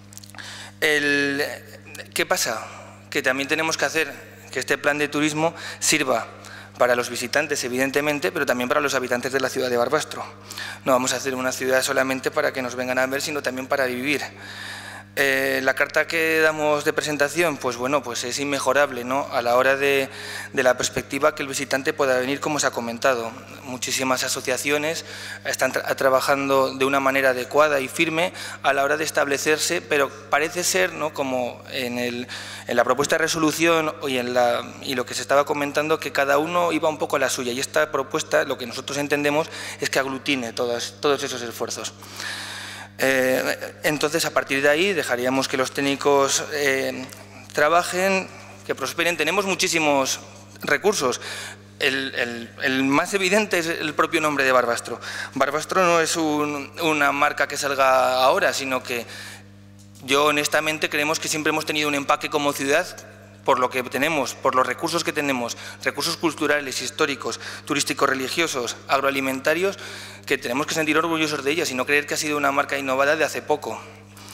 ¿Qué pasa? Que también tenemos que hacer que este plan de turismo sirva para los visitantes, evidentemente, pero también para los habitantes de la ciudad de Barbastro. No vamos a hacer una ciudad solamente para que nos vengan a ver, sino también para vivir. La carta que damos de presentación, pues bueno, pues es inmejorable, ¿no?, a la hora de la perspectiva que el visitante pueda venir, como se ha comentado. Muchísimas asociaciones están trabajando de una manera adecuada y firme a la hora de establecerse, pero parece ser, ¿no?, como en la propuesta de resolución y lo que se estaba comentando, que cada uno iba un poco a la suya, y esta propuesta, lo que nosotros entendemos, es que aglutine todos esos esfuerzos. Entonces, a partir de ahí, dejaríamos que los técnicos trabajen, que prosperen. Tenemos muchísimos recursos. El más evidente es el propio nombre de Barbastro. Barbastro no es una marca que salga ahora, sino que yo honestamente creemos que siempre hemos tenido un empaque como ciudad, por lo que tenemos, por los recursos que tenemos, recursos culturales, históricos, turísticos, religiosos, agroalimentarios, que tenemos que sentir orgullosos de ellas y no creer que ha sido una marca innovada de hace poco.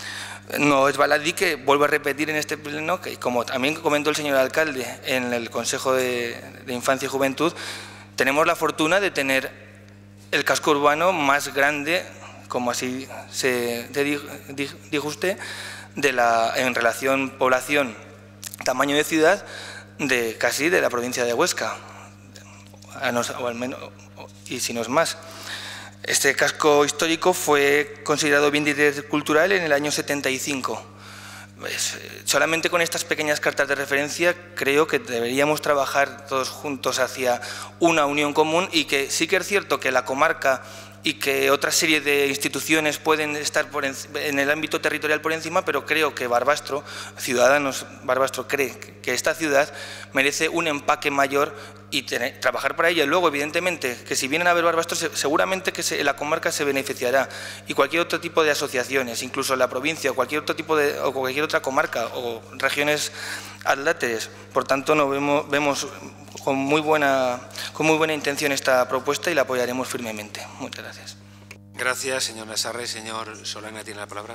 No es baladí que vuelvo a repetir en este pleno, que como también comentó el señor alcalde en el Consejo de Infancia y Juventud, tenemos la fortuna de tener el casco urbano más grande, como así se dijo usted, en relación población, tamaño de ciudad, casi de la provincia de Huesca, o al menos, y si no es más. Este casco histórico fue considerado bien de interés cultural en el año 75. Solamente con estas pequeñas cartas de referencia creo que deberíamos trabajar todos juntos hacia una unión común, y que sí que es cierto que la comarca y que otra serie de instituciones pueden estar en el ámbito territorial por encima, pero creo que Barbastro, Ciudadanos Barbastro, cree que esta ciudad merece un empaque mayor y trabajar para ella. Y luego, evidentemente, que si vienen a ver Barbastro, seguramente que la comarca se beneficiará, y cualquier otro tipo de asociaciones, incluso la provincia o cualquier otro tipo o cualquier otra comarca o regiones adláteres. Por tanto, vemos con muy buena intención esta propuesta y la apoyaremos firmemente. Muchas gracias. Gracias, señor Nassarre. Señor Solana tiene la palabra.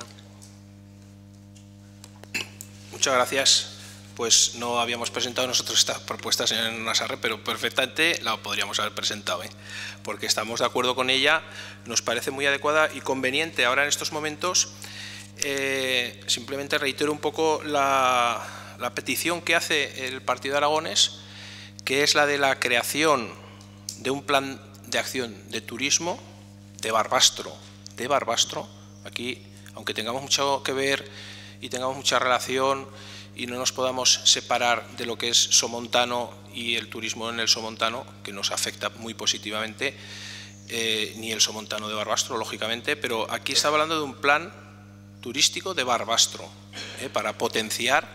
Muchas gracias. Pues no habíamos presentado nosotros esta propuesta, señor Nassarre, pero perfectamente la podríamos haber presentado, porque estamos de acuerdo con ella, nos parece muy adecuada y conveniente ahora en estos momentos. Simplemente reitero un poco la petición que hace el Partido de Aragones, que es la de la creación de un plan de acción de turismo de Barbastro. Aquí, aunque tengamos mucho que ver y tengamos mucha relación y no nos podamos separar de lo que es somontano y el turismo en el somontano, que nos afecta muy positivamente, ni el somontano de Barbastro, lógicamente, pero aquí está hablando de un plan turístico de Barbastro, para potenciar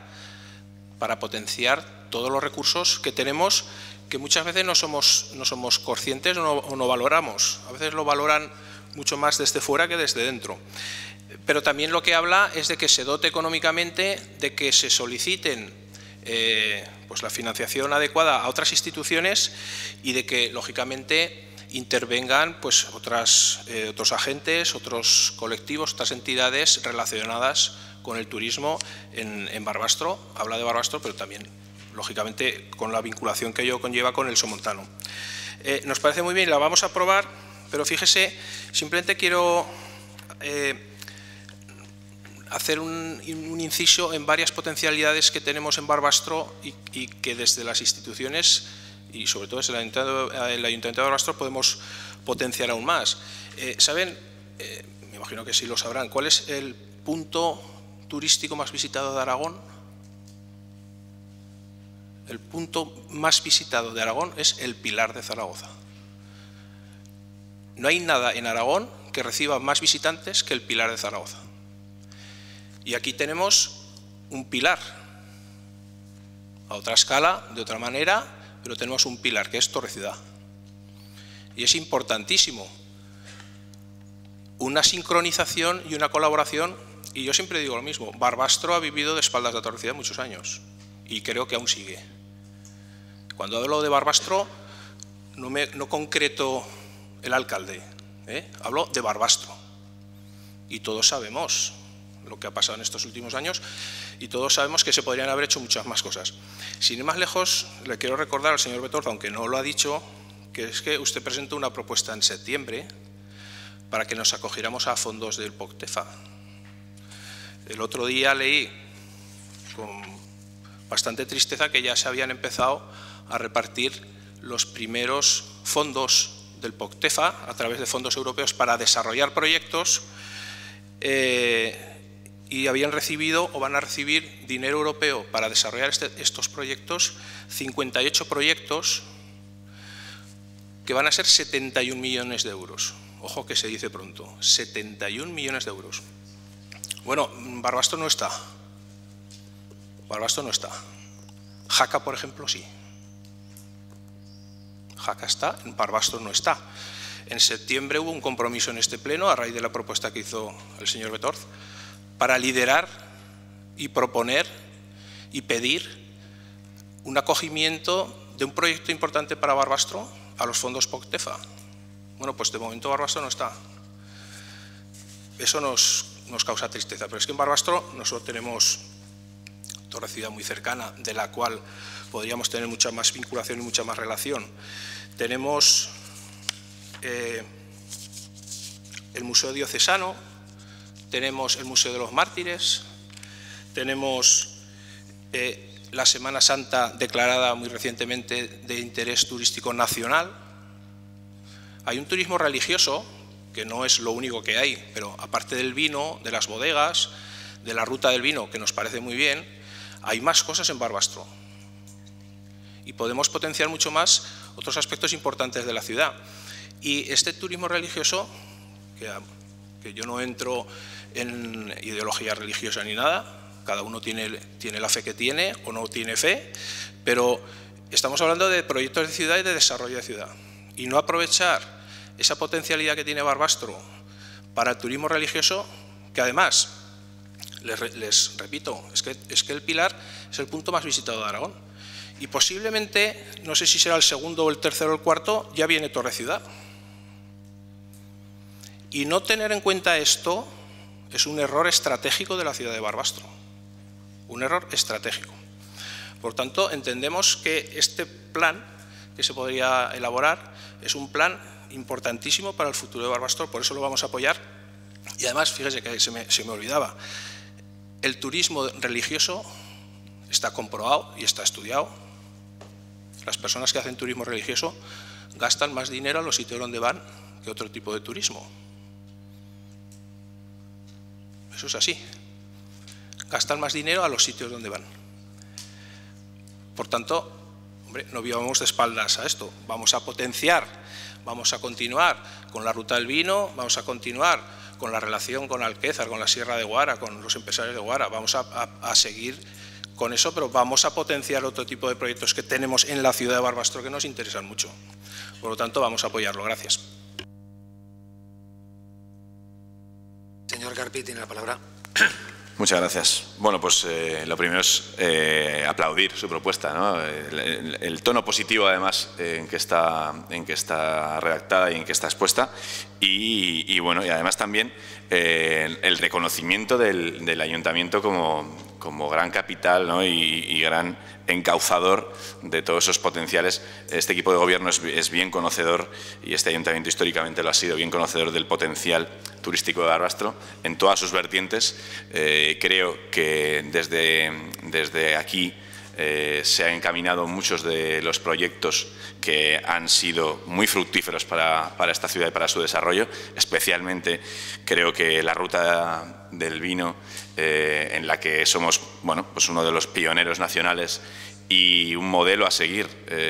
todos los recursos que tenemos, que muchas veces no somos conscientes o no valoramos. A veces lo valoran mucho más desde fuera que desde dentro. Pero también lo que habla es de que se dote económicamente, de que se soliciten pues la financiación adecuada a otras instituciones, y de que, lógicamente, intervengan pues otros agentes, otros colectivos, otras entidades relacionadas con el turismo en Barbastro. Habla de Barbastro, pero también, lógicamente, con la vinculación que ello conlleva con el somontano. Nos parece muy bien, la vamos a aprobar, pero fíjese, simplemente quiero hacer un inciso en varias potencialidades que tenemos en Barbastro y que desde las instituciones y sobre todo desde el Ayuntamiento de Barbastro podemos potenciar aún más. ¿Saben? Me imagino que sí lo sabrán. ¿Cuál es el punto turístico más visitado de Aragón? El punto más visitado de Aragón es el Pilar de Zaragoza. No hay nada en Aragón que reciba más visitantes que el Pilar de Zaragoza. Y aquí tenemos un pilar, a otra escala, de otra manera, pero tenemos un pilar que es Torre Ciudad. Y es importantísimo una sincronización y una colaboración, y yo siempre digo lo mismo, Barbastro ha vivido de espaldas de Torre Ciudad muchos años, y creo que aún sigue. Cuando hablo de Barbastro, no concreto el alcalde, hablo de Barbastro. Y todos sabemos lo que ha pasado en estos últimos años, y todos sabemos que se podrían haber hecho muchas más cosas. Sin ir más lejos, le quiero recordar al señor Betorza, aunque no lo ha dicho, que es que usted presentó una propuesta en septiembre para que nos acogiéramos a fondos del POCTEFA. El otro día leí con bastante tristeza que ya se habían empezado a repartir los primeros fondos del POCTEFA a través de fondos europeos para desarrollar proyectos, y habían recibido o van a recibir dinero europeo para desarrollar estos proyectos, 58 proyectos que van a ser 71 millones de euros. Ojo que se dice pronto, 71 millones de euros. Bueno, Barbastro no está. Barbastro no está. Jaca, por ejemplo, sí. Jaca está, en Barbastro no está. En septiembre hubo un compromiso en este pleno, a raíz de la propuesta que hizo el señor Betorz, para liderar y proponer y pedir un acogimiento de un proyecto importante para Barbastro a los fondos POCTEFA. Bueno, pues de momento Barbastro no está. Eso nos nos causa tristeza. Pero es que en Barbastro nosotros tenemos otra ciudad muy cercana, de la cual podríamos tener mucha más vinculación y mucha más relación. Tenemos el Museo Diocesano, tenemos el Museo de los Mártires, tenemos la Semana Santa declarada muy recientemente de interés turístico nacional. Hay un turismo religioso, que no es lo único que hay, pero aparte del vino, de las bodegas, de la ruta del vino, que nos parece muy bien, hay más cosas en Barbastro. Y podemos potenciar mucho más otros aspectos importantes de la ciudad. Y este turismo religioso, que yo no entro en ideología religiosa ni nada, cada uno tiene la fe que tiene o no tiene fe, pero estamos hablando de proyectos de ciudad y de desarrollo de ciudad. Y no aprovechar esa potencialidad que tiene Barbastro para el turismo religioso, que además, les repito, es que el Pilar es el punto más visitado de Aragón. Y posiblemente, no sé si será el segundo o el tercero o el cuarto, ya viene Torre Ciudad. Y no tener en cuenta esto es un error estratégico de la ciudad de Barbastro. Un error estratégico. Por tanto, entendemos que este plan que se podría elaborar es un plan importantísimo para el futuro de Barbastro, por eso lo vamos a apoyar. Y además, fíjese que se me olvidaba, el turismo religioso está comprobado y está estudiado. Las personas que hacen turismo religioso gastan más dinero a los sitios donde van que otro tipo de turismo. Eso es así. Gastan más dinero a los sitios donde van. Por tanto, hombre, no vivamos de espaldas a esto. Vamos a potenciar, vamos a continuar con la ruta del vino, vamos a continuar con la relación con Alquézar, con la Sierra de Guara, con los empresarios de Guara. Vamos a seguir con eso, pero vamos a potenciar otro tipo de proyectos que tenemos en la ciudad de Barbastro que nos interesan mucho. Por lo tanto, vamos a apoyarlo. Gracias. Señor Carpi, tiene la palabra. Muchas gracias. Bueno, pues lo primero es aplaudir su propuesta, ¿no? El tono positivo, además, en que está redactada y en que está expuesta. Y bueno, y además también el reconocimiento del ayuntamiento como gran capital, ¿no? y gran encauzador de todos esos potenciales. Este equipo de gobierno es bien conocedor, y este ayuntamiento históricamente lo ha sido, bien conocedor del potencial turístico de Barbastro en todas sus vertientes. Creo que desde aquí se han encaminado muchos de los proyectos que han sido muy fructíferos para esta ciudad y para su desarrollo. Especialmente creo que la ruta del vino, en la que somos pues uno de los pioneros nacionales y un modelo a seguir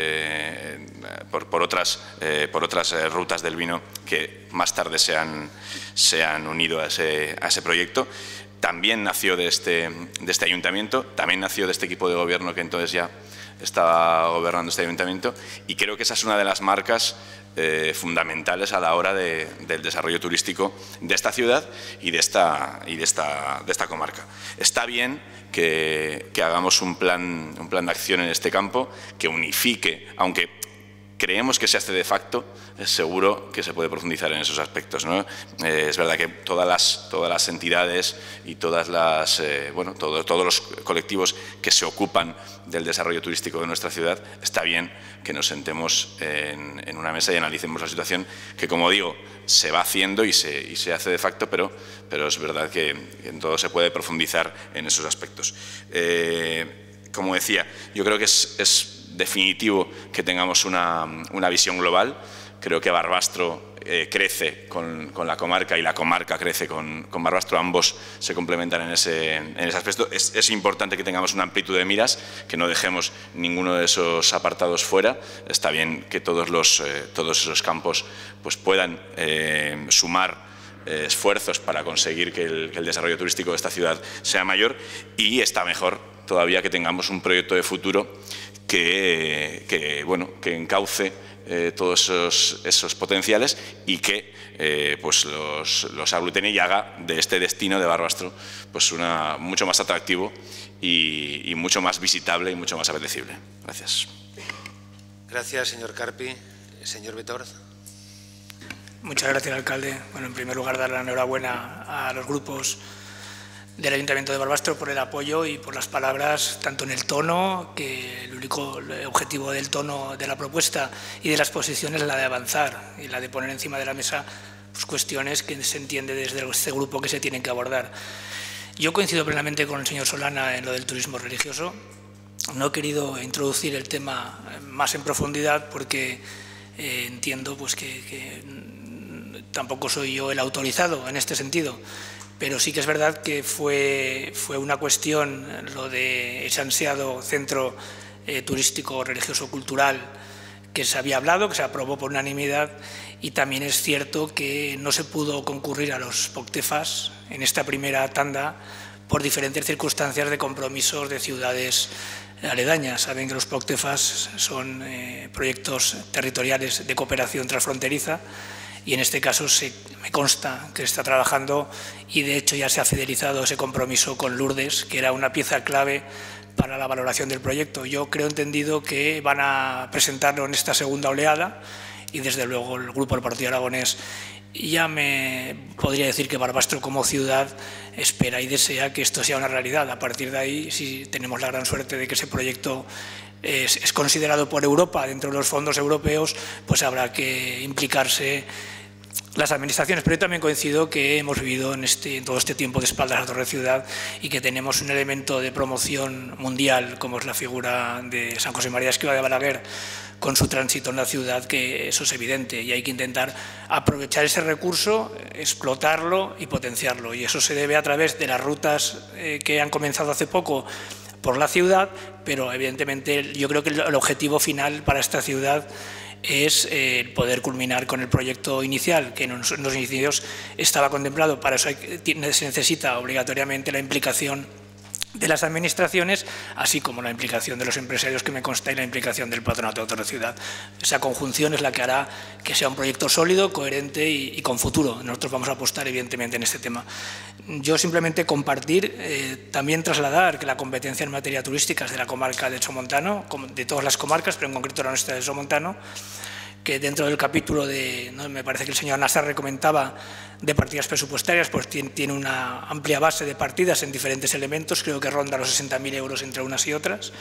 por otras rutas del vino que más tarde se han unido a ese proyecto. También nació de este ayuntamiento, también nació de este equipo de gobierno que entonces ya estaba gobernando este ayuntamiento, y creo que esa es una de las marcas fundamentales a la hora del desarrollo turístico de esta ciudad y de esta comarca. Está bien que hagamos un plan de acción en este campo que unifique, aunque creemos que se hace de facto, seguro que se puede profundizar en esos aspectos, ¿no? Es verdad que todas las entidades y todos los colectivos que se ocupan del desarrollo turístico de nuestra ciudad, está bien que nos sentemos en una mesa y analicemos la situación, que, como digo, se va haciendo y se hace de facto, pero es verdad que en todo se puede profundizar en esos aspectos. Como decía, yo creo que es definitivo que tengamos una visión global. Creo que Barbastro crece con la comarca y la comarca crece con Barbastro. Ambos se complementan en ese aspecto. Es importante que tengamos una amplitud de miras, que no dejemos ninguno de esos apartados fuera. Está bien que todos esos campos pues puedan sumar esfuerzos para conseguir que el desarrollo turístico de esta ciudad sea mayor, y está mejor todavía que tengamos un proyecto de futuro que encauce todos esos potenciales y que pues los aglutine y haga de este destino de Barbastro pues mucho más atractivo y mucho más visitable y mucho más apetecible. Gracias. Gracias, señor Carpi. Señor Betort. Muchas gracias, alcalde. Bueno, en primer lugar, dar la enhorabuena a los grupos del Ayuntamiento de Barbastro por el apoyo y por las palabras, tanto en el tono, que el único objetivo del tono de la propuesta y de las posiciones es la de avanzar y la de poner encima de la mesa pues, cuestiones que se entiende desde este grupo que se tienen que abordar. Yo coincido plenamente con el señor Solana en lo del turismo religioso. No he querido introducir el tema más en profundidad porque entiendo pues, que tampoco soy yo el autorizado en este sentido, pero sí que es verdad que fue una cuestión lo de ese ansiado centro turístico, religioso, cultural que se había hablado, que se aprobó por unanimidad, y también es cierto que no se pudo concurrir a los POCTEFAS en esta primera tanda por diferentes circunstancias de compromisos de ciudades aledañas. Saben que los POCTEFAS son proyectos territoriales de cooperación transfronteriza y en este caso me consta que se está trabajando y de hecho ya se ha fidelizado ese compromiso con Lourdes, que era una pieza clave para la valoración del proyecto. Yo creo entendido que van a presentarlo en esta segunda oleada y desde luego el Grupo del Partido Aragonés ya me podría decir que Barbastro como ciudad espera y desea que esto sea una realidad. A partir de ahí, si tenemos la gran suerte de que ese proyecto es considerado por Europa dentro de los fondos europeos, pues habrá que implicarse las administraciones. Pero yo también coincido que hemos vivido en todo este tiempo de espaldas a la Torre Ciudad y que tenemos un elemento de promoción mundial como es la figura de San José María Escrivá de Balaguer con su tránsito en la ciudad, que eso es evidente y hay que intentar aprovechar ese recurso, explotarlo y potenciarlo, y eso se debe a través de las rutas que han comenzado hace poco por la ciudad, pero evidentemente yo creo que el objetivo final para esta ciudad es poder culminar con el proyecto inicial, que en los inicios estaba contemplado. Para eso se necesita obligatoriamente la implicación de las administraciones, así como la implicación de los empresarios, que me consta, y la implicación del patronato de Torre Ciudad. Esa conjunción es la que hará que sea un proyecto sólido, coherente y con futuro. Nosotros vamos a apostar evidentemente en este tema. Yo simplemente compartir, también trasladar que la competencia en materia turística es de la comarca del Somontano, de todas las comarcas, pero en concreto la nuestra del Somontano, que dentro del capítulo de, ¿no?, me parece que el señor Nassarre comentaba, de partidas presupuestarias, pues tiene una amplia base de partidas en diferentes elementos, creo que ronda los 60.000 euros entre unas y otras,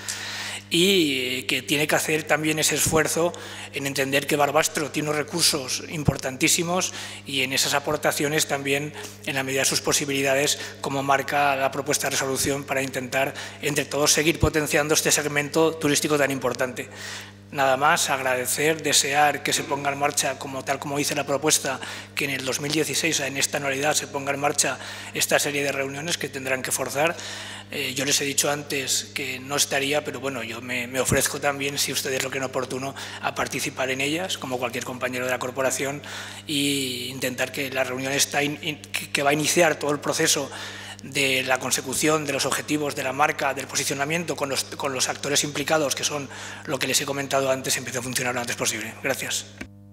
y que tiene que hacer también ese esfuerzo en entender que Barbastro tiene unos recursos importantísimos y en esas aportaciones también, en la medida de sus posibilidades, como marca la propuesta de resolución, para intentar entre todos seguir potenciando este segmento turístico tan importante. Nada más, agradecer, desear que se ponga en marcha, tal como dice la propuesta, que en el 2016, en esta anualidad, se ponga en marcha esta serie de reuniones que tendrán que forzar. Yo les he dicho antes que no estaría, pero bueno, yo me ofrezco también, si ustedes lo creen oportuno, a participar en ellas, como cualquier compañero de la corporación, e intentar que la reunión que va a iniciar todo el proceso de la consecución de los objetivos de la marca, del posicionamiento con los actores implicados, que son lo que les he comentado antes, empiece a funcionar lo antes posible. Gracias.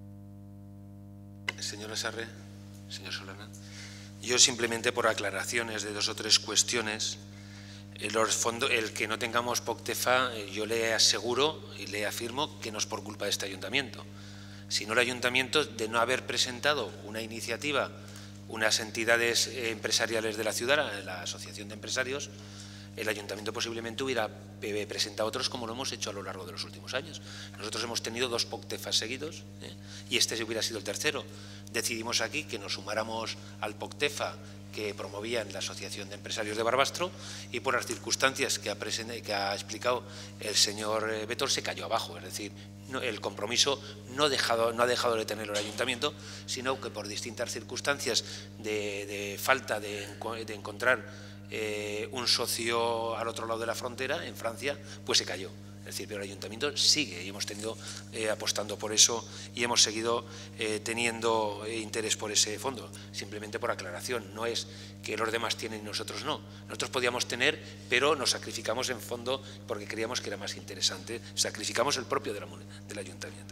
Señora Sarre, señor Solana, yo simplemente por aclaraciones de 2 o 3 cuestiones, el que no tengamos POCTEFA, yo le aseguro y le afirmo que no es por culpa de este ayuntamiento, sino el ayuntamiento de no haber presentado una iniciativa, unas entidades empresariales de la ciudad, la Asociación de Empresarios. El ayuntamiento posiblemente hubiera presentado otros, como lo hemos hecho a lo largo de los últimos años. Nosotros hemos tenido 2 POCTEFAS seguidos, y este hubiera sido el tercero. Decidimos aquí que nos sumáramos al POCTEFA que promovían la Asociación de Empresarios de Barbastro, y por las circunstancias que ha explicado el señor Bétor se cayó abajo. Es decir, el compromiso no ha dejado de tenerlo el ayuntamiento, sino que por distintas circunstancias de falta de encontrar un socio al otro lado de la frontera, en Francia, pues se cayó. Es decir, pero el ayuntamiento sigue y hemos tenido apostando por eso y hemos seguido teniendo interés por ese fondo. Simplemente por aclaración, no es que los demás tienen y nosotros no. Nosotros podíamos tener, pero nos sacrificamos en fondo porque creíamos que era más interesante. Sacrificamos el propio del ayuntamiento.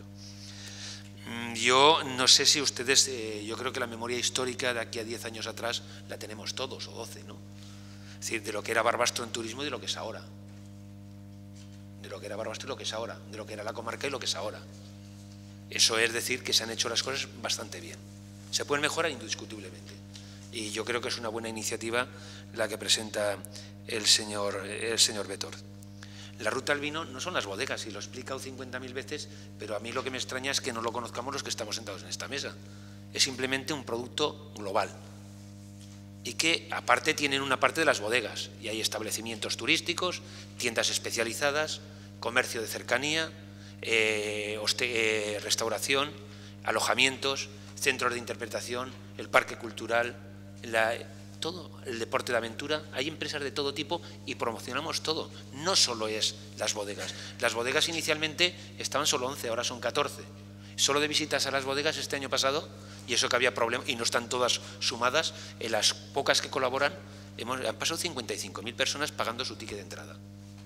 Yo no sé si ustedes, yo creo que la memoria histórica de aquí a 10 años atrás la tenemos todos, o 12, ¿no? Es decir, de lo que era Barbastro en turismo y de lo que es ahora. De lo que era Barbastro y lo que es ahora, de lo que era la comarca y lo que es ahora. Eso es decir que se han hecho las cosas bastante bien. Se pueden mejorar indiscutiblemente. Y yo creo que es una buena iniciativa la que presenta el señor Betort. La ruta al vino no son las bodegas, y lo he explicado 50.000 veces, pero a mí lo que me extraña es que no lo conozcamos los que estamos sentados en esta mesa. Es simplemente un producto global y que aparte tienen una parte de las bodegas, y hay establecimientos turísticos, tiendas especializadas, comercio de cercanía, restauración, alojamientos, centros de interpretación, el parque cultural, todo, el deporte de aventura. Hay empresas de todo tipo y promocionamos todo. No solo es las bodegas. Las bodegas inicialmente estaban solo 11, ahora son 14. Solo de visitas a las bodegas este año pasado, y eso que había problemas, y no están todas sumadas, en las pocas que colaboran, han pasado 55.000 personas pagando su ticket de entrada.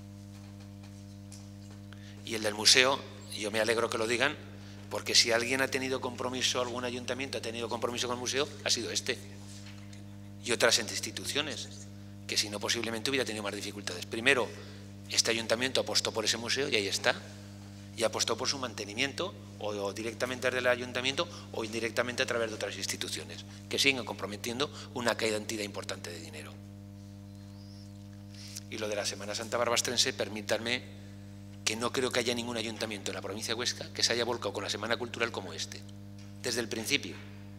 Y el del museo, yo me alegro que lo digan, porque si alguien ha tenido compromiso, algún ayuntamiento ha tenido compromiso con el museo, ha sido este. Y otras instituciones, que si no posiblemente hubiera tenido más dificultades. Primero, este ayuntamiento apostó por ese museo y ahí está, y apostó por su mantenimiento, o directamente desde el ayuntamiento o indirectamente a través de otras instituciones, que siguen comprometiendo una cantidad importante de dinero. Y lo de la Semana Santa barbastrense, permítanme que no creo que haya ningún ayuntamiento en la provincia de Huesca que se haya volcado con la Semana Cultural como este, desde el principio,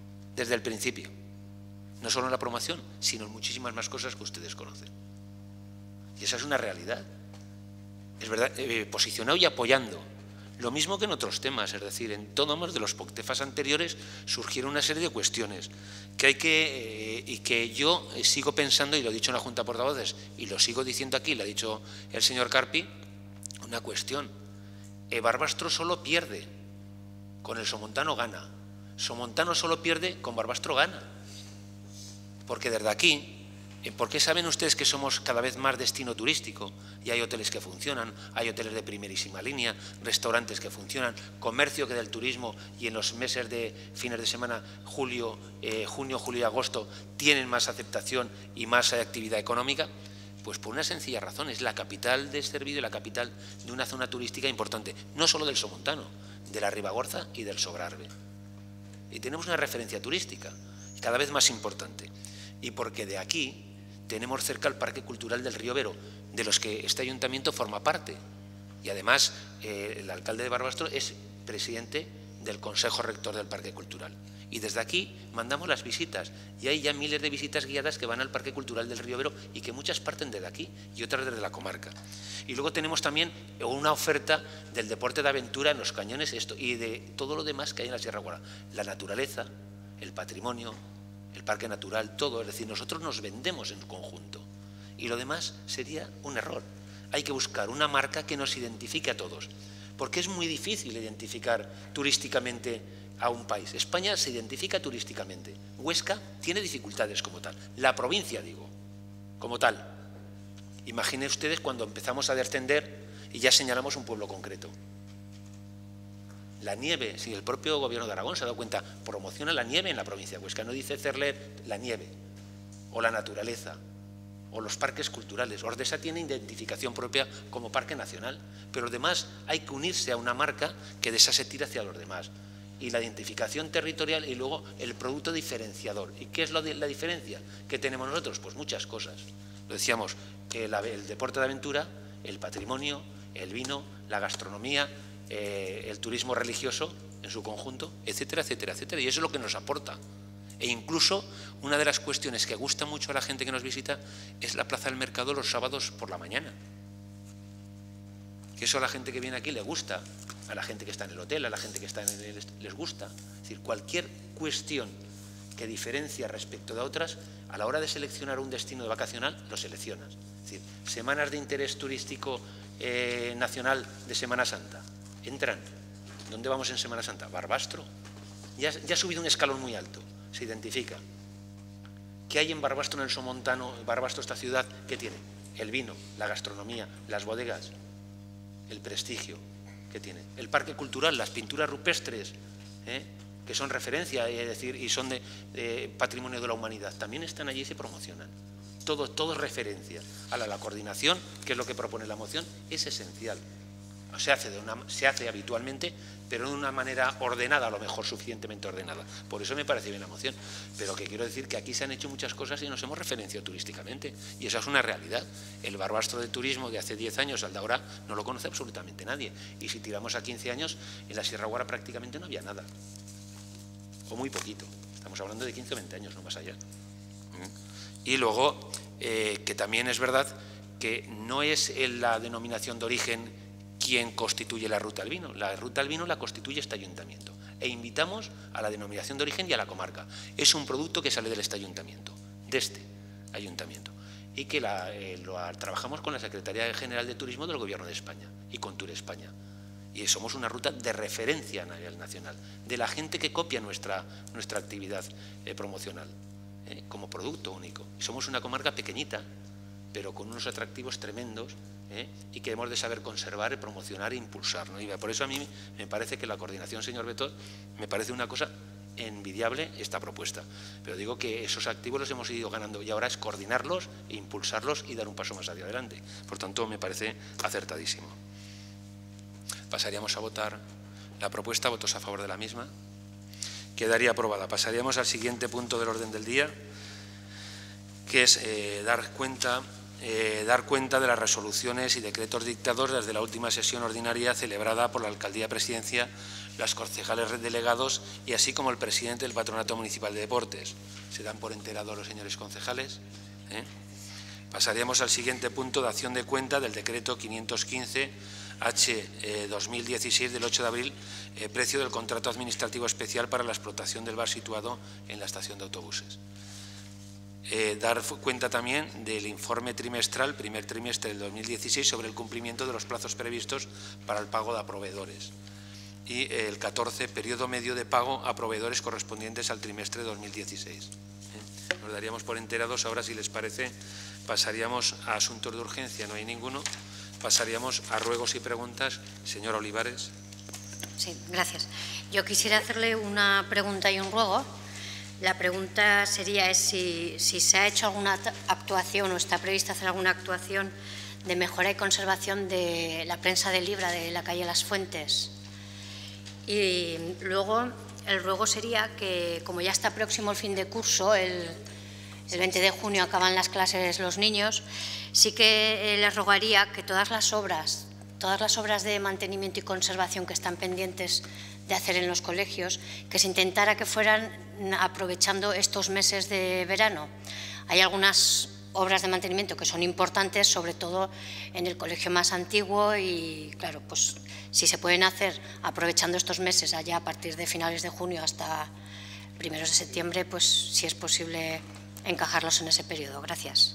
no solo en la promoción, sino en muchísimas más cosas que ustedes conocen. Y esa es una realidad. Es verdad, posicionado y apoyando. Lo mismo que en otros temas, es decir, en todos de los POCTEFAS anteriores surgieron una serie de cuestiones que hay y que yo sigo pensando, y lo he dicho en la Junta de Portavoces, y lo sigo diciendo aquí, lo ha dicho el señor Carpi, una cuestión. Barbastro solo pierde, con el Somontano gana. Somontano solo pierde, con Barbastro gana. Porque desde aquí, ¿por qué saben ustedes que somos cada vez más destino turístico? Y hay hoteles que funcionan, hay hoteles de primerísima línea, restaurantes que funcionan, comercio que del turismo, y en los meses de fines de semana, junio, julio y agosto, tienen más aceptación y más actividad económica. Pues por una sencilla razón, es la capital de Cervido y la capital de una zona turística importante, no solo del Somontano, de la Ribagorza y del Sobrarbe. Y tenemos una referencia turística cada vez más importante. Y porque de aquí tenemos cerca el Parque Cultural del Río Vero, de los que este ayuntamiento forma parte. Y además el alcalde de Barbastro es presidente del Consejo Rector del Parque Cultural. Y desde aquí mandamos las visitas, y hay ya miles de visitas guiadas que van al Parque Cultural del Río Vero, y que muchas parten desde aquí y otras desde la comarca. Y luego tenemos también una oferta del deporte de aventura en los cañones y de todo lo demás que hay en la Sierra Guara. La naturaleza, el patrimonio, el parque natural, todo. Es decir, nosotros nos vendemos en conjunto, y lo demás sería un error. Hay que buscar una marca que nos identifique a todos, porque es muy difícil identificar turísticamente a un país. España se identifica turísticamente. Huesca tiene dificultades como tal. La provincia, digo, como tal. Imaginen ustedes cuando empezamos a descender y ya señalamos un pueblo concreto. La nieve, si el propio gobierno de Aragón se ha dado cuenta, promociona la nieve en la provincia de Huesca, no dice Cerler la nieve, o la naturaleza, o los parques culturales. Ordesa tiene identificación propia como parque nacional, pero además hay que unirse a una marca que de esa se tira hacia los demás. Y la identificación territorial, y luego el producto diferenciador. ¿Y qué es la diferencia que tenemos nosotros? Pues muchas cosas. Lo decíamos, el deporte de aventura, el patrimonio, el vino, la gastronomía, el turismo religioso en su conjunto, etcétera, etcétera, etcétera. Y eso es lo que nos aporta. E incluso una de las cuestiones que gusta mucho a la gente que nos visita es la plaza del mercado los sábados por la mañana. Que eso a la gente que viene aquí le gusta, a la gente que está en el hotel, a la gente que está en les gusta. Es decir, cualquier cuestión que diferencia respecto de otras, a la hora de seleccionar un destino vacacional, lo seleccionas. Es decir, semanas de interés turístico nacional de Semana Santa. Entran. ¿Dónde vamos en Semana Santa? Barbastro. Ya ha subido un escalón muy alto. Se identifica. ¿Qué hay en Barbastro, en el Somontano? Barbastro, esta ciudad, ¿qué tiene? El vino, la gastronomía, las bodegas, el prestigio que tiene. El parque cultural, las pinturas rupestres, que son referencia, es decir, y son de patrimonio de la humanidad, también están allí y se promocionan. Todo es referencia. Ahora, la coordinación, que es lo que propone la moción, es esencial. se hace habitualmente, pero de una manera ordenada, a lo mejor suficientemente ordenada. Por eso me parece bien la moción. Pero que quiero decir que aquí se han hecho muchas cosas y nos hemos referenciado turísticamente. Y esa es una realidad. El Barbastro de turismo de hace 10 años al de ahora no lo conoce absolutamente nadie. Y si tiramos a 15 años, en la Sierra Guara prácticamente no había nada. O muy poquito. Estamos hablando de 15 o 20 años, no más allá. Y luego, que también es verdad que no es la denominación de origen quien constituye la ruta al vino. La ruta al vino la constituye este ayuntamiento. E invitamos a la denominación de origen y a la comarca. Es un producto que sale de este ayuntamiento, y que lo trabajamos con la Secretaría General de Turismo del Gobierno de España y con Tour España. Y somos una ruta de referencia a nivel nacional, de la gente que copia nuestra actividad promocional, como producto único. Y somos una comarca pequeñita, pero con unos atractivos tremendos, y que hemos de saber conservar, promocionar e impulsar, ¿no? Y por eso a mí me parece que la coordinación, señor Betot, me parece una cosa envidiable esta propuesta. Pero digo que esos activos los hemos ido ganando y ahora es coordinarlos e impulsarlos y dar un paso más hacia adelante. Por tanto, me parece acertadísimo. Pasaríamos a votar la propuesta, votos a favor de la misma. Quedaría aprobada. Pasaríamos al siguiente punto del orden del día, que es dar cuenta de las resoluciones y decretos dictados desde la última sesión ordinaria celebrada por la Alcaldía Presidencia, las concejales delegados y así como el presidente del Patronato Municipal de Deportes. ¿Se dan por enterados los señores concejales? Pasaríamos al siguiente punto de acción de cuenta del decreto 515/2016 del 8 de abril, precio del contrato administrativo especial para la explotación del bar situado en la estación de autobuses. Dar cuenta también del informe trimestral, primer trimestre del 2016, sobre el cumplimiento de los plazos previstos para el pago a proveedores. Y el 14, periodo medio de pago a proveedores correspondientes al trimestre 2016. Nos daríamos por enterados. Ahora, si les parece, pasaríamos a asuntos de urgencia. No hay ninguno. Pasaríamos a ruegos y preguntas. Señora Olivares. Sí, gracias. Yo quisiera hacerle una pregunta y un ruego. La pregunta sería si se ha hecho alguna actuación o está prevista hacer alguna actuación de mejora y conservación de la prensa de Libra de la calle Las Fuentes. Y luego el ruego sería que, como ya está próximo el fin de curso, el 20 de junio acaban las clases los niños, sí que les rogaría que todas las obras de mantenimiento y conservación que están pendientes de hacer en los colegios, que se intentara que fueran aprovechando estos meses de verano. Hay algunas obras de mantenimiento que son importantes, sobre todo en el colegio más antiguo y, claro, pues si se pueden hacer aprovechando estos meses allá a partir de finales de junio hasta primeros de septiembre, pues si es posible encajarlos en ese periodo. Gracias.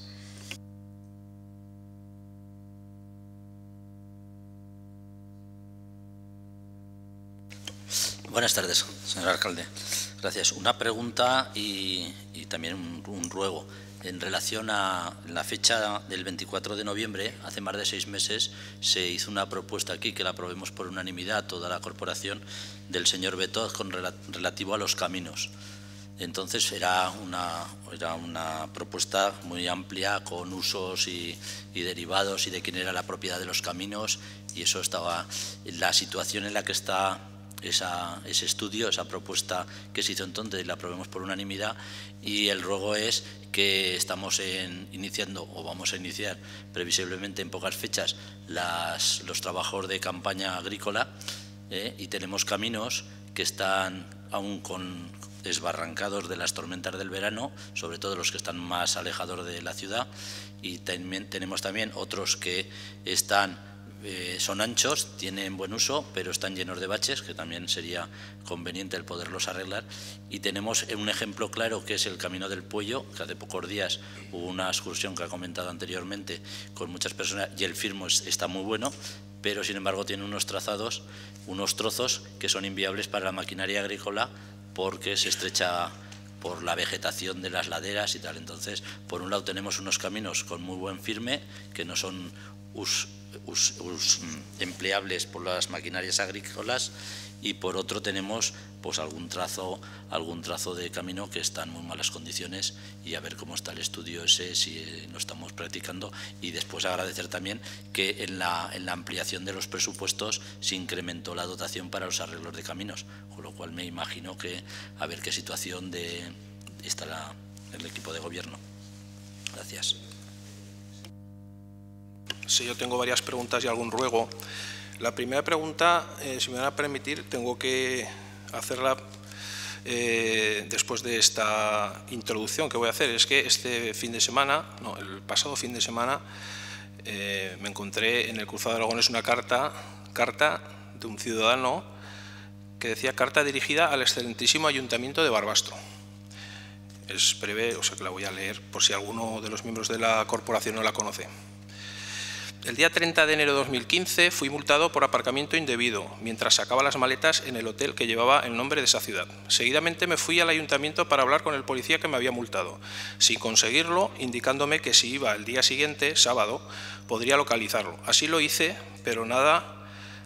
Buenas tardes, señor alcalde. Gracias. Una pregunta y también un ruego. En relación a la fecha del 24 de noviembre, hace más de 6 meses, se hizo una propuesta aquí que la aprobemos por unanimidad toda la corporación del señor Betot relativo a los caminos. Entonces era una propuesta muy amplia con usos y derivados y de quién era la propiedad de los caminos, y eso estaba en la situación en la que está ese estudio, esa propuesta que se hizo entonces, la aprobemos por unanimidad, y el ruego es que estamos iniciando o vamos a iniciar previsiblemente en pocas fechas los trabajos de campaña agrícola, y tenemos caminos que están aún desbarrancados de las tormentas del verano, sobre todo los que están más alejados de la ciudad, y tenemos también otros que son anchos, tienen buen uso, pero están llenos de baches, que también sería conveniente el poderlos arreglar. Y tenemos un ejemplo claro, que es el Camino del Puello, que hace pocos días hubo una excursión que ha comentado anteriormente con muchas personas, y el firmo está muy bueno, pero sin embargo tiene unos trozos que son inviables para la maquinaria agrícola porque se estrecha por la vegetación de las laderas y tal. Entonces, por un lado tenemos unos caminos con muy buen firme, que no son empleables por las maquinarias agrícolas, y por otro tenemos pues algún trazo de camino que está en muy malas condiciones, y a ver cómo está el estudio ese, si lo estamos practicando. Y después agradecer también que en la ampliación de los presupuestos se incrementó la dotación para los arreglos de caminos, con lo cual me imagino que a ver qué situación está el equipo de gobierno. Gracias. Sí, yo tengo varias preguntas y algún ruego. La primera pregunta, si me van a permitir, tengo que hacerla después de esta introducción que voy a hacer. Es que el pasado fin de semana, me encontré en el Cruzado de Aragones una carta de un ciudadano que decía: carta dirigida al excelentísimo Ayuntamiento de Barbastro. Es breve, o sea que la voy a leer por si alguno de los miembros de la corporación no la conoce. El día 30 de enero de 2015 fui multado por aparcamiento indebido mientras sacaba las maletas en el hotel que llevaba el nombre de esa ciudad. Seguidamente me fui al ayuntamiento para hablar con el policía que me había multado, sin conseguirlo, indicándome que si iba el día siguiente, sábado, podría localizarlo. Así lo hice, pero nada,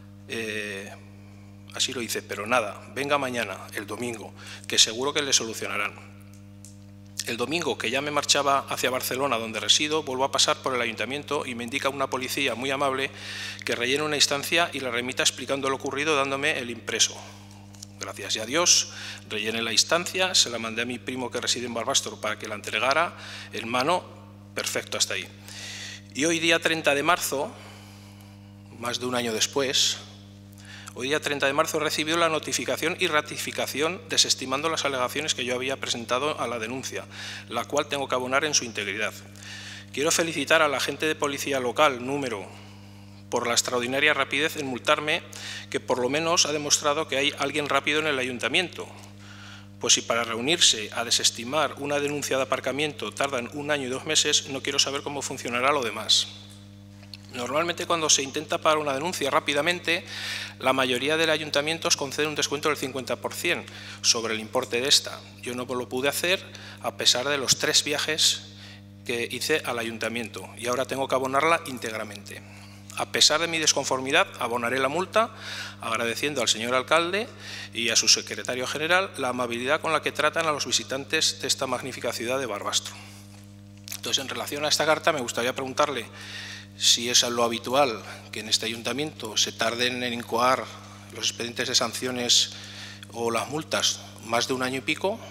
venga mañana, el domingo, que seguro que le solucionarán. El domingo, que ya me marchaba hacia Barcelona, donde resido, vuelvo a pasar por el ayuntamiento y me indica una policía muy amable que rellene una instancia y la remita explicando lo ocurrido, dándome el impreso. Gracias y a Dios, rellené la instancia, se la mandé a mi primo que reside en Barbastro para que la entregara en mano. Perfecto, hasta ahí. Y hoy, día 30 de marzo, más de un año después, hoy día 30 de marzo he recibido la notificación y ratificación desestimando las alegaciones que yo había presentado a la denuncia, la cual tengo que abonar en su integridad. Quiero felicitar al agente de policía local, número, por la extraordinaria rapidez en multarme, que por lo menos ha demostrado que hay alguien rápido en el ayuntamiento. Pues si para reunirse a desestimar una denuncia de aparcamiento tardan 1 año y 2 meses, no quiero saber cómo funcionará lo demás. Normalmente, cuando se intenta pagar una denuncia rápidamente, la mayoría de ayuntamientos concede un descuento del 50% sobre el importe de esta. Yo no lo pude hacer a pesar de los 3 viajes que hice al ayuntamiento y ahora tengo que abonarla íntegramente. A pesar de mi desconformidad, abonaré la multa, agradeciendo al señor alcalde y a su secretario general la amabilidad con la que tratan a los visitantes de esta magnífica ciudad de Barbastro. Entonces, en relación a esta carta, me gustaría preguntarle si es lo habitual que en este ayuntamiento se tarden en incoar los expedientes de sanciones o las multas más de 1 año y pico.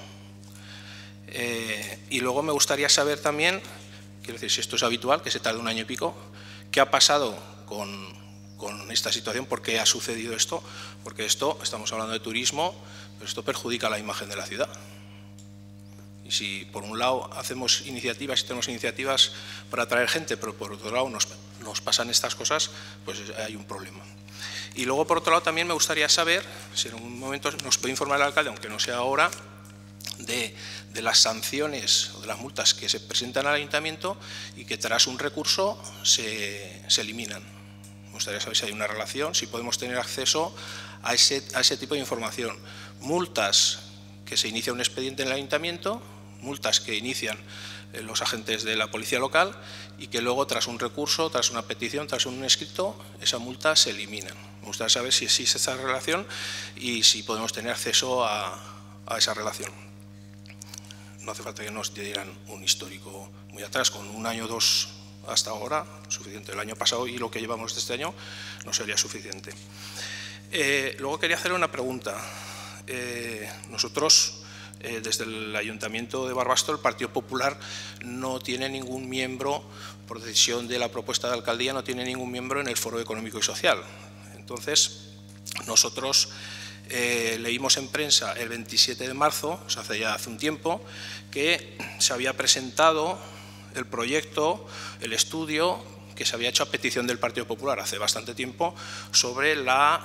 Y luego me gustaría saber también, quiero decir, si esto es habitual, que se tarde 1 año y pico, ¿qué ha pasado con esta situación? ¿Por qué ha sucedido esto? Porque esto, estamos hablando de turismo, pero esto perjudica la imagen de la ciudad. Y si por un lado hacemos iniciativas y tenemos iniciativas para atraer gente, pero por otro lado nos pasan estas cosas, pues hay un problema. Y luego, por otro lado, también me gustaría saber, si en algún momento nos puede informar el alcalde, aunque no sea ahora, de las sanciones o de las multas que se presentan al ayuntamiento y que tras un recurso se eliminan. Me gustaría saber si hay una relación, si podemos tener acceso a ese tipo de información. Multas que se inicia un expediente en el ayuntamiento, multas que inician los agentes de la policía local y que luego, tras un recurso, tras una petición, tras un escrito, esa multa se elimina. Me gustaría saber si existe esa relación y si podemos tener acceso a esa relación. No hace falta que nos dieran un histórico muy atrás, con 1 año o 2 hasta ahora, suficiente. El año pasado y lo que llevamos de este año no sería suficiente. Luego quería hacer una pregunta. Nosotros, desde el Ayuntamiento de Barbastro, el Partido Popular no tiene ningún miembro, por decisión de la propuesta de alcaldía, no tiene ningún miembro en el Foro Económico y Social. Entonces, nosotros leímos en prensa el 27 de marzo, o sea, hace un tiempo, que se había presentado el proyecto, el estudio que se había hecho a petición del Partido Popular hace bastante tiempo sobre la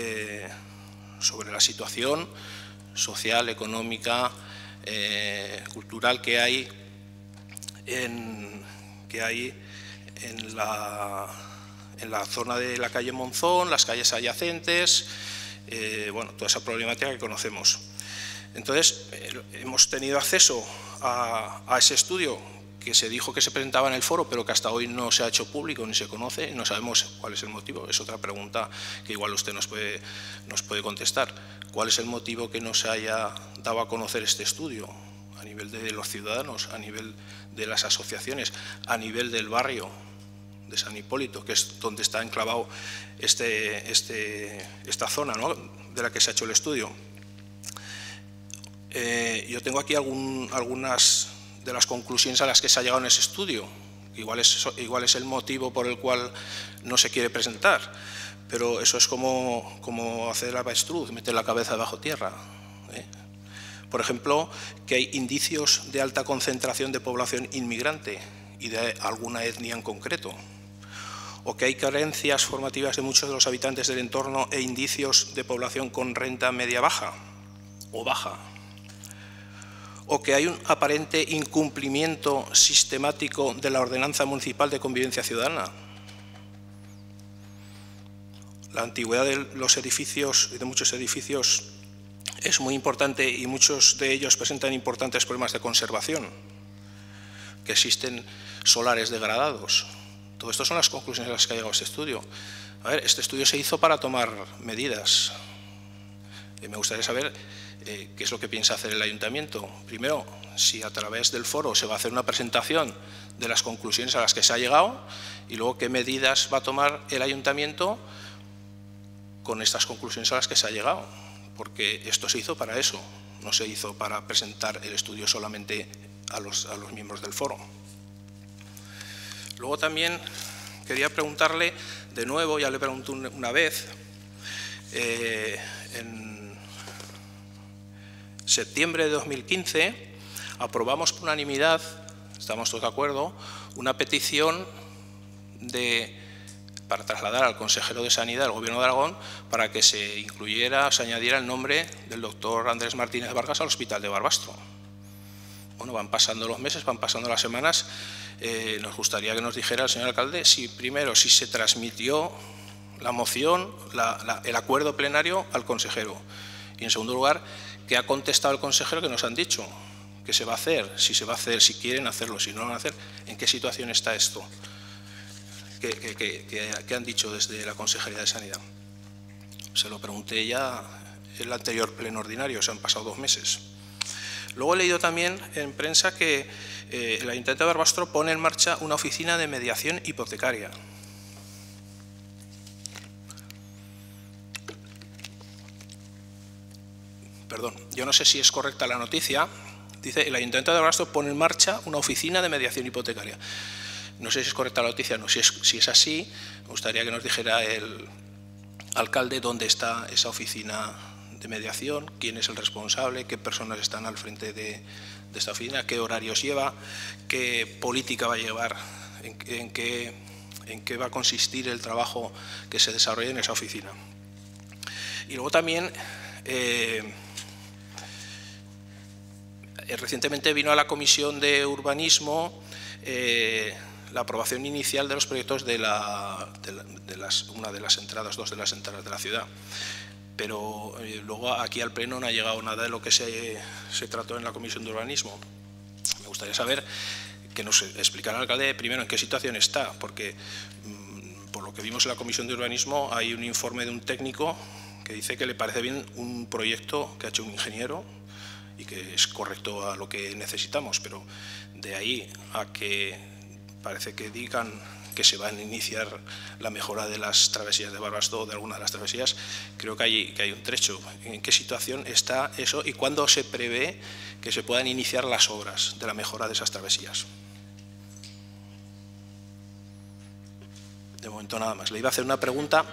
situación social, económica, cultural que hay en la zona de la calle Monzón, las calles adyacentes, bueno, toda esa problemática que conocemos. Entonces, hemos tenido acceso a ese estudio que se dijo que se presentaba en el foro, pero que hasta hoy no se ha hecho público ni se conoce, y no sabemos cuál es el motivo. Es otra pregunta que igual usted nos puede contestar. ¿Cuál es el motivo que no se haya dado a conocer este estudio a nivel de los ciudadanos, a nivel de las asociaciones, a nivel del barrio de San Hipólito, que es donde está enclavado esta zona, ¿no?, de la que se ha hecho el estudio? Yo tengo aquí algunas de las conclusiones a las que se ha llegado en ese estudio. Igual es el motivo por el cual no se quiere presentar, pero eso es como hacer el avestruz, meter la cabeza bajo tierra, ¿eh? Por ejemplo, que hay indicios de alta concentración de población inmigrante y de alguna etnia en concreto, o que hay carencias formativas de muchos de los habitantes del entorno e indicios de población con renta media-baja o baja, o que hay un aparente incumplimiento sistemático de la Ordenanza Municipal de Convivencia Ciudadana. La antigüedad de los edificios y de muchos edificios es muy importante y muchos de ellos presentan importantes problemas de conservación, que existen solares degradados. Todo esto son las conclusiones a las que ha llegado este estudio. A ver, este estudio se hizo para tomar medidas. Me gustaría saber qué es lo que piensa hacer el Ayuntamiento. Primero, si a través del foro se va a hacer una presentación de las conclusiones a las que se ha llegado, y luego qué medidas va a tomar el Ayuntamiento con estas conclusiones a las que se ha llegado. Porque esto se hizo para eso, no se hizo para presentar el estudio solamente a los miembros del foro. Luego también quería preguntarle de nuevo, ya le pregunté una vez, en septiembre de 2015 aprobamos por unanimidad, estamos todos de acuerdo, una petición para trasladar al consejero de Sanidad del Gobierno de Aragón para que se incluyera, se añadiera el nombre del doctor Andrés Martínez Vargas al Hospital de Barbastro. Bueno, van pasando los meses, van pasando las semanas. Nos gustaría que nos dijera el señor alcalde si se transmitió la moción, el acuerdo plenario al consejero, y en segundo lugar, ¿qué ha contestado el consejero que nos han dicho? ¿Qué se va a hacer? Si se va a hacer, si quieren hacerlo, si no lo van a hacer, ¿en qué situación está esto? ¿Qué han dicho desde la Consejería de Sanidad? Se lo pregunté ya en el anterior pleno ordinario, se han pasado 2 meses. Luego he leído también en prensa que el Ayuntamiento de Barbastro pone en marcha una oficina de mediación hipotecaria. Perdón, yo no sé si es correcta la noticia. Dice, el Ayuntamiento de Barbastro pone en marcha una oficina de mediación hipotecaria. No sé si es correcta la noticia, no. Si es así, me gustaría que nos dijera el alcalde dónde está esa oficina de mediación, quién es el responsable, qué personas están al frente de esta oficina, qué horarios lleva, qué política va a llevar, en qué va a consistir el trabajo que se desarrolla en esa oficina. Y luego también, recientemente vino a la Comisión de Urbanismo la aprobación inicial de los proyectos de una de las entradas, 2 de las entradas de la ciudad. Pero luego aquí al Pleno no ha llegado nada de lo que se trató en la Comisión de Urbanismo. Me gustaría saber que nos explicara el alcalde primero en qué situación está, porque por lo que vimos en la Comisión de Urbanismo hay un informe de un técnico que dice que le parece bien un proyecto que ha hecho un ingeniero y que es correcto a lo que necesitamos, pero de ahí a que parece que digan que se va a iniciar la mejora de las travesías de Barbastro o de alguna de las travesías, creo que hay un trecho. ¿En qué situación está eso y cuándo se prevé que se puedan iniciar las obras de la mejora de esas travesías? De momento nada más. Le iba a hacer una pregunta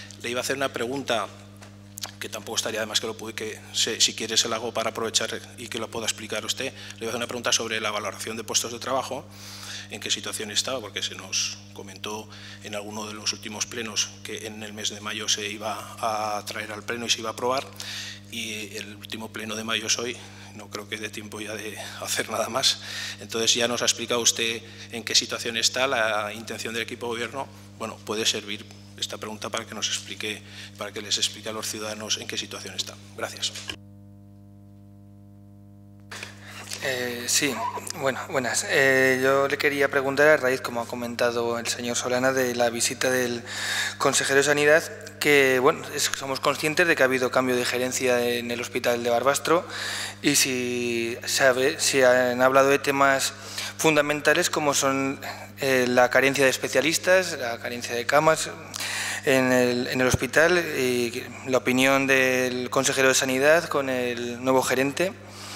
que tampoco estaría de más que si quiere se la hago para aprovechar y que lo pueda explicar usted. Le iba a hacer una pregunta sobre la valoración de puestos de trabajo, en qué situación estaba, porque se nos comentó en alguno de los últimos plenos que en el mes de mayo se iba a traer al pleno y se iba a aprobar, y el último pleno de mayo es hoy, no creo que dé tiempo ya de hacer nada más. Entonces ya nos ha explicado usted en qué situación está la intención del equipo de gobierno. Bueno, puede servir esta pregunta para que nos explique, para que les explique a los ciudadanos en qué situación está. Gracias. Sí, bueno, buenas. Yo le quería preguntar a raíz, como ha comentado el señor Solana, de la visita del consejero de Sanidad, que bueno, somos conscientes de que ha habido cambio de gerencia en el hospital de Barbastro y si han hablado de temas fundamentales como son la carencia de especialistas, la carencia de camas en el hospital y la opinión del consejero de Sanidad con el nuevo gerente.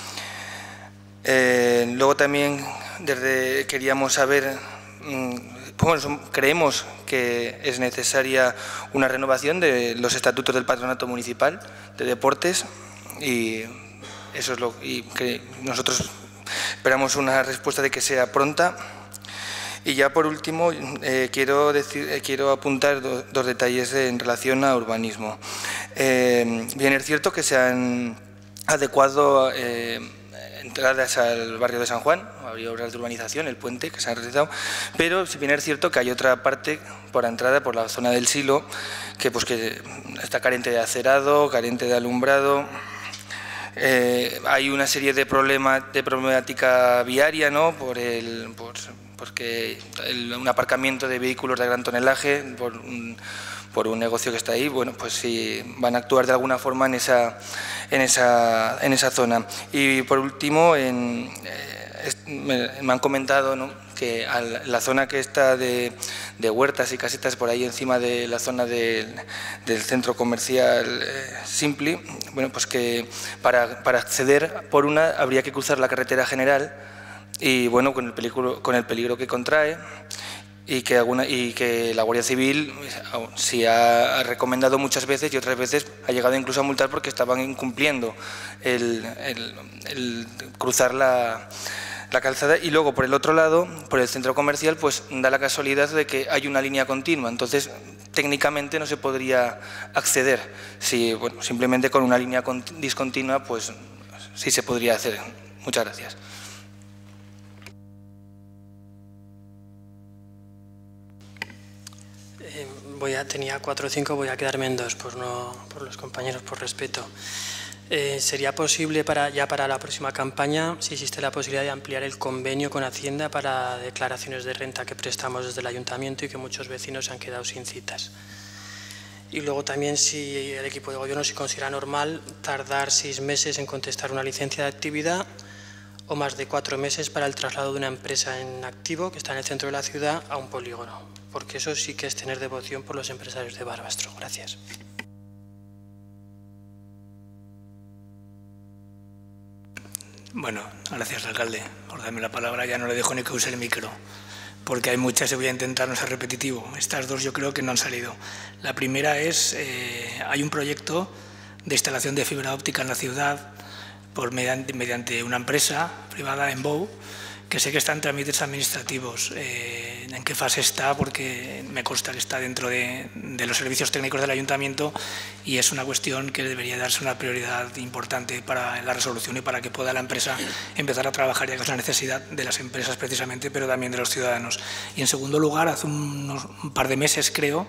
Luego también queríamos saber, creemos que es necesaria una renovación de los estatutos del Patronato Municipal de Deportes y eso es que nosotros esperamos una respuesta de que sea pronta. Y ya por último quiero apuntar dos detalles en relación a urbanismo. Bien, es cierto que se han adecuado entradas al barrio de San Juan, había obras de urbanización, el puente que se han realizado, pero si bien es cierto que hay otra parte por entrada, por la zona del Silo, que está carente de acerado, carente de alumbrado. Hay una serie de problemática viaria, ¿no? Porque un aparcamiento de vehículos de gran tonelaje por un negocio que está ahí, bueno, pues sí van a actuar de alguna forma en esa zona. Y por último, me han comentado, ¿no?, que la zona que está de huertas y casetas por ahí encima de la zona del centro comercial Simpli, bueno, pues que para acceder por una habría que cruzar la carretera general y bueno, con el peligro que contrae. Y que la Guardia Civil sí ha recomendado muchas veces y otras veces ha llegado incluso a multar porque estaban incumpliendo el cruzar la calzada. Y luego por el otro lado, por el centro comercial, pues da la casualidad de que hay una línea continua, entonces técnicamente no se podría acceder. Si, bueno, simplemente con una línea discontinua pues sí se podría hacer. Muchas gracias. Tenía 4 o 5, voy a quedarme en 2 por los compañeros, por respeto. ¿Sería posible para la próxima campaña, si existe la posibilidad de ampliar el convenio con Hacienda para declaraciones de renta que prestamos desde el Ayuntamiento y que muchos vecinos se han quedado sin citas? Y luego también si el equipo de gobierno si considera normal tardar 6 meses en contestar una licencia de actividad o más de 4 meses para el traslado de una empresa en activo que está en el centro de la ciudad a un polígono, porque eso sí que es tener devoción por los empresarios de Barbastro. Gracias. Bueno, gracias, alcalde, por darme la palabra. Ya no le dejo ni que use el micro, porque hay muchas y voy a intentar no ser repetitivo. Estas dos yo creo que no han salido. La primera es, hay un proyecto de instalación de fibra óptica en la ciudad mediante una empresa privada, Enbow, que sé que está en trámites administrativos. ¿En qué fase está? Porque me consta que está dentro de los servicios técnicos del Ayuntamiento y es una cuestión que debería darse una prioridad importante para la resolución y para que pueda la empresa empezar a trabajar, ya que es una necesidad de las empresas precisamente, pero también de los ciudadanos. Y en segundo lugar, hace un par de meses, creo,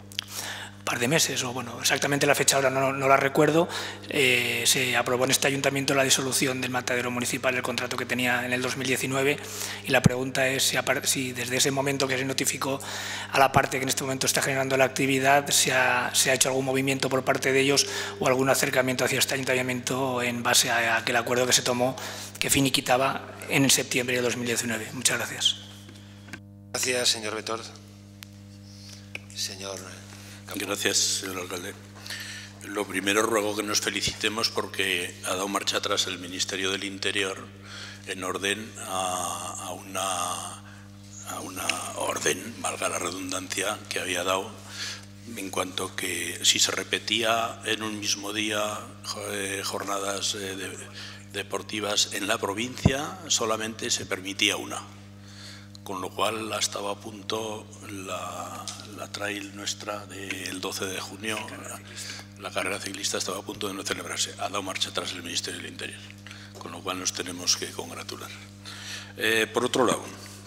o bueno, exactamente la fecha ahora no la recuerdo, se aprobó en este ayuntamiento la disolución del matadero municipal, el contrato que tenía en el 2019, y la pregunta es si desde ese momento que se notificó a la parte que en este momento está generando la actividad se ha hecho algún movimiento por parte de ellos o algún acercamiento hacia este ayuntamiento en base a aquel acuerdo que se tomó, que finiquitaba en septiembre de 2019. Muchas gracias. Gracias, señor Betort. Señor Campo. Gracias, señor alcalde. Lo primero, ruego que nos felicitemos porque ha dado marcha atrás el Ministerio del Interior en orden a una orden, valga la redundancia, que había dado en cuanto que si se repetía en un mismo día jornadas deportivas en la provincia, solamente se permitía una. Con lo cual estaba a punto la trail nuestra del 12 de junio, la carrera ciclista estaba a punto de no celebrarse. Ha dado marcha atrás el Ministerio del Interior, con lo cual nos tenemos que congratular. Por otro lado,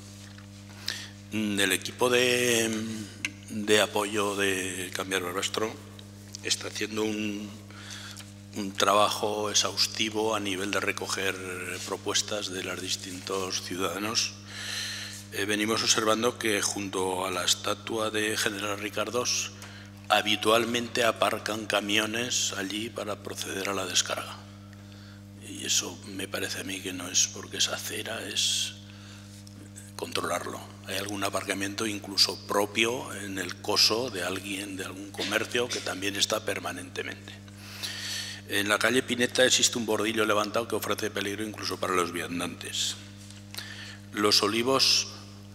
el equipo de apoyo de Cambiar Barbastro está haciendo un un trabajo exhaustivo a nivel de recoger propuestas de los distintos ciudadanos. Venimos observando que junto a la estatua de General Ricardos habitualmente aparcan camiones allí para proceder a la descarga. Y eso me parece a mí que no es porque es acera, es controlarlo. Hay algún aparcamiento incluso propio en el coso de alguien, de algún comercio, que también está permanentemente. En la calle Pineta existe un bordillo levantado que ofrece peligro incluso para los viandantes. Los Olivos,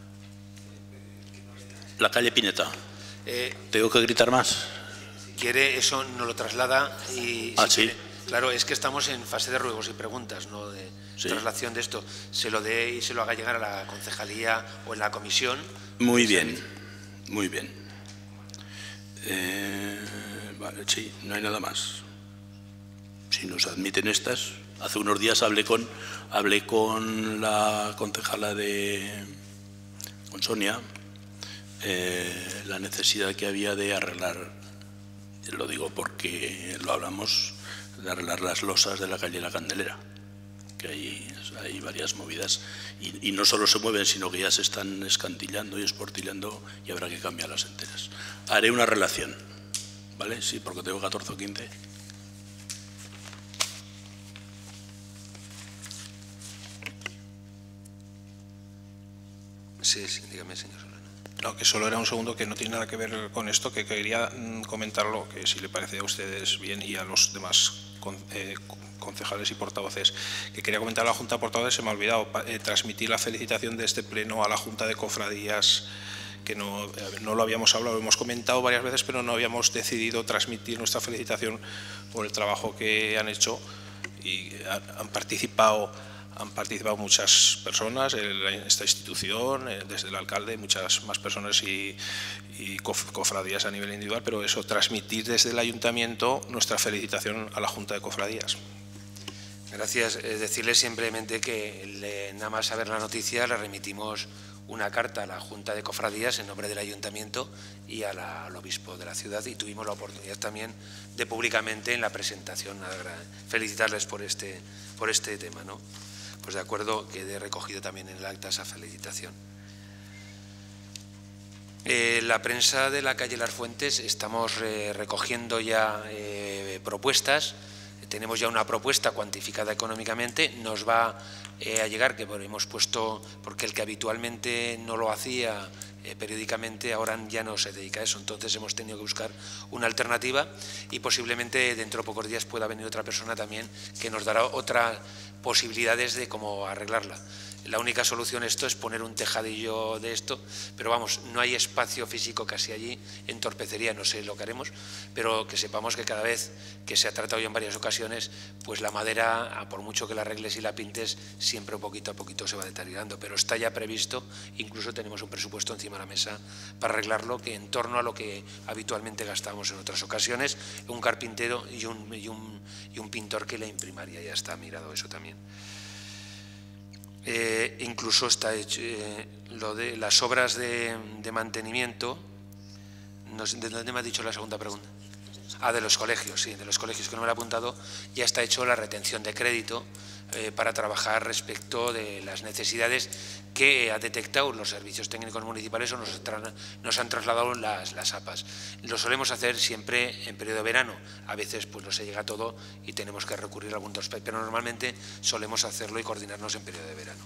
la calle Pineta. ¿Tengo que gritar más? Quiere, eso nos lo traslada y... Ah, si sí. quiere, claro, es que estamos en fase de ruegos y preguntas, no de traslación de esto. Se lo dé y se lo haga llegar a la concejalía o en la comisión. Muy bien, muy bien. Vale, sí, no hay nada más. Si nos admiten estas, hace unos días hablé con la concejala con Sonia, la necesidad que había de arreglar, lo digo porque lo hablamos, de arreglar las losas de la calle La Candelera, que hay varias movidas y no solo se mueven, sino que ya se están escantillando y esportillando y habrá que cambiarlas enteras. Haré una relación, ¿vale? Sí, porque tengo 14 o 15. Sí, dígame, señor. No, que solo era un segundo, que no tiene nada que ver con esto, que quería comentarlo, que si le parece a ustedes bien y a los demás concejales y portavoces, que quería comentar a la Junta de Portavoces, se me ha olvidado transmitir la felicitación de este pleno a la Junta de Cofradías, que no lo habíamos hablado, lo hemos comentado varias veces, pero no habíamos decidido transmitir nuestra felicitación por el trabajo que han hecho y han participado muchas personas en esta institución, desde el alcalde, muchas más personas y cofradías a nivel individual, pero eso, transmitir desde el ayuntamiento nuestra felicitación a la Junta de Cofradías. Gracias. Decirle simplemente que nada más saber la noticia le remitimos una carta a la Junta de Cofradías en nombre del ayuntamiento y al obispo de la ciudad, y tuvimos la oportunidad también de públicamente en la presentación felicitarles por este tema, ¿no? Pues de acuerdo, quede recogido también en el acta esa felicitación. La prensa de la calle Las Fuentes estamos recogiendo ya propuestas. Tenemos ya una propuesta cuantificada económicamente, nos va a llegar, que hemos puesto, porque el que habitualmente no lo hacía periódicamente, ahora ya no se dedica a eso, entonces hemos tenido que buscar una alternativa y posiblemente dentro de pocos días pueda venir otra persona también que nos dará otras posibilidades de cómo arreglarla. La única solución a esto es poner un tejadillo de esto, pero vamos, no hay espacio físico casi allí, entorpecería, no sé lo que haremos, pero que sepamos que cada vez que se ha tratado ya en varias ocasiones, pues la madera, por mucho que la arregles y la pintes, siempre poquito a poquito se va deteriorando, pero está ya previsto, incluso tenemos un presupuesto encima de la mesa para arreglarlo, que en torno a lo que habitualmente gastamos en otras ocasiones, un carpintero y un pintor que la imprimaría, ya está mirado eso también. Incluso está hecho lo de las obras de mantenimiento. ¿De dónde me ha dicho la segunda pregunta? Ah, de los colegios, sí, de los colegios, que no me lo he apuntado. Ya está hecho la retención de crédito para trabajar respecto de las necesidades que ha detectado los servicios técnicos municipales o nos han trasladado las APAs. Lo solemos hacer siempre en periodo de verano. A veces pues no se llega a todo y tenemos que recurrir a algún transporte, pero normalmente solemos hacerlo y coordinarnos en periodo de verano.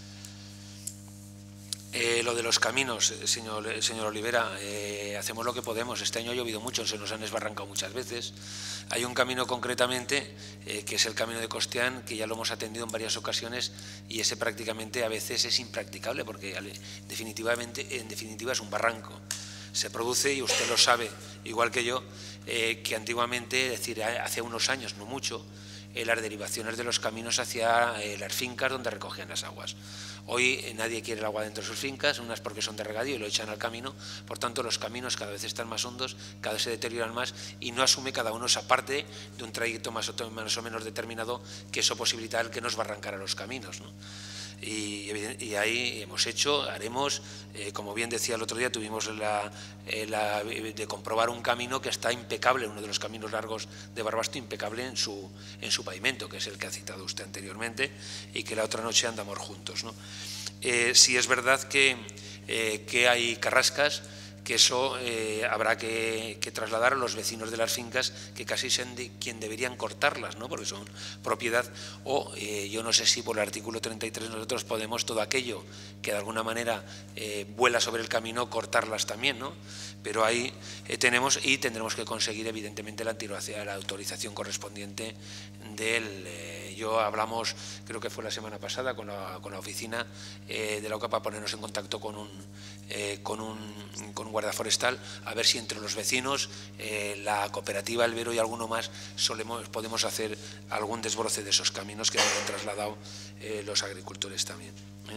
Lo de los caminos, señor Olivera, hacemos lo que podemos. Este año ha llovido mucho, se nos han desbarrancado muchas veces. Hay un camino concretamente, que es el camino de Costián, que ya lo hemos atendido en varias ocasiones y ese prácticamente a veces es impracticable porque en definitiva es un barranco. Se produce, y usted lo sabe igual que yo, que antiguamente, es decir, hace unos años, no mucho, las derivaciones de los caminos hacia las fincas donde recogían las aguas. Hoy nadie quiere el agua dentro de sus fincas, unas porque son de regadío y lo echan al camino, por tanto los caminos cada vez están más hondos, cada vez se deterioran más y no asume cada uno esa parte de un trayecto más o menos determinado, que eso posibilita que nos barrancara los caminos, ¿no? Y ahí hemos hecho, haremos, como bien decía el otro día, tuvimos de comprobar un camino que está impecable, uno de los caminos largos de Barbasto, impecable en su pavimento, que es el que ha citado usted anteriormente, y que la otra noche andamos juntos, ¿no? Sí es verdad que hay carrascas, que eso habrá que trasladar a los vecinos de las fincas, que casi son quien deberían cortarlas, ¿no? Porque son propiedad, o yo no sé si por el artículo 33 nosotros podemos todo aquello que de alguna manera vuela sobre el camino, cortarlas también, ¿no? Pero ahí tendremos que conseguir evidentemente la autorización correspondiente yo hablamos, creo que fue la semana pasada, con la oficina de la OCA para ponernos en contacto con un guardia forestal, a ver si entre los vecinos, la cooperativa El Vero y alguno más podemos hacer algún desbroce de esos caminos que han trasladado los agricultores también.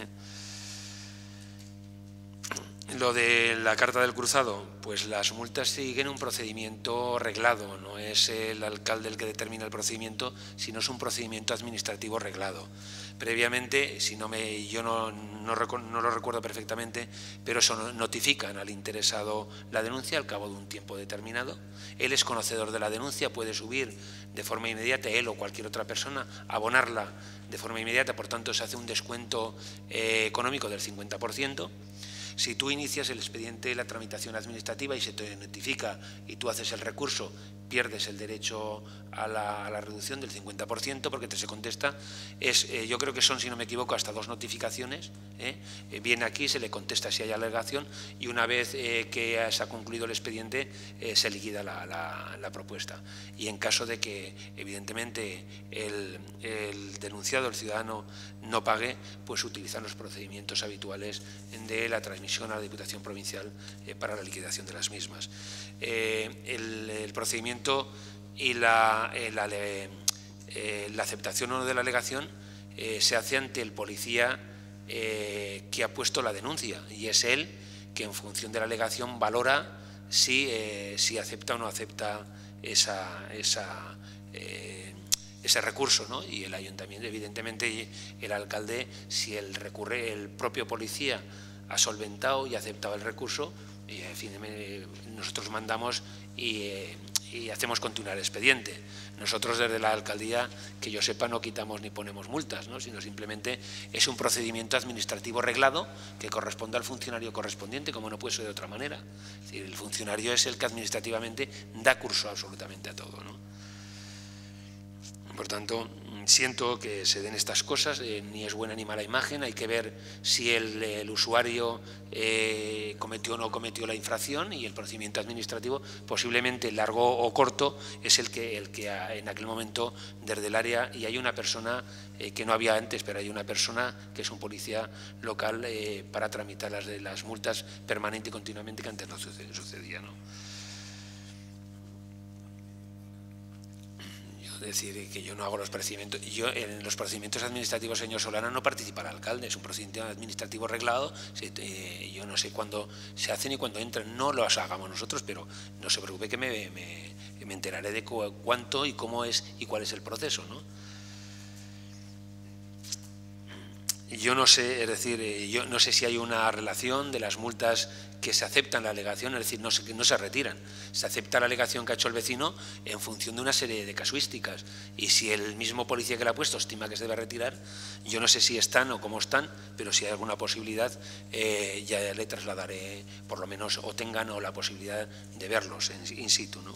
Lo de la carta del cruzado, pues las multas siguen un procedimiento reglado, no es el alcalde el que determina el procedimiento, sino es un procedimiento administrativo reglado. Previamente, yo no lo recuerdo perfectamente, pero notifican al interesado la denuncia al cabo de un tiempo determinado. Él es conocedor de la denuncia, puede subir de forma inmediata, él o cualquier otra persona, abonarla de forma inmediata, por tanto se hace un descuento económico del 50%. Si tú inicias el expediente, la tramitación administrativa y se te notifica y tú haces el recurso, pierdes el derecho a la reducción del 50% porque te se contesta. Yo creo que son, si no me equivoco, hasta 2 notificaciones. Viene aquí, se le contesta si hay alegación y una vez que se ha concluido el expediente se liquida la propuesta. Y en caso de que, evidentemente, el denunciado, el ciudadano, no pague, pues utilizan los procedimientos habituales de la transmisión a la Diputación Provincial para la liquidación de las mismas. El procedimiento y la aceptación o no de la alegación se hace ante el policía que ha puesto la denuncia, y es él que en función de la alegación valora si acepta o no acepta ese recurso, ¿no? Y el ayuntamiento, evidentemente, el alcalde, si el propio policía ha solventado y ha aceptado el recurso, y, en fin, nosotros mandamos y hacemos continuar el expediente. Nosotros desde la alcaldía, que yo sepa, no quitamos ni ponemos multas, ¿no? Sino simplemente es un procedimiento administrativo reglado que corresponde al funcionario correspondiente, como no puede ser de otra manera. Es decir, el funcionario es el que administrativamente da curso absolutamente a todo, ¿no? Por tanto, siento que se den estas cosas, ni es buena ni mala imagen, hay que ver si el usuario cometió o no cometió la infracción, y el procedimiento administrativo, posiblemente largo o corto, es el que en aquel momento desde el área, y hay una persona que no había antes, pero hay una persona que es un policía local para tramitar las multas permanente y continuamente, que antes no sucedía, ¿no? Es decir, que yo no hago los procedimientos. En los procedimientos administrativos, señor Solana, no participa el alcalde, es un procedimiento administrativo reglado. Yo no sé cuándo se hacen y cuándo entran, no los hagamos nosotros, pero no se preocupe que me enteraré de cuánto y cómo es y cuál es el proceso, ¿no? Yo no sé, es decir, yo no sé si hay una relación de las multas que se aceptan la alegación, es decir, no se retiran. Se acepta la alegación que ha hecho el vecino en función de una serie de casuísticas. Y si el mismo policía que la ha puesto estima que se debe retirar, yo no sé si están o cómo están, pero si hay alguna posibilidad, ya le trasladaré, por lo menos, o tengan o la posibilidad de verlos in situ, ¿no?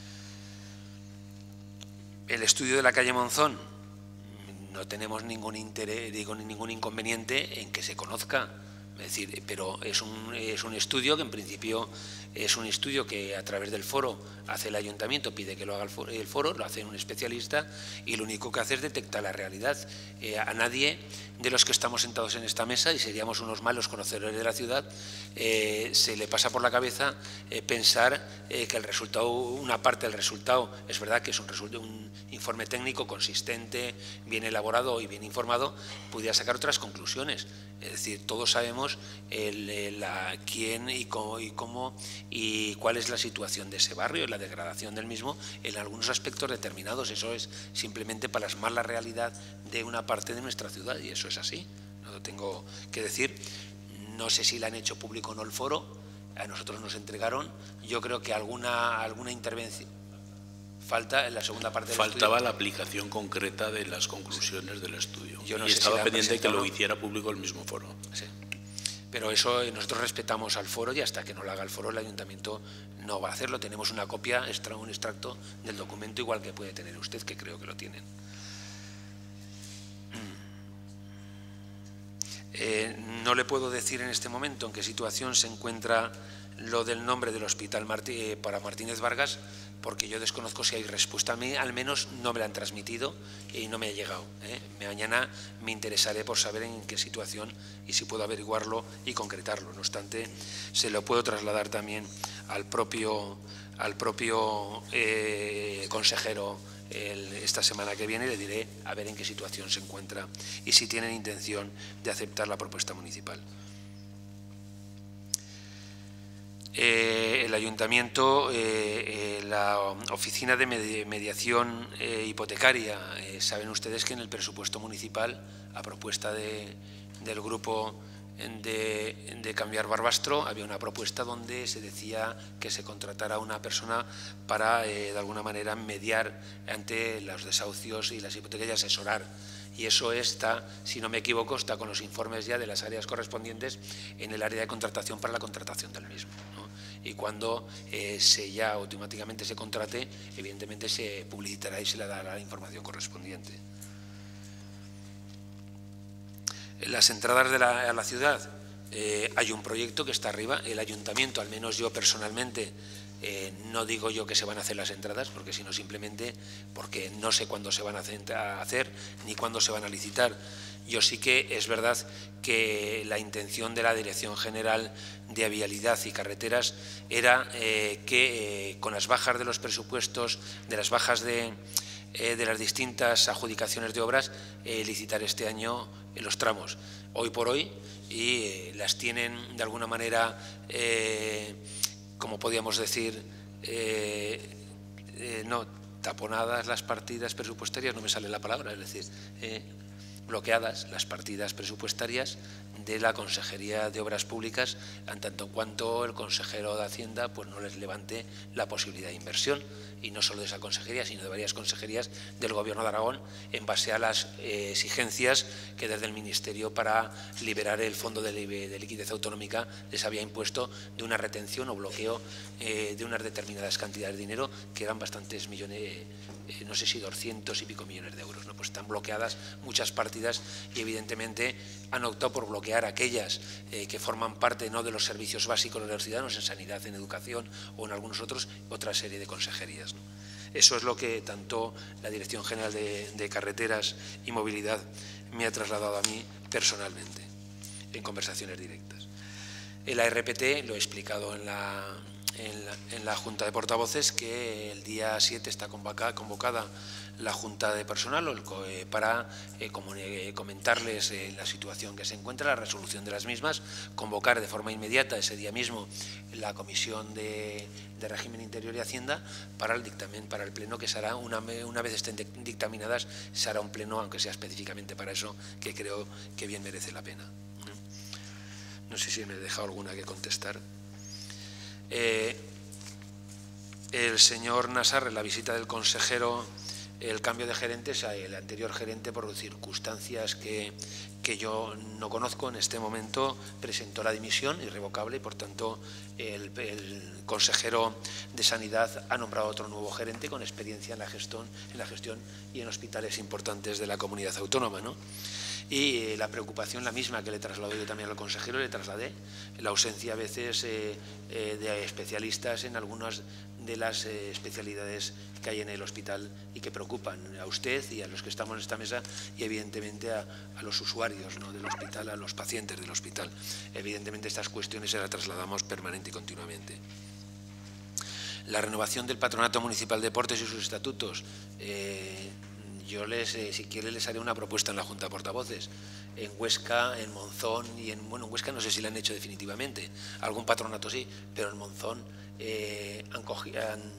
El estudio de la calle Monzón, no tenemos ningún interés, ningún inconveniente en que se conozca, es decir, pero es un estudio que en principio es un estudio que a través del foro hace el ayuntamiento, pide que lo haga el foro, lo hace un especialista, y lo único que hace es detectar la realidad. A nadie de los que estamos sentados en esta mesa, y seríamos unos malos conocedores de la ciudad, se le pasa por la cabeza pensar que el resultado, una parte del resultado, es verdad que es un informe técnico consistente, bien elaborado y bien informado, pudiera sacar otras conclusiones. Es decir, todos sabemos quién y cómo y cuál es la situación de ese barrio, la degradación del mismo en algunos aspectos determinados. Eso es simplemente plasmar la realidad de una parte de nuestra ciudad, y eso es así. lo tengo que decir. No sé si la han hecho público o no el foro, a nosotros nos entregaron, yo creo que alguna intervención falta en la segunda parte del Faltaba estudio. la aplicación concreta de las conclusiones del estudio. Yo no y sé estaba si la pendiente de que lo presentaron. hiciera público el mismo foro. Sí. Pero eso nosotros respetamos al foro y hasta que no lo haga el foro el ayuntamiento no va a hacerlo. Tenemos una copia, un extracto del documento igual que puede tener usted, que creo que lo tienen. No le puedo decir en este momento en qué situación se encuentra lo del nombre del hospital para Martínez Vargas, porque yo desconozco si hay respuesta. A mí al menos no me la han transmitido y no me ha llegado. Mañana me interesaré por saber en qué situación y si puedo averiguarlo y concretarlo. No obstante, se lo puedo trasladar también al propio consejero esta semana que viene. Le diré a ver en qué situación se encuentra y si tienen intención de aceptar la propuesta municipal. El ayuntamiento, la oficina de mediación hipotecaria, saben ustedes que en el presupuesto municipal, a propuesta del grupo de Cambiar Barbastro, había una propuesta donde se decía que se contratara a una persona para, de alguna manera, mediar ante los desahucios y las hipotecas y asesorar. Y eso está, si no me equivoco, está con los informes ya de las áreas correspondientes en el área de contratación para la contratación del mismo, ¿no? Y cuando ya automáticamente se contrate, evidentemente se publicitará y se le dará la información correspondiente. En las entradas a la ciudad hay un proyecto que está arriba. El ayuntamiento, al menos yo personalmente, no digo yo que se van a hacer las entradas, porque sino simplemente porque no sé cuándo se van a hacer ni cuándo se van a licitar. Yo sí que es verdad que la intención de la Dirección General de Vialidad y Carreteras era que con las bajas de los presupuestos, de las bajas de las distintas adjudicaciones de obras, licitar este año los tramos. Hoy por hoy, y las tienen de alguna manera, como podríamos decir, no, taponadas las partidas presupuestarias, no me sale la palabra, es decir, bloqueadas las partidas presupuestarias de la Consejería de Obras Públicas, en tanto en cuanto el consejero de Hacienda pues no les levante la posibilidad de inversión, y no solo de esa consejería, sino de varias consejerías del Gobierno de Aragón, en base a las exigencias que desde el Ministerio, para liberar el Fondo de Liquidez Autonómica, les había impuesto de una retención o bloqueo de unas determinadas cantidades de dinero, que eran bastantes millones, no sé si 200 y pico millones de euros, ¿no? Pues están bloqueadas muchas partidas y evidentemente han optado por bloquear aquellas que forman parte no de los servicios básicos de los ciudadanos, en sanidad, en educación o en algunos otros, otra serie de consejerías, ¿no? Eso es lo que tanto la Dirección General de Carreteras y Movilidad me ha trasladado a mí personalmente, en conversaciones directas. El ARPT, lo he explicado en la Junta de Portavoces, que el día 7 está convocada la Junta de Personal para comentarles la situación que se encuentra, la resolución de las mismas, convocar de forma inmediata ese día mismo la Comisión de Régimen Interior y Hacienda para el dictamen, para el pleno, que se hará una vez estén dictaminadas, se hará un pleno, aunque sea específicamente para eso, que creo que bien merece la pena. No sé si me he dejado alguna que contestar. El señor Nassar, en la visita del consejero, el cambio de gerentes, el anterior gerente, por circunstancias que yo no conozco en este momento, presentó la dimisión irrevocable y, por tanto, el consejero de Sanidad ha nombrado otro nuevo gerente con experiencia en la gestión y en hospitales importantes de la comunidad autónoma, ¿no? Y la preocupación, la misma que le trasladé yo también al consejero, le trasladé la ausencia a veces de especialistas en algunas de las especialidades que hay en el hospital y que preocupan a usted y a los que estamos en esta mesa y evidentemente a los usuarios, ¿no?, del hospital, a los pacientes del hospital. Evidentemente estas cuestiones se las trasladamos permanente y continuamente. La renovación del Patronato Municipal de Deportes y sus estatutos. Yo si quiere les haré una propuesta en la Junta de Portavoces. En Huesca, en Monzón y en Huesca no sé si la han hecho definitivamente, algún patronato sí, pero en Monzón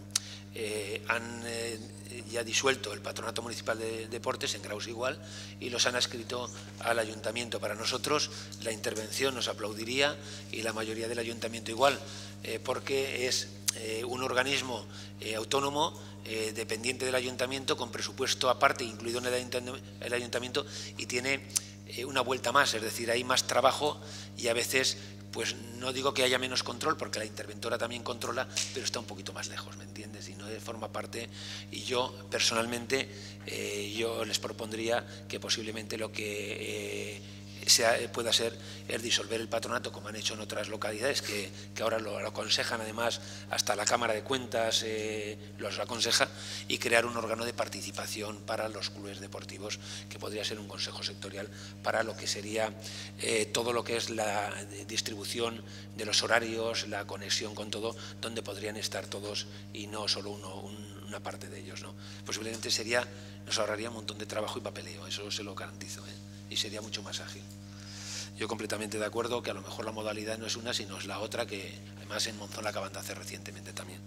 han ya disuelto el Patronato Municipal de Deportes, en Graus igual, y los han adscrito al Ayuntamiento. Para nosotros la intervención nos aplaudiría y la mayoría del Ayuntamiento igual, porque es un organismo autónomo, dependiente del Ayuntamiento, con presupuesto aparte, incluido en el Ayuntamiento, y tiene una vuelta más, es decir, hay más trabajo y a veces, pues no digo que haya menos control, porque la interventora también controla, pero está un poquito más lejos, ¿me entiendes? Y no forma parte, y yo personalmente, yo les propondría que posiblemente lo que pueda ser es disolver el patronato, como han hecho en otras localidades, que ahora lo aconsejan, además hasta la Cámara de Cuentas los aconseja, y crear un órgano de participación para los clubes deportivos, que podría ser un consejo sectorial para lo que sería todo lo que es la distribución de los horarios, la conexión con todo, donde podrían estar todos y no solo una parte de ellos, ¿no? Posiblemente nos ahorraría un montón de trabajo y papeleo, eso se lo garantizo, y sería mucho más ágil. Yo completamente de acuerdo que a lo mejor la modalidad no es una, sino es la otra, que además en Monzón la acaban de hacer recientemente también.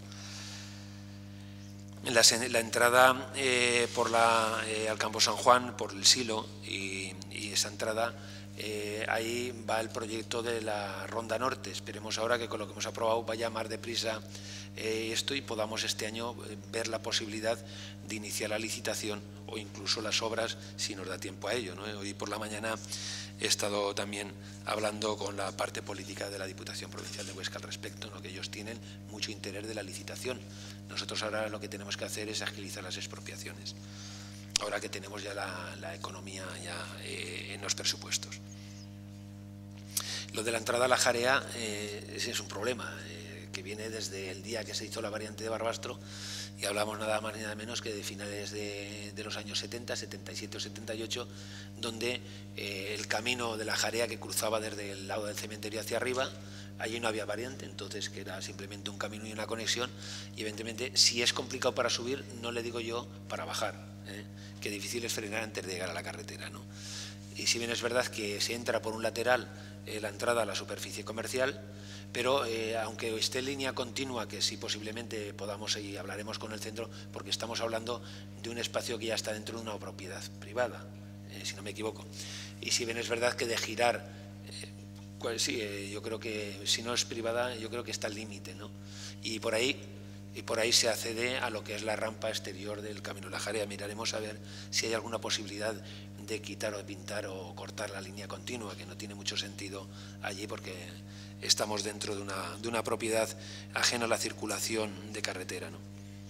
La entrada al Campo San Juan, por el Silo, y esa entrada, ahí va el proyecto de la Ronda Norte. Esperemos ahora que con lo que hemos aprobado vaya más deprisa esto y podamos este año ver la posibilidad de iniciar la licitación o incluso las obras, si nos da tiempo a ello, ¿no? Hoy por la mañana he estado también hablando con la parte política de la Diputación Provincial de Huesca al respecto, ¿no? Que ellos tienen mucho interés de la licitación. Nosotros ahora lo que tenemos que hacer es agilizar las expropiaciones, ahora que tenemos ya la economía ya en los presupuestos. Lo de la entrada a la Jarea ese es un problema que viene desde el día que se hizo la variante de Barbastro, y hablamos nada más ni nada menos que de finales de los años 70, 77 o 78, donde el camino de la Jarea que cruzaba desde el lado del cementerio hacia arriba, allí no había variante, entonces que era simplemente un camino y una conexión, y evidentemente si es complicado para subir, no le digo yo para bajar, que difícil es frenar antes de llegar a la carretera, ¿no? Y si bien es verdad que se entra por un lateral la entrada a la superficie comercial, pero aunque esté en línea continua, que sí posiblemente podamos y hablaremos con el centro, porque estamos hablando de un espacio que ya está dentro de una propiedad privada, si no me equivoco. Y si bien es verdad que de girar, sí, yo creo que si no es privada, yo creo que está al límite, ¿no? Y por ahí se accede a lo que es la rampa exterior del Camino de la Jarea. Miraremos a ver si hay alguna posibilidad de quitar o pintar o cortar la línea continua, que no tiene mucho sentido allí porque estamos dentro de una propiedad ajena a la circulación de carretera, ¿no?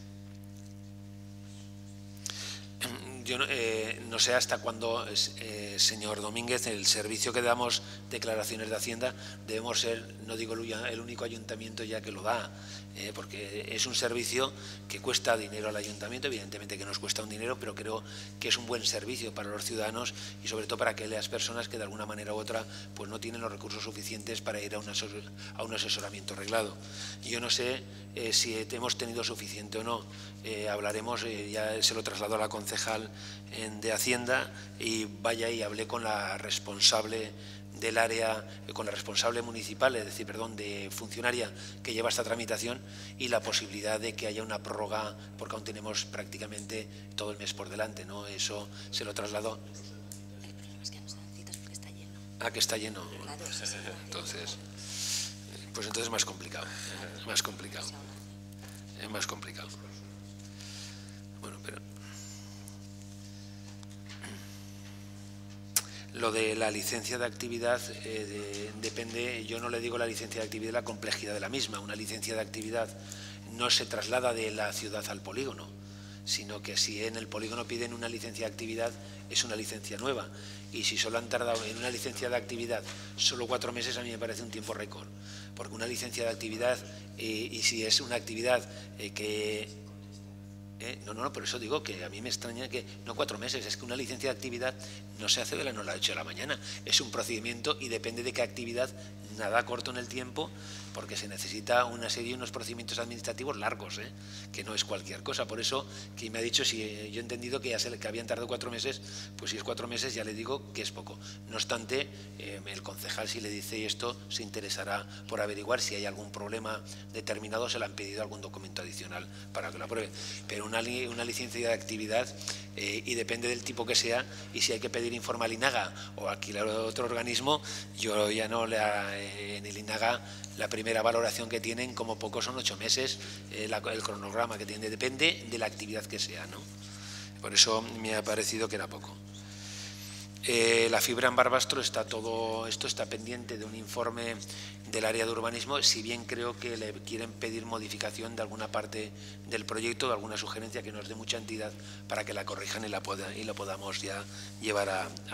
Yo no sé hasta cuándo, señor Domínguez, el servicio que damos declaraciones de Hacienda debemos ser, no digo el único ayuntamiento ya que lo da, porque es un servicio que cuesta dinero al ayuntamiento, evidentemente que nos cuesta un dinero, pero creo que es un buen servicio para los ciudadanos y sobre todo para aquellas personas que de alguna manera u otra pues no tienen los recursos suficientes para ir a un asesoramiento reglado. Yo no sé si hemos tenido suficiente o no, hablaremos, ya se lo trasladó a la concejal de Hacienda y vaya y hablé con la responsable del área, con la responsable municipal, es decir, perdón, de funcionaria que lleva esta tramitación y la posibilidad de que haya una prórroga porque aún tenemos prácticamente todo el mes por delante, ¿no? Eso se lo trasladó. Ah, que está lleno. Entonces, pues entonces es más complicado, es más complicado. Bueno, pero lo de la licencia de actividad depende, yo no le digo la licencia de actividad, la complejidad de la misma. Una licencia de actividad no se traslada de la ciudad al polígono, sino que si en el polígono piden una licencia de actividad, es una licencia nueva. Y si solo han tardado en una licencia de actividad solo 4 meses, a mí me parece un tiempo récord. Porque una licencia de actividad, y si es una actividad que... No, por eso digo que a mí me extraña que no 4 meses, es que una licencia de actividad no se hace de la noche a la mañana, es un procedimiento y depende de qué actividad nada corto en el tiempo, porque se necesita una serie, unos procedimientos administrativos largos, que no es cualquier cosa. Por eso, que me ha dicho, si yo he entendido que habían tardado 4 meses, pues si es 4 meses ya le digo que es poco. No obstante, el concejal, si le dice esto, se interesará por averiguar si hay algún problema determinado, se le han pedido algún documento adicional para que lo apruebe. Pero una licencia de actividad, y depende del tipo que sea, y si hay que pedir informe al INAGA o alquilar otro organismo, yo ya no en el INAGA la primera valoración que tienen como poco son 8 meses, el cronograma que tiene, depende de la actividad que sea, ¿no? Por eso me ha parecido que era poco. La fibra en Barbastro esto está pendiente de un informe del área de urbanismo, si bien creo que le quieren pedir modificación de alguna parte del proyecto, de alguna sugerencia que nos dé mucha entidad para que la corrijan y lo podamos ya llevar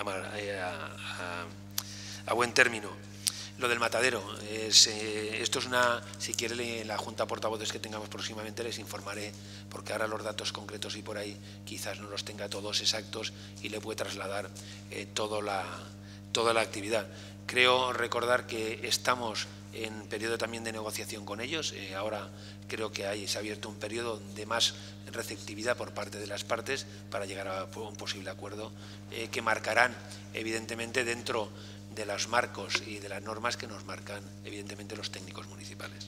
a buen término. Lo del matadero, esto es si quiere la Junta de Portavoces que tengamos próximamente les informaré, porque ahora los datos concretos y por ahí quizás no los tenga todos exactos y le puede trasladar toda la actividad. Creo recordar que estamos en periodo también de negociación con ellos, ahora creo que se ha abierto un periodo de más receptividad por parte de las partes para llegar a un posible acuerdo que marcarán evidentemente dentro de los marcos y de las normas que nos marcan evidentemente los técnicos municipales.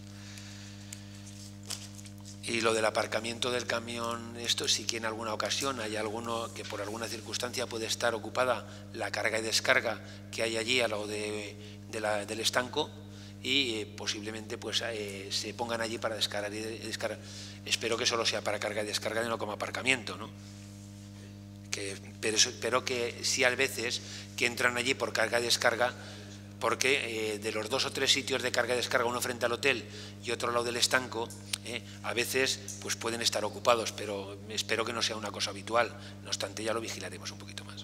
Y lo del aparcamiento del camión, esto sí que en alguna ocasión hay alguno que por alguna circunstancia puede estar ocupada la carga y descarga que hay allí a lo del estanco y posiblemente pues se pongan allí para descargar y descargar. Espero que solo sea para carga y descarga y no como aparcamiento, ¿no? Pero que sí a veces que entran allí por carga y descarga, porque de los 2 o 3 sitios de carga y descarga, uno frente al hotel y otro al lado del estanco, a veces pues pueden estar ocupados, pero espero que no sea una cosa habitual. No obstante, ya lo vigilaremos un poquito más.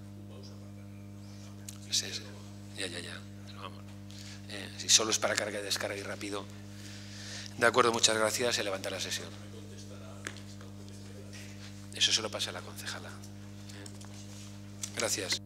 Sí. Ya. Vamos. Si solo es para carga y descarga y rápido. De acuerdo, muchas gracias. Se levanta la sesión. Eso se lo pasa a la concejala. Gracias.